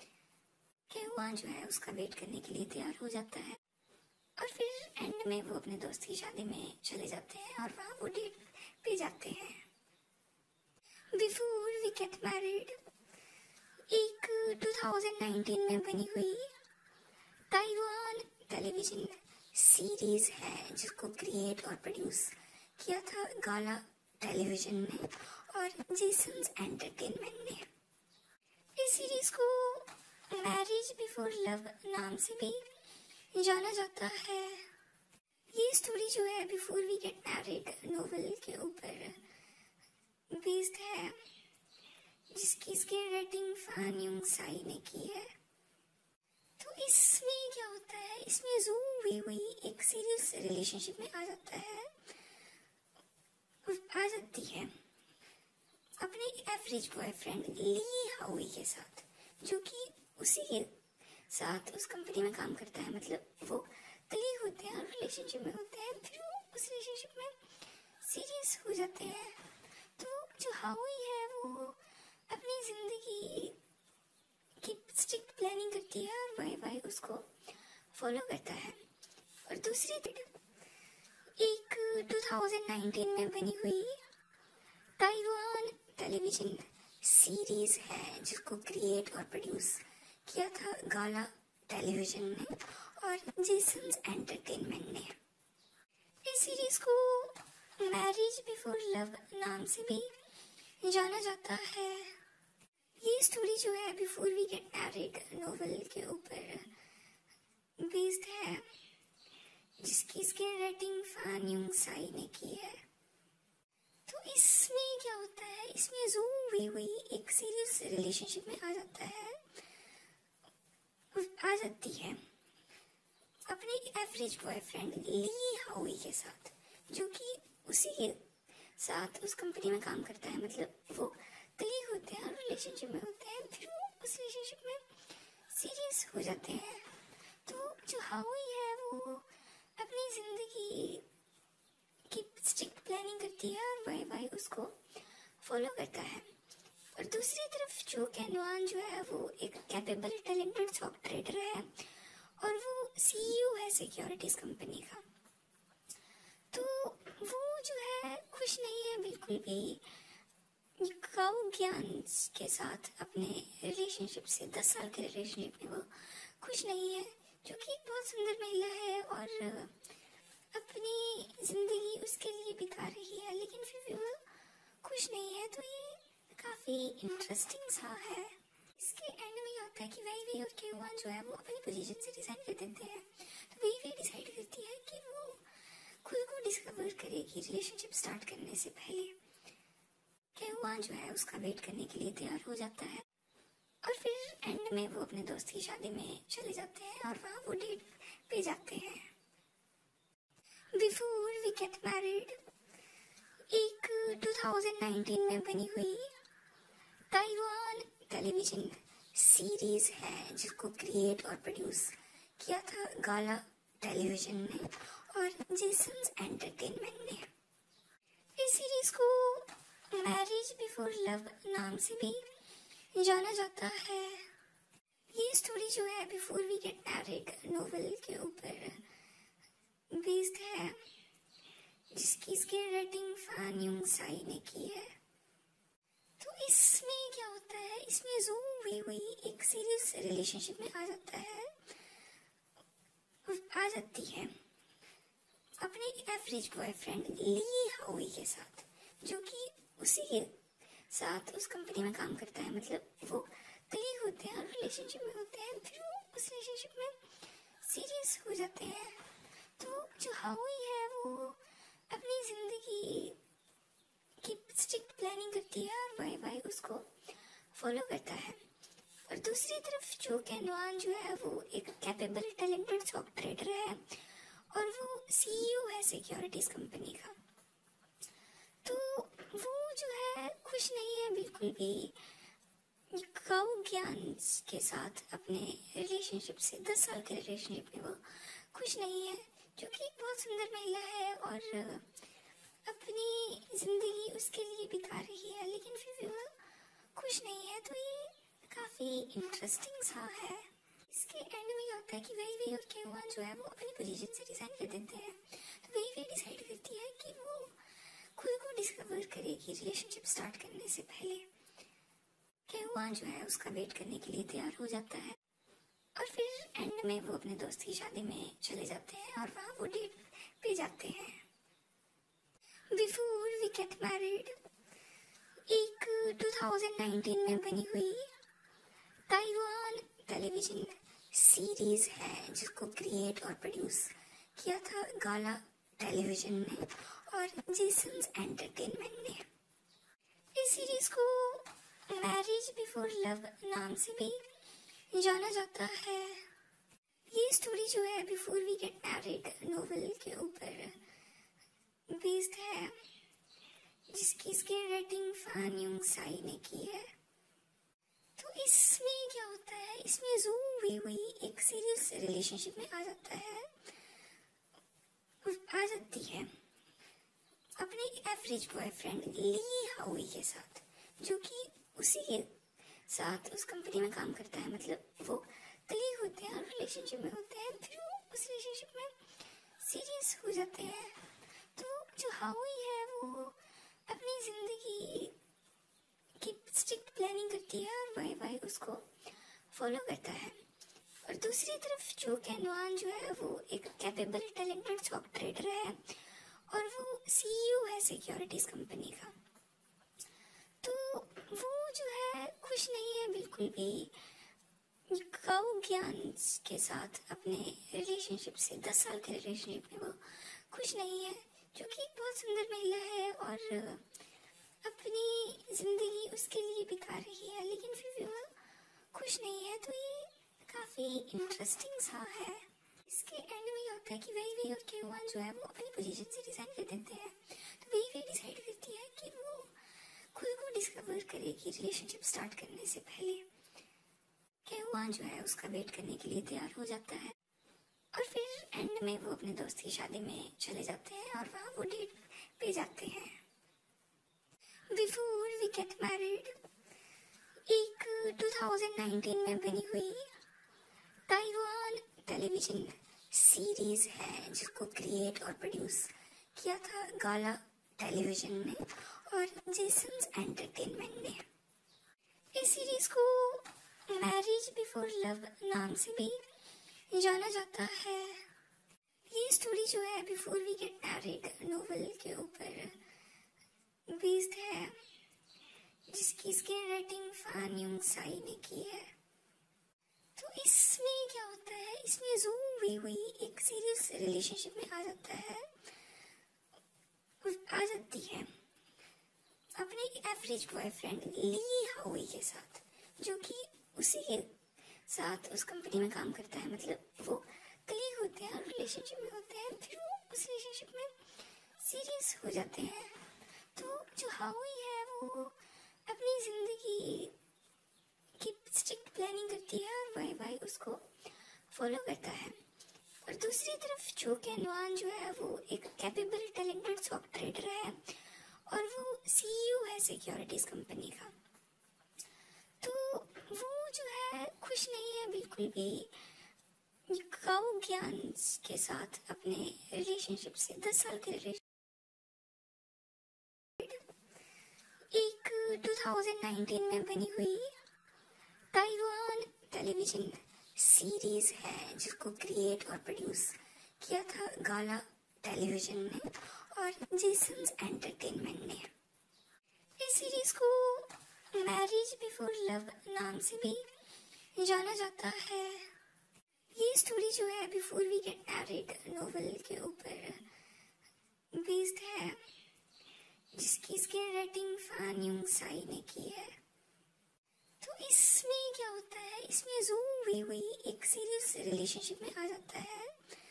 केवान जो है उसका वेट करने के लिए तैयार हो जाता है और फिर एंड में वो अपने दोस्त की शादी में चले जाते हैं और वहाँ वो डेट पे जाते हैं। बिफोर वी गेट मैरिड एक दो हज़ार उन्नीस में बनी हुई ताइवान टेलीविजन सीरीज है जिसको क्रिएट और प्रोड्यूस किया था गाला टेलीविजन ने और जेसन्स एंटरटेनमेंट ने। इस सीरीज को मैरिज बिफोर लव नाम से भी जाना जाता है। ये स्टोरी जो है before we get married novel के ऊपर बेस्ड है, जिसकी इसकी रेटिंग फान युंग साई ने की है। तो इसमें क्या होता है, इसमें जो हुई हुई एक सीरियस रिलेशनशिप में आ जाता है आ जाती है अपने एवरेज बॉयफ्रेंड ली हाउई के साथ, जो कि उसी के साथ उस कंपनी में काम करता है। मतलब वो कलीग होते हैं और रिलेशनशिप में होते हैं, फिर वो उस रिलेशनशिप में सीरियस हो जाते हैं। तो जो हाउई है वो अपनी जिंदगी की स्ट्रिक्ट प्लानिंग करती है और वाई वाई उसको फॉलो करता है। और दूसरी तरफ एक दो हज़ार उन्नीस में बनी हुई ताइवान टेलीविजन सीरीज है जिसको क्रिएट और प्रोड्यूस किया था गाला टेलीविजन ने और जेसन्स एंटरटेनमेंट ने। इस सीरीज को मैरिज बिफोर लव नाम से भी जाना जाता है। ये स्टोरी जो है before we get married novel के ऊपर बेस्ड है, जिसकी इसकी रेटिंग फान युंग साई ने की है। तो इसमें क्या होता है, इसमें जो हुई हुई एक सीरियस रिलेशनशिप में आ जाता है आ जाती है अपने एवरेज बॉयफ्रेंड ली हाउई के साथ, जो कि उसी के साथ उस कंपनी में काम करता है। मतलब वो कलीग होते हैं और रिलेशनशिप में होते हैं, फिर वो उस रिलेशनशिप में सीरियस हो जाते हैं। तो जो हाउई है वो अपनी जिंदगी की स्ट्रिक्ट प्लानिंग करती है और वाई वाई उसको फॉलो करता है। और दूसरी तरफ जो कैनवान जो है वो एक कैपेबल टैलेंटेड सॉफ्टवेयर ट्रेडर है और वो सीईओ है सिक्योरिटीज कंपनी का। तो वो जो है खुश नहीं है बिल्कुल भी काउ ज्ञान के साथ अपने रिलेशनशिप से, दस साल के रिलेशनशिप में वो खुश नहीं है, जो कि एक बहुत सुंदर महिला है और अपनी जिंदगी उसके लिए बिता रही है, लेकिन फिर भी वो खुश नहीं है। तो ये काफी इंटरेस्टिंग सा है। इसके एंड में ये होता है कि वही वही और केवान जो है वो अपनी पोजीशन से रिजाइन कर देते हैं। तो वही वही डिसाइड करती है कि वो खुद को डिस्कवर करेगी रिलेशनशिप स्टार्ट करने से पहले। केवान जो है उसका वेट करने के लिए तैयार हो जाता है और फिर एंड में वो अपने दोस्त की शादी में चले जाते हैं और वहाँ वो डेट पे जाते हैं। बिफोर वी गेट मैरिड एक दो हज़ार उन्नीस में बनी हुई ताइवान टेलीविजन सीरीज है जिसको क्रिएट और प्रोड्यूस किया था गाला टेलीविजन ने और जेसन्स एंटरटेनमेंट ने। इस सीरीज को मैरिज बिफोर लव नाम से भी जाना जाता है। ये स्टोरी जो है before we get married novel के ऊपर बेस्ड है जिसकी इसकी राइटिंग फान युंग साई ने की है। तो इसमें क्या होता है, इसमें जो वे वही एक सीरियस रिलेशनशिप में आ जाता है आ जाती है अपने एवरेज बॉयफ्रेंड ली हाउई के साथ, जो कि उसी के साथ उस कंपनी में काम करता है। मतलब वो कलीग होते हैं और रिलेशनशिप में होते हैं, फिर वो उस रिलेशनशिप में सीरियस हो जाते हैं। तो जो हाउई है वो अपनी जिंदगी की स्ट्रिक्ट प्लानिंग करती है और वाई वाई उसको फॉलो करता है। और दूसरी तरफ जो कैनवान जो है वो एक कैपेबल टैलेंटेड स्टॉक ट्रेडर है और वो सीईओ है सिक्योरिटीज कंपनी का। तो वो जो है खुश नहीं है बिल्कुल भी काउ ज्ञान के साथ अपने रिलेशनशिप से, दस साल के रिलेशनशिप में वो खुश नहीं है, जो कि एक बहुत सुंदर महिला है और अपनी जिंदगी उसके लिए बिता रही है, लेकिन फिर भी वो खुश नहीं है। तो ये काफी इंटरेस्टिंग सा है। इसके एंड में ये होता है कि वही वही और केवान जो है वो अपनी पोजीशन से रिजाइन कर देते हैं। तो वही वही डिसाइड करती है कि वो खुद को डिस्कवर करेगी रिलेशनशिप स्टार्ट करने से पहले। केवान जो है उसका वेट करने के लिए तैयार हो जाता है और फिर एंड में वो अपने दोस्त की शादी में चले जाते हैं और वहाँ वो डेट पे जाते हैं। बिफोर वी गेट मैरिड एक दो हज़ार उन्नीस में बनी हुई ताइवान टेलीविजन सीरीज है जिसको क्रिएट और प्रोड्यूस किया था गाला टेलीविजन ने और जेसन्स एंटरटेनमेंट ने। इस सीरीज को मैरिज बिफोर लव नाम से भी जाना जाता है। ये स्टोरी जो है before we get married novel के ऊपर बेस्ड है जिसकी इसकी राइटिंग फान युंग साई ने की है। तो इसमें क्या होता है, इसमें जो वे वही एक सीरियस रिलेशनशिप में आ जाता है आ जाती है अपने एवरेज बॉयफ्रेंड ली हाउई के साथ, जो कि उसी के साथ उस कंपनी में काम करता है। मतलब वो कलीग होते हैं और रिलेशनशिप में होते हैं, फिर वो उस रिलेशनशिप में सीरियस हो जाते हैं। तो जो हाउई है वो अपनी जिंदगी की स्ट्रिक्ट प्लानिंग करती है और वाई वाई उसको फॉलो करता है। और दूसरी तरफ जो कैनवान जो है वो एक कैपेबल टैलेंटेड स्टॉक ट्रेडर है और वो सीईओ है सिक्योरिटीज कंपनी का। तो वो जो है खुश नहीं है बिल्कुल भी काउ ज्ञान के साथ अपने रिलेशनशिप से, दस साल के रिलेशनशिप में वो खुश नहीं है, जो कि एक बहुत सुंदर महिला है और अपनी जिंदगी उसके लिए बिता रही है, लेकिन फिर भी वो खुश नहीं है। तो ये काफी इंटरेस्टिंग सा है। इसके एंड में ये होता है कि वही वही और केवान जो है वो अपनी पोजीशन से रिजाइन कर देते हैं। तो वही वही डिसाइड करती है कि वो खुद को डिस्कवर करेगी रिलेशनशिप स्टार्ट करने से पहले। केवान जो है उसका वेट करने के लिए तैयार हो जाता है और फिर एंड में वो अपने दोस्त की शादी में चले जाते हैं और वहाँ वो डेट पे जाते हैं। बिफोर वी गेट मैरिड एक दो हज़ार उन्नीस में बनी हुई ताइवान टेलीविजन सीरीज है जिसको क्रिएट और प्रोड्यूस किया था गाला टेलीविजन ने और जेसन्स एंटरटेनमेंट ने। इस सीरीज को मैरिज बिफोर लव नाम से भी जाना जाता है। ये स्टोरी जो है before we get married novel के ऊपर बेस्ड है जिसकी screen writing Fan Yung Sai ने की है। तो इसमें क्या होता है, इसमें जू वी हुई एक सीरियस रिलेशनशिप में आ जाता है आ जाती है अपने एवरेज बॉयफ्रेंड ली हाउई के साथ, जो कि उसी के साथ उस कंपनी में काम करता है। मतलब वो कलीग होते हैं और रिलेशनशिप में होते हैं, फिर वो उस रिलेशनशिप में सीरियस हो जाते हैं। तो जो हाउई है वो अपनी जिंदगी की स्ट्रिक्ट प्लानिंग करती है और वाई वाई उसको फॉलो करता है। और दूसरी तरफ जो कैनवान जो है वो एक कैपेबल टैलेंटेड सॉफ्ट ट्रेडर है और वो सीईओ है सिक्योरिटीज कंपनी का। तो वो जो है खुश नहीं है बिल्कुल भी काउ ज्ञान के साथ अपने रिलेशनशिप से, दस साल के रिलेशनशिप। एक दो हज़ार उन्नीस में बनी हुई ताइवान टेलीविजन सीरीज है जिसको क्रिएट और प्रोड्यूस किया था गाला टेलीविजन ने और जेसन्स एंटरटेनमेंट ने। इस सीरीज को मैरिज बिफोर लव नाम से भी जाना जाता है। ये स्टोरी जो है before we get married novel के ऊपर बेस्ड है, जिसकी screen writing Fan Yung Sai ने की है। तो इसमें क्या होता है, इसमें जू वी हुई एक सीरियस रिलेशनशिप में आ जाता है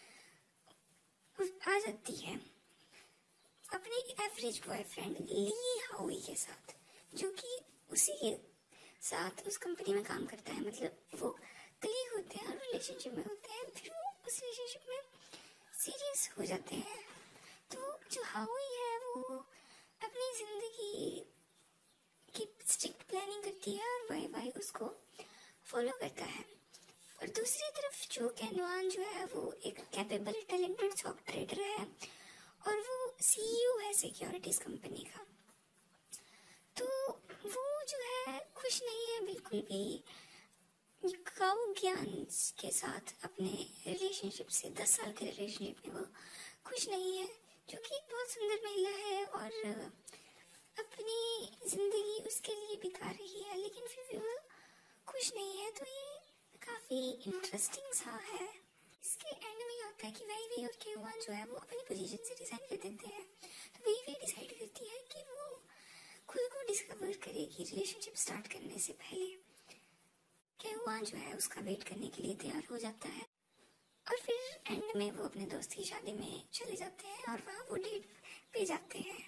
आ जाती है अपने एवरेज बॉयफ्रेंड ली हाउई के साथ, जो कि उसी के साथ उस कंपनी में काम करता है। मतलब वो कलीग होते हैं और रिलेशनशिप में होते हैं, फिर वो उस रिलेशनशिप में सीरियस हो जाते हैं। तो जो हाउई है वो अपनी जिंदगी की स्ट्रिक्ट प्लानिंग करती है और वाई वाई उसको फॉलो करता है। और दूसरी तरफ जो कैनवान जो है वो एक कैपेबल टैलेंटेड सॉफ्ट ट्रेडर है और वो सीईओ है सिक्योरिटीज कंपनी का। तो वो जो है खुश नहीं है बिल्कुल भी काउ ज्ञान के साथ अपने रिलेशनशिप से, दस साल के रिलेशनशिप में वो खुश नहीं है, जो कि एक बहुत सुंदर महिला है और अपनी जिंदगी उसके लिए बिता रही है, लेकिन फिर भी वो खुश नहीं है। तो ये काफी इंटरेस्टिंग सा है। इसके एंड में होता है कि वाई वी और केवान जो है वो अपनी पोजीशन से रिजाइन कर देते हैं। तो वाई वी डिसाइड करती है कि वो खुद को डिस्कवर करेगी रिलेशनशिप स्टार्ट करने से पहले। केवान जो है उसका वेट करने के लिए तैयार हो जाता है और फिर एंड में वो अपने दोस्त की शादी में चले जाते हैं और वहाँ वो डेट पे जाते हैं।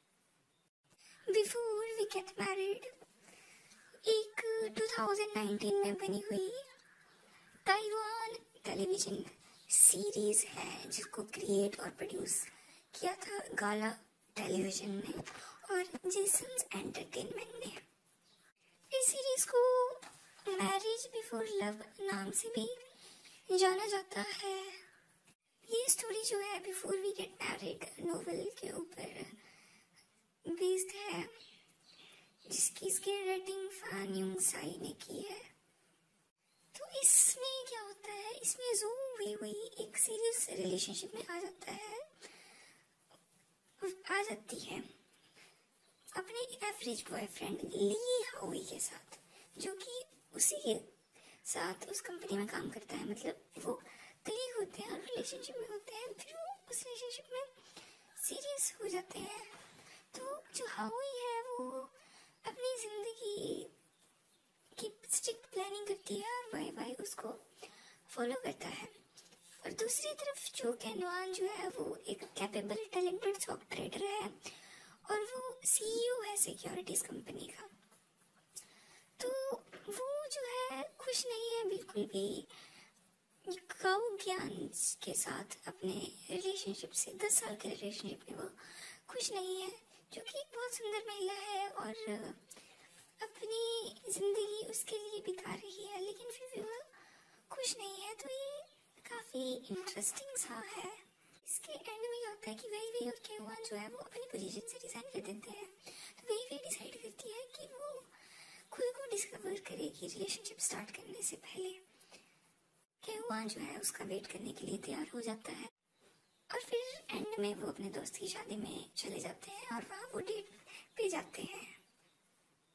बिफोर वी गेट मैरिड एक दो हज़ार उन्नीस में बनी हुई ताइवान टेलीविजन सीरीज है जिसको क्रिएट और प्रोड्यूस किया था गाला टेलीविजन ने और जेसन्स एंटरटेनमेंट ने। इस सीरीज को मैरिज बिफोर लव नाम से भी जाना जाता है। ये स्टोरी जो है before we get married novel के ऊपर बेस्ड है, जिसकी screen writing Fan Yung Sai ने की है। तो इसमें क्या होता है, इसमें जू वी हुई एक सीरियस रिलेशनशिप में आ जाता है आ जाती है अपने एवरेज बॉयफ्रेंड ली हाउई के साथ, जो कि उसी के साथ उस कंपनी में काम करता है। मतलब वो कलीग होते हैं और रिलेशनशिप में होते हैं, फिर वो उस रिलेशनशिप में सीरियस हो जाते हैं। तो जो हाउई है वो अपनी जिंदगी की स्ट्रिक्ट प्लानिंग करती है और वाई वाई उसको फॉलो करता है। और दूसरी तरफ जो कैनवान जो है वो एक कैपेबल टैलेंटेड सॉफ्ट ट्रेडर है और वो सीईओ है सिक्योरिटीज कंपनी का। तो वो जो है खुश नहीं है बिल्कुल भी काउ ज्ञान के साथ अपने रिलेशनशिप से, दस साल के रिलेशनशिप में वो खुश नहीं है, जो कि एक बहुत सुंदर महिला है और अपनी जिंदगी उसके लिए बिता रही है, लेकिन फिर भी वो खुश नहीं है। तो ये काफी इंटरेस्टिंग सा है। इसके एंड में होता है कि वाई वी और केवान जो है वो अपनी पोजीशन से रिजाइन कर देते हैं। तो वाई वी डिसाइड करती है कि वो खुद को डिस्कवर करेगी रिलेशनशिप स्टार्ट करने से पहले। केवान जो है उसका वेट करने के लिए तैयार हो जाता है और फिर एंड में वो अपने दोस्त की शादी में चले जाते हैं और वहाँ वो डेट पे जाते हैं।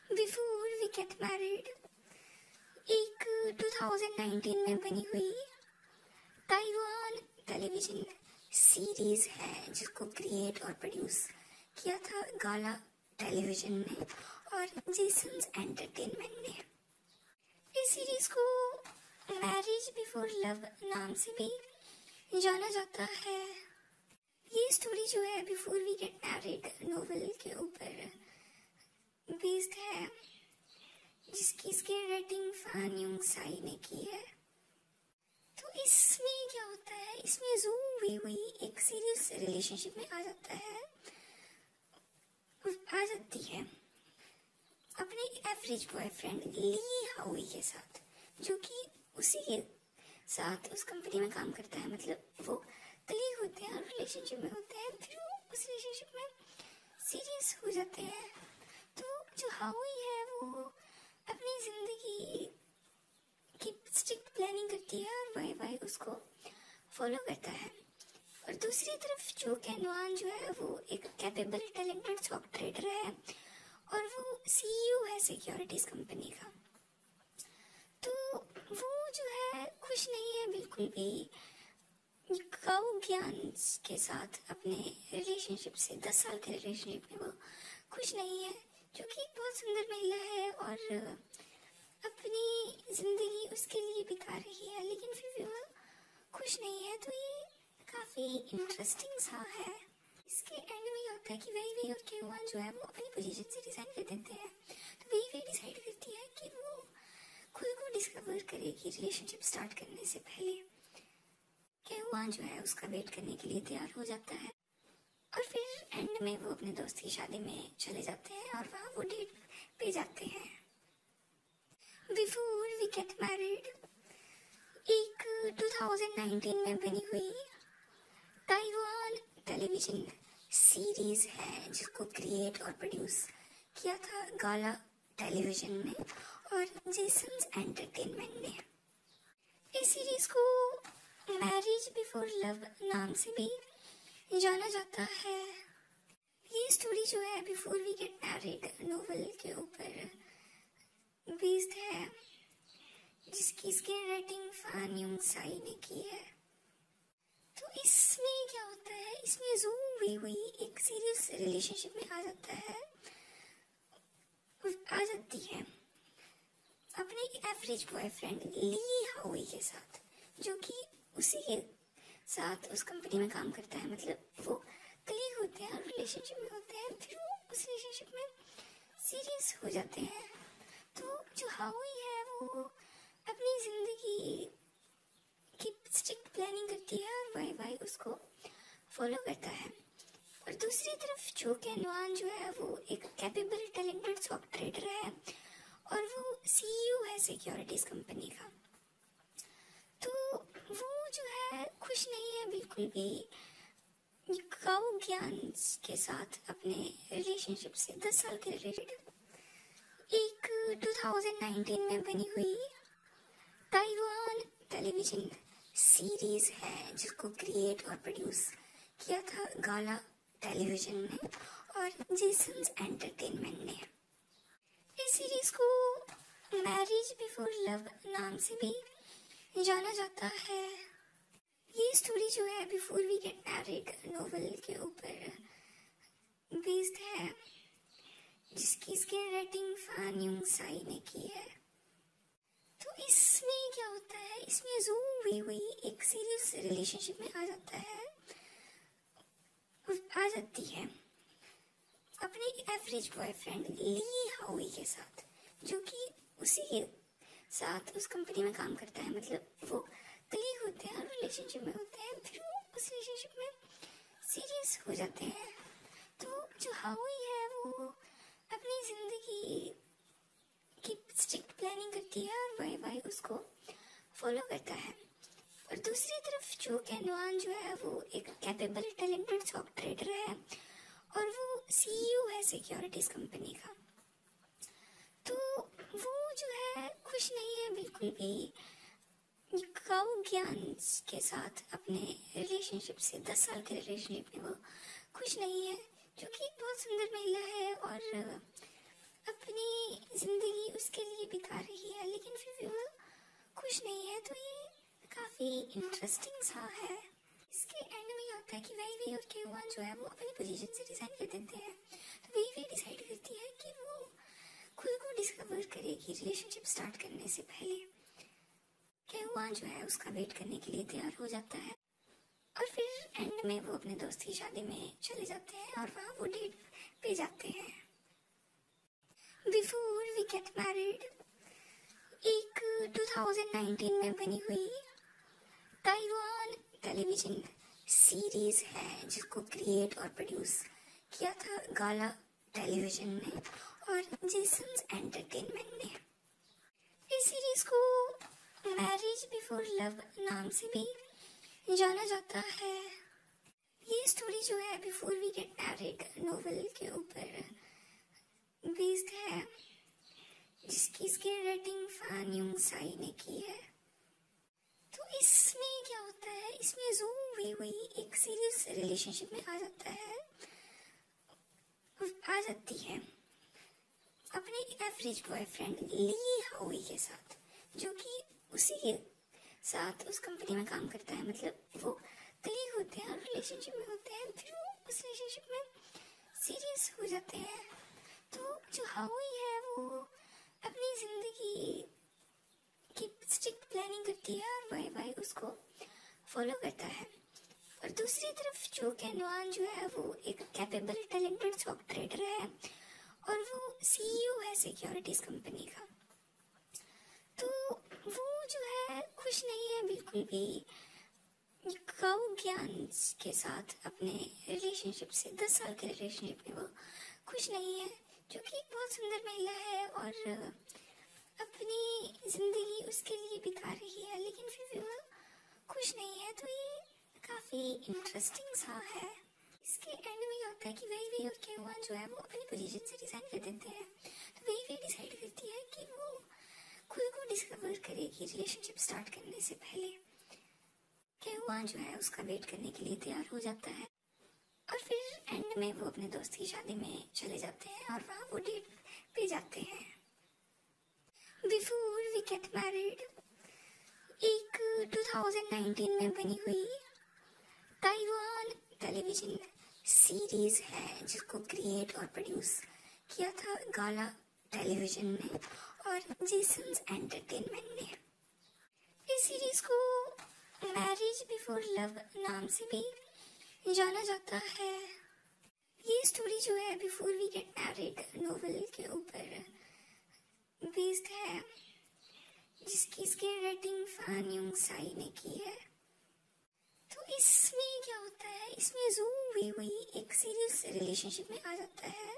बिफोर वी गेट मैरिड एक दो हज़ार उन्नीस में बनी हुई ताइवान टेलीविजन सीरीज है जिसको क्रिएट और प्रोड्यूस किया था गाला टेलीविजन ने और जेसन्स एंटरटेनमेंट ने। इस सीरीज को मैरिज बिफोर लव नाम से भी जाना जाता है। ये स्टोरी जो है before we get married novel के ऊपर बेस्ड है, जिसकी screen writing Fan Yung Sai ने की है। तो इसमें क्या होता है, इसमें जू वी हुई एक सीरियस रिलेशनशिप में आ जाता है आ जाती है अपने एवरेज बॉयफ्रेंड ली हाउई के साथ, जो कि उसी के साथ उस कंपनी में काम करता है। मतलब वो कलीग होते हैं और रिलेशनशिप में होते हैं, फिर वो उस रिलेशनशिप में सीरियस हो जाते हैं। तो जो हाउई है वो अपनी जिंदगी की स्ट्रिक्ट प्लानिंग करती है और वाई वाई उसको फॉलो करता है। और दूसरी तरफ जो कैनवान जो है वो एक कैपेबल टैलेंटेड स्टॉक ट्रेडर है और वो सीईओ है सिक्योरिटीज कंपनी का। तो वो जो है खुश नहीं है बिल्कुल भी काउ ज्ञान के साथ अपने रिलेशनशिप से, दस साल के रिलेशनशिप में वो खुश नहीं है, जो कि एक बहुत सुंदर महिला है और अपनी जिंदगी उसके लिए बिता रही है, लेकिन फिर भी वो खुश नहीं है। तो ये काफी इंटरेस्टिंग सा है। इसके एंड में होता है कि वही वही और केवान जो है वो अपनी पोजीशन से रिजाइन कर देते हैं। तो वही वही डिसाइड करती है कि वो खुद को डिस्कवर करेगी रिलेशनशिप स्टार्ट करने से पहले। केवान जो है उसका वेट करने के लिए तैयार हो जाता है और फिर एंड में वो अपने दोस्त की शादी में चले जाते हैं और वहाँ वो डेट पे जाते हैं। बिफोर वी गेट मैरिड एक दो हज़ार उन्नीस में बनी हुई ताइवान टेलीविजन सीरीज है जिसको क्रिएट और प्रोड्यूस किया था गाला टेलीविजन ने और जेसन्स एंटरटेनमेंट ने। इस सीरीज को मैरिज बिफोर लव नाम से भी जाना जाता है। ये स्टोरी जो है before we get married novel के ऊपर बेस्ड है, जिसकी screen writing Fan Yung Sai ने की है। तो इसमें क्या होता है, इसमें जू वी हुई एक सीरियस रिलेशनशिप में आ जाता है आ जाती है अपने एवरेज बॉयफ्रेंड ली हाउई के साथ, जो कि उसी के साथ उस कंपनी में काम करता है। मतलब वो कलीग होते हैं और रिलेशनशिप में होते हैं, फिर वो उस रिलेशनशिप में सीरियस हो जाते हैं। तो जो हाउई है वो अपनी जिंदगी की स्ट्रिक्ट प्लानिंग करती है और वाई वाई उसको फॉलो करता है। और दूसरी तरफ जो कैनवान जो है वो एक कैपेबल टैलेंटेड स्टॉक ट्रेडर है और वो सीईओ है सिक्योरिटीज कंपनी का। तो वो जो है खुश नहीं है बिल्कुल भी काउ ज्ञान के साथ अपने रिलेशनशिप से, दस साल के रिलेशनशिप एक दो हज़ार उन्नीस में बनी हुई ताइवान टेलीविजन सीरीज है जिसको क्रिएट और प्रोड्यूस किया था गाला टेलीविजन ने और जेसन्स एंटरटेनमेंट ने। इस सीरीज को मैरिज बिफोर लव नाम से भी जाना जाता है। ये स्टोरी जो है before we get married novel के ऊपर बेस्ड है, जिसकी screen writing Fan Yung Sai ने की है। तो इसमें क्या होता है, इसमें जू वी हुई एक सीरियस रिलेशनशिप में आ जाता है आ जाती है अपने एवरेज बॉयफ्रेंड ली हाउई के साथ, जो कि उसी के साथ उस कंपनी में काम करता है। मतलब वो कलीग होते हैं और रिलेशनशिप में होते हैं, फिर वो उस रिलेशनशिप में सीरियस हो जाते हैं। तो जो हाउई है वो अपनी जिंदगी की स्ट्रिक्ट प्लानिंग करती है और वाई वाई उसको फॉलो करता है। और दूसरी तरफ जो कैनवान जो है वो एक कैपेबल टैलेंटेड स्टॉक ट्रेडर है और वो सीईओ है सिक्योरिटीज कंपनी का। तो वो जो है खुश नहीं है बिल्कुल भी काउ ज्ञान के साथ अपने रिलेशनशिप से, दस साल के रिलेशनशिप में वो खुश नहीं है, जो कि एक बहुत सुंदर महिला है और अपनी जिंदगी उसके लिए बिता रही है लेकिन फिर भी वो खुश नहीं है। तो ये काफी इंटरेस्टिंग सा है। इसके एंड में ये होता है कि वही वही और केवान जो है वो अपनी पोजीशन से रिजाइन कर देते हैं। तो वही वही डिसाइड करती है कि वो खुद को डिस्कवर करेगी रिलेशनशिप स्टार्ट करने से पहले। केवान जो है उसका वेट करने के लिए तैयार हो जाता है और फिर एंड में वो अपने दोस्त की शादी में चले जाते हैं और वहाँ वो डेट पे जाते हैं। बिफोर वी गेट मैरिड एक दो हज़ार उन्नीस में बनी हुई ताइवान टेलीविजन सीरीज है जिसको क्रिएट और प्रोड्यूस किया था गाला टेलीविजन ने और जेसन्स एंटरटेनमेंट ने। इस सीरीज को मैरिज बिफोर लव नाम से भी जाना जाता है। ये स्टोरी जो है before we get married novel के ऊपर बेस्ड है जिसकी इसकी राइटिंग फान युंग साई ने की है। तो इसमें क्या होता है, इसमें जो वे वही एक सीरियस रिलेशनशिप में आ जाता है आ जाती है अपने एवरेज बॉयफ्रेंड ली हाउई के साथ, जो कि उसी के साथ उस कंपनी में काम करता है। मतलब वो कलीग होते हैं और रिलेशनशिप में होते हैं, फिर वो उस रिलेशनशिप में सीरियस हो जाते हैं। तो जो हाउई है वो अपनी जिंदगी की स्ट्रिक्ट प्लानिंग करती है और वाई वाई उसको फॉलो करता है। और दूसरी तरफ जो कैनवान जो है वो एक कैपेबल टैलेंटेड स्टॉक ट्रेडर है और वो सीईओ है सिक्योरिटीज कंपनी का। तो वो जो है खुश नहीं है बिल्कुल भी काउ ज्ञान के साथ अपने रिलेशनशिप से, दस साल के रिलेशनशिप में वो खुश नहीं है, जो कि एक बहुत सुंदर महिला है और अपनी जिंदगी उसके लिए बिता रही है लेकिन फिर भी वो खुश नहीं है। तो ये काफी इंटरेस्टिंग सा है। इसके एंड में ये होता है कि वही वही और केवान जो है वो अपनी पोजीशन से रिजाइन कर देते हैं। तो वही वही डिसाइड करती है कि वो खुद को डिस्कवर करेगी रिलेशनशिप स्टार्ट करने से पहले। केवान जो है उसका वेट करने के लिए तैयार हो जाता है और फिर एंड में वो अपने दोस्त की शादी में चले जाते हैं और वहाँ वो डेट पे जाते हैं। बिफोर वी गेट मैरिड एक दो हज़ार उन्नीस में बनी हुई ताइवान टेलीविजन सीरीज है जिसको क्रिएट और प्रोड्यूस किया था गाला टेलीविजन ने और जेसन्स एंटरटेनमेंट ने। इस सीरीज को मैरिज बिफोर लव नाम से भी जाना जाता है। ये स्टोरी जो है before we get married novel के ऊपर बेस्ड है जिसकी इसकी राइटिंग फान युंग साई ने की है। तो इसमें क्या होता है, इसमें जो वे वही एक सीरियस रिलेशनशिप में आ जाता है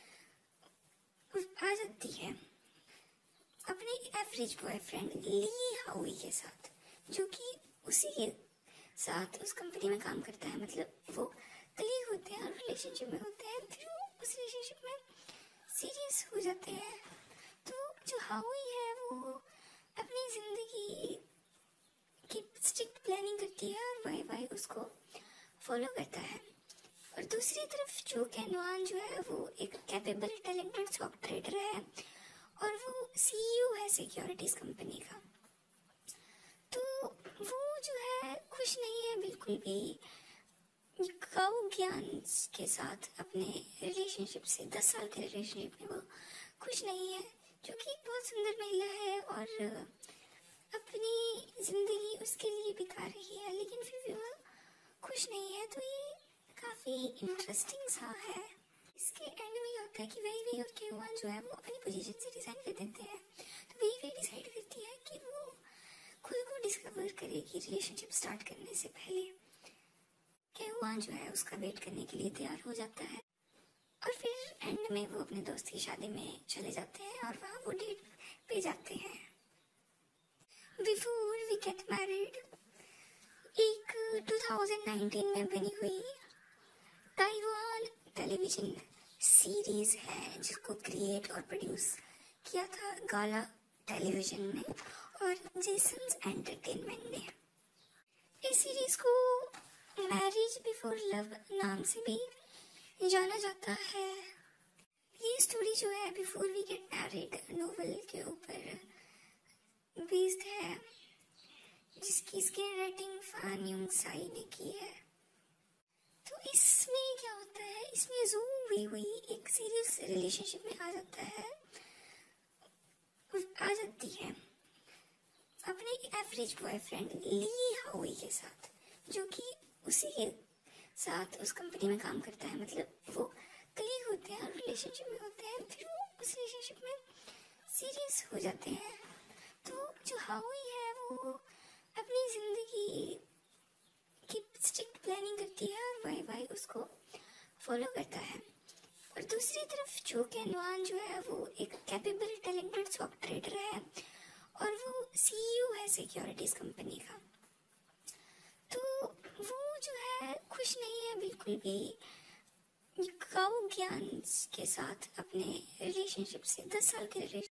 आ जाती है अपने एवरेज बॉयफ्रेंड ली हाउई के साथ, जो कि उसी के साथ उस कंपनी में काम करता है। मतलब वो कलीग होते हैं और रिलेशनशिप में होते हैं, फिर वो उस रिलेशनशिप में सीरियस हो जाते हैं। तो जो हाउई है वो अपनी जिंदगी की स्ट्रिक्ट प्लानिंग करती है और वाई वाई उसको फॉलो करता है। और दूसरी तरफ जो कैनवान जो है वो एक कैपेबल टैलेंटेड स्टॉक ट्रेडर है और वो सीईओ है सिक्योरिटीज कंपनी का। तो वो जो है खुश नहीं है बिल्कुल भी काउ ज्ञान के साथ अपने रिलेशनशिप से, दस साल के रिलेशनशिप में वो खुश नहीं है, जो कि एक बहुत सुंदर महिला है और अपनी जिंदगी उसके लिए बिता रही है लेकिन फिर भी वो खुश नहीं है। तो ये काफी इंटरेस्टिंग सा है। इसके एंड में ये होता है कि वही वही और केवान जो है वो अपनी पोजीशन से रिजाइन कर देते हैं। तो वही वही डिसाइड करती है कि वो खुद को डिस्कवर करेगी रिलेशनशिप स्टार्ट करने से पहले। केवान जो है उसका वेट करने के लिए तैयार हो जाता है और फिर एंड में वो अपने दोस्त की शादी में चले जाते हैं और वहाँ वो डेट पे जाते हैं। बिफोर वी गेट मैरिड एक दो हज़ार उन्नीस में बनी हुई ताइवान टेलीविजन सीरीज है जिसको क्रिएट और प्रोड्यूस किया था गाला टेलीविजन ने और जेसन्स एंटरटेनमेंट ने। इस सीरीज को मैरिज बिफोर लव नाम से भी जाना जाता है। ये स्टोरी जो है before we get married novel के ऊपर बेस्ड है, जिसकी screen writing Fan Yung Sai ने की है। तो इसमें क्या होता है, इसमें जू वी हुई एक सीरियस रिलेशनशिप में आ जाता है आ जाती है अपने एवरेज बॉयफ्रेंड ली हाउई के साथ, जो कि उसी के साथ उस कंपनी में काम करता है। मतलब वो कलीग होते हैं और रिलेशनशिप में होते हैं, फिर वो उस रिलेशनशिप में सीरियस हो जाते हैं। तो जो हाउई है वो अपनी जिंदगी की स्ट्रिक्ट प्लानिंग करती है और वाई वाई उसको फॉलो करता है। और दूसरी तरफ जो कैनवान जो है वो एक कैपेबल टैलेंटेड सॉफ्टवेयर ट्रेडर है और वो सीईओ है सिक्योरिटीज कंपनी का। तो वो जो है खुश नहीं है बिल्कुल भी काओ ज्ञान के साथ अपने रिलेशनशिप से। दस साल के रिलेशन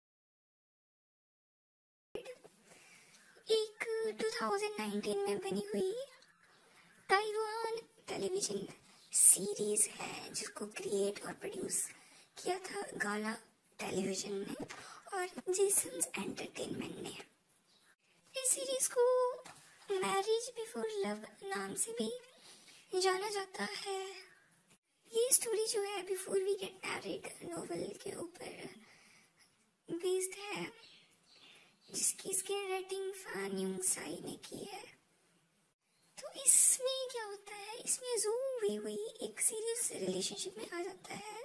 एक दो हज़ार उन्नीस में बनी हुई ताइवान टेलीविजन सीरीज है, जिसको क्रिएट और प्रोड्यूस किया था गाला टेलीविजन ने और जेसन्स एंटरटेनमेंट ने। इस सीरीज को मैरिज बिफोर लव नाम से भी जाना जाता है। ये स्टोरी जो है before we get married novel के ऊपर बेस्ड है, जिसकी screen writing Fan Yung Sai ने की है। तो इसमें क्या होता है, इसमें जू वी हुई एक सीरियस रिलेशनशिप में आ जाता है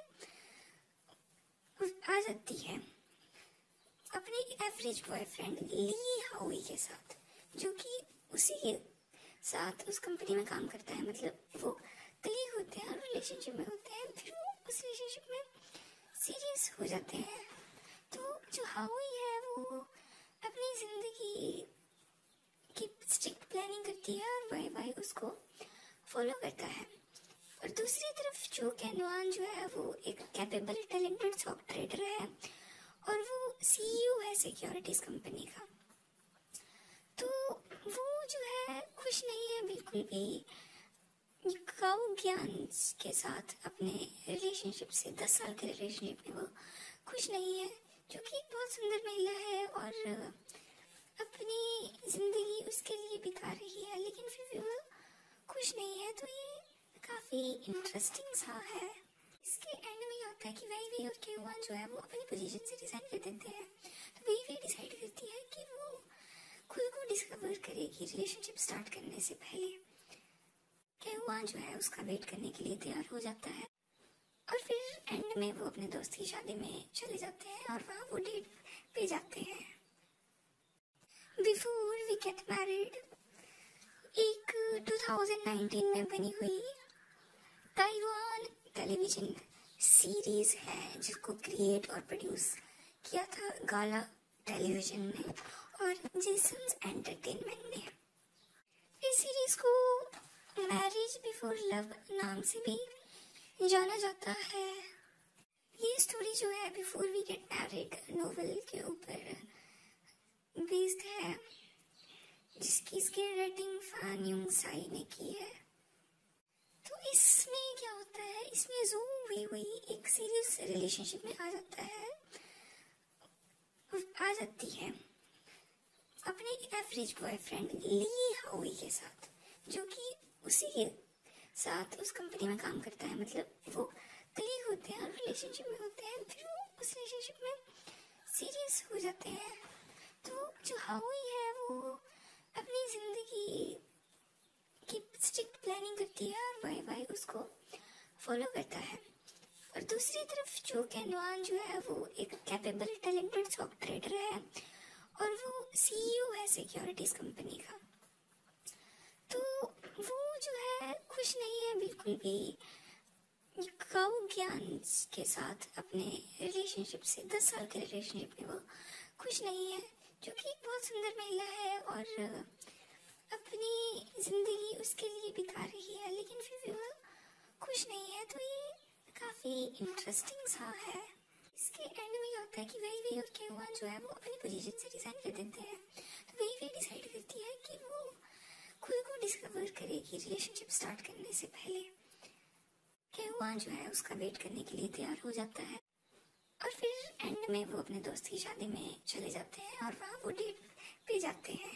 आ जाती है अपने एवरेज बॉयफ्रेंड ली हाउई के साथ, जो कि उसी के साथ उस कंपनी में काम करता है। मतलब वो कलीग होते हैं और रिलेशनशिप में होते हैं, फिर वो उस रिलेशनशिप में सीरियस हो जाते हैं। तो जो हाउई है वो अपनी जिंदगी की स्ट्रिक्ट प्लानिंग करती है और वाई वाई उसको फॉलो करता है। और दूसरी तरफ जो कैनवान जो है वो एक कैपेबल टैलेंटेड सॉफ्टवेयर ट्रेडर है और वो सीईओ है सिक्योरिटीज कंपनी का। तो वो जो है खुश नहीं है बिल्कुल भी काओ ज्ञान के साथ अपने रिलेशनशिप से। दस साल के रिलेशनशिप में वो खुश नहीं है, जो कि एक बहुत सुंदर महिला है और अपनी जिंदगी उसके लिए बिता रही है, लेकिन फिर भी वो खुश नहीं है। तो ये काफी इंटरेस्टिंग सा है। इसके एंड में होता है कि वही वे और केवान जो है वो अपनी पोजीशन से रिजाइन कर देते हैं। तो वही वे डिसाइड करती है कि वो खुद को डिस्कवर करेगी रिलेशनशिप स्टार्ट करने से पहले। केवान जो है उसका वेट करने के लिए तैयार हो जाता है और फिर एंड में वो अपने दोस्त की शादी में चले जाते हैं और वहाँ वो डेट पे जाते हैं। बिफोर वी गेट मैरिड एक दो हज़ार उन्नीस में बनी हुई ताइवान टेलीविजन सीरीज है, जिसको क्रिएट और प्रोड्यूस किया था गाला टेलीविजन ने और जेसन्स एंटरटेनमेंट ने। इस सीरीज को मैरिज बिफोर लव नाम से भी जाना जाता है। ये स्टोरी जो है before we get married novel के ऊपर बेस्ड है, जिसकी screen writing Fan Yung Sai ने की है। तो इसमें क्या होता है, इसमें जू वी हुई एक सीरियस रिलेशनशिप में आ जाता है आ जाती है अपने एवरेज बॉयफ्रेंड ली हाउई के साथ, जो कि उसी के साथ उस कंपनी में काम करता है। मतलब वो कलीग होते हैं और रिलेशनशिप में होते हैं, फिर वो उस रिलेशनशिप में सीरियस हो जाते हैं। तो जो हाउई है वो अपनी जिंदगी की स्ट्रिक्ट प्लानिंग करती है और वाई वाई उसको फॉलो करता है। और दूसरी तरफ जो कैनवान जो है वो एक कैपेबल टैलेंटेड सॉफ्टवेयर ट्रेडर है और वो सीईओ है सिक्योरिटीज कंपनी का। तो वो जो है खुश नहीं है बिल्कुल भी काओ ज्ञान के साथ अपने रिलेशनशिप से। दस साल के रिलेशनशिप में वो खुश नहीं है, जो कि एक बहुत सुंदर महिला है और अपनी जिंदगी उसके लिए बिता रही है, लेकिन फिर भी वो खुश नहीं है। तो ये काफी इंटरेस्टिंग सा है। इसके एंड में होता है कि वही वे और केवान जो है वो अपनी पोजीशन से रिजाइन कर देते हैं। तो वही वे डिसाइड करती है कि वो खुद को डिस्कवर करेगी रिलेशनशिप स्टार्ट करने से पहले। केवान जो है उसका वेट करने के लिए तैयार हो जाता है एंड में वो अपने दोस्त की शादी में चले जाते हैं और वहाँ वो डेट पे जाते हैं।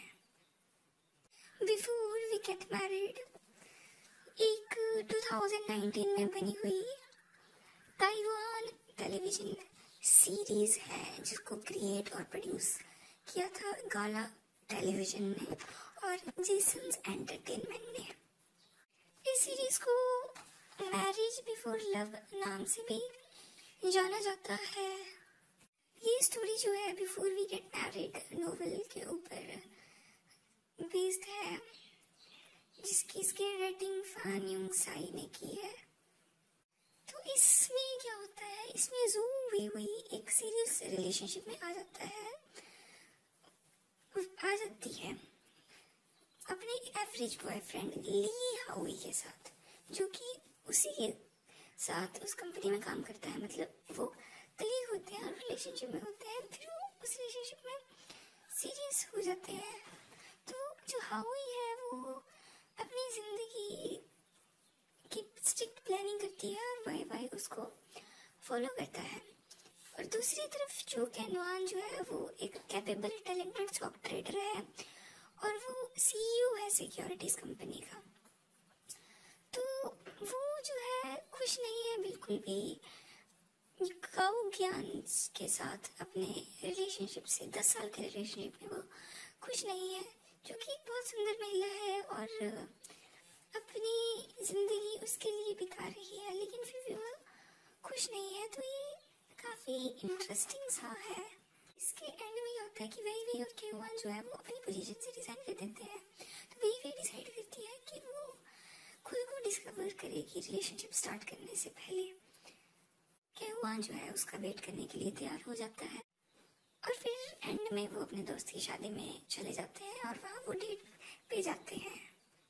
बिफोर वी गेट मैरिड एक दो हज़ार उन्नीस में बनी हुई ताइवान टेलीविजन सीरीज है जिसको क्रिएट और प्रोड्यूस किया था गाला टेलीविजन ने और जेसन्स एंटरटेनमेंट ने। इस सीरीज को मैरिज बिफोर लव नाम से भी जाना जाता है। ये स्टोरी जो है before we get married novel के ऊपर बेस्ड है, जिसकी इसकी रेटिंग फान युंग साई ने की है। तो इसमें क्या होता है, इसमें जू वे हुई एक सीरियस रिलेशनशिप में आ जाता है आ जाती है अपने एवरेज बॉयफ्रेंड ली हाउई के साथ, जो कि उसी के साथ उस कंपनी में काम करता है। मतलब वो कलीग होते हैं और रिलेशनशिप में होते हैं, फिर वो उस रिलेशनशिप में सीरियस हो जाते हैं। तो जो हाउई है वो अपनी जिंदगी की स्ट्रिक्ट प्लानिंग करती है और बाय बाय उसको फॉलो करता है। और दूसरी तरफ जो कैनवान जो है वो एक कैपेबल टैलेंटेड स्टॉक ट्रेडर है और वो सीईओ है सिक्योरिटीज कंपनी का। तो वो जो है खुश नहीं है बिल्कुल भी काउ ज्ञान के साथ अपने रिलेशनशिप से, दस साल के रिलेशनशिप में वो खुश नहीं है, जो कि एक बहुत सुंदर महिला है और अपनी जिंदगी उसके लिए बिता रही है, लेकिन फिर भी वो खुश नहीं है। तो ये काफी इंटरेस्टिंग सा है। इसके एंड में ये होता है कि वही वे और केवान जो है वो अपनी पोजीशन से रिजाइन कर देते हैं। तो वही वे डिसाइड करती है कि वो खुद को डिस्कवर करेगी रिलेशनशिप स्टार्ट करने से पहले। केवान जो है उसका वेट करने के लिए तैयार हो जाता है और फिर एंड में वो अपने दोस्त की शादी में चले जाते हैं और वहाँ वो डेट पे जाते हैं।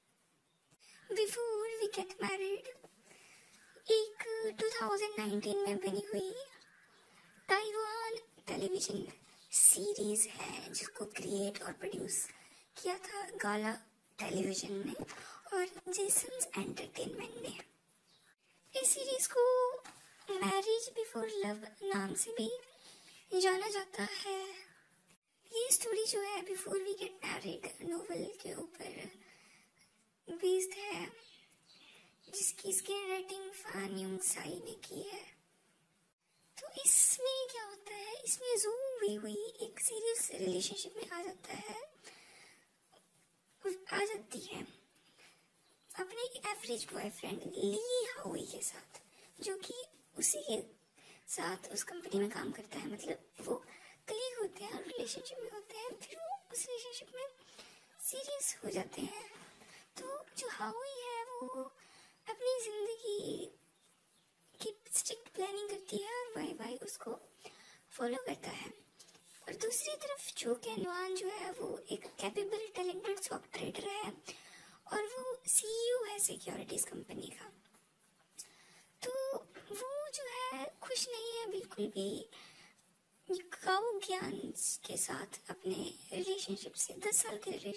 बिफोर वी गेट मैरिड एक दो हज़ार उन्नीस में बनी हुई ताइवान टेलीविजन सीरीज है जिसको क्रिएट और प्रोड्यूस किया था गाला टेलीविजन ने और जेसन्स एंटरटेनमेंट ने। इस सीरीज को मैरिज बिफोर लव नाम से भी जाना जाता है। ये स्टोरी जो है before we get married novel के ऊपर बेस्ड है, जिसकी इसकी रेटिंग फान युंग साई ने की है। तो इसमें क्या होता है, इसमें जू वे हुई एक सीरियस रिलेशनशिप में आ जाता है आ जाती है अपने एवरेज बॉयफ्रेंड ली हाउई के साथ, जो कि उसी के साथ उस कंपनी में काम करता है। मतलब वो कलीग होते हैं और रिलेशनशिप में होते हैं, फिर वो उस रिलेशनशिप में सीरियस हो जाते हैं। तो जो हाउई है वो अपनी जिंदगी की स्ट्रिक्ट प्लानिंग करती है और बाय बाय उसको फॉलो करता है। और दूसरी तरफ जो कैनवान जो है वो एक कैपेबल टैलेंटेड स्टॉक ट्रेडर है और वो सीईओ है सिक्योरिटीज कंपनी का। तो वो जो है खुश नहीं है बिल्कुल भी काउ ज्ञान के साथ अपने रिलेशनशिप से, दस साल के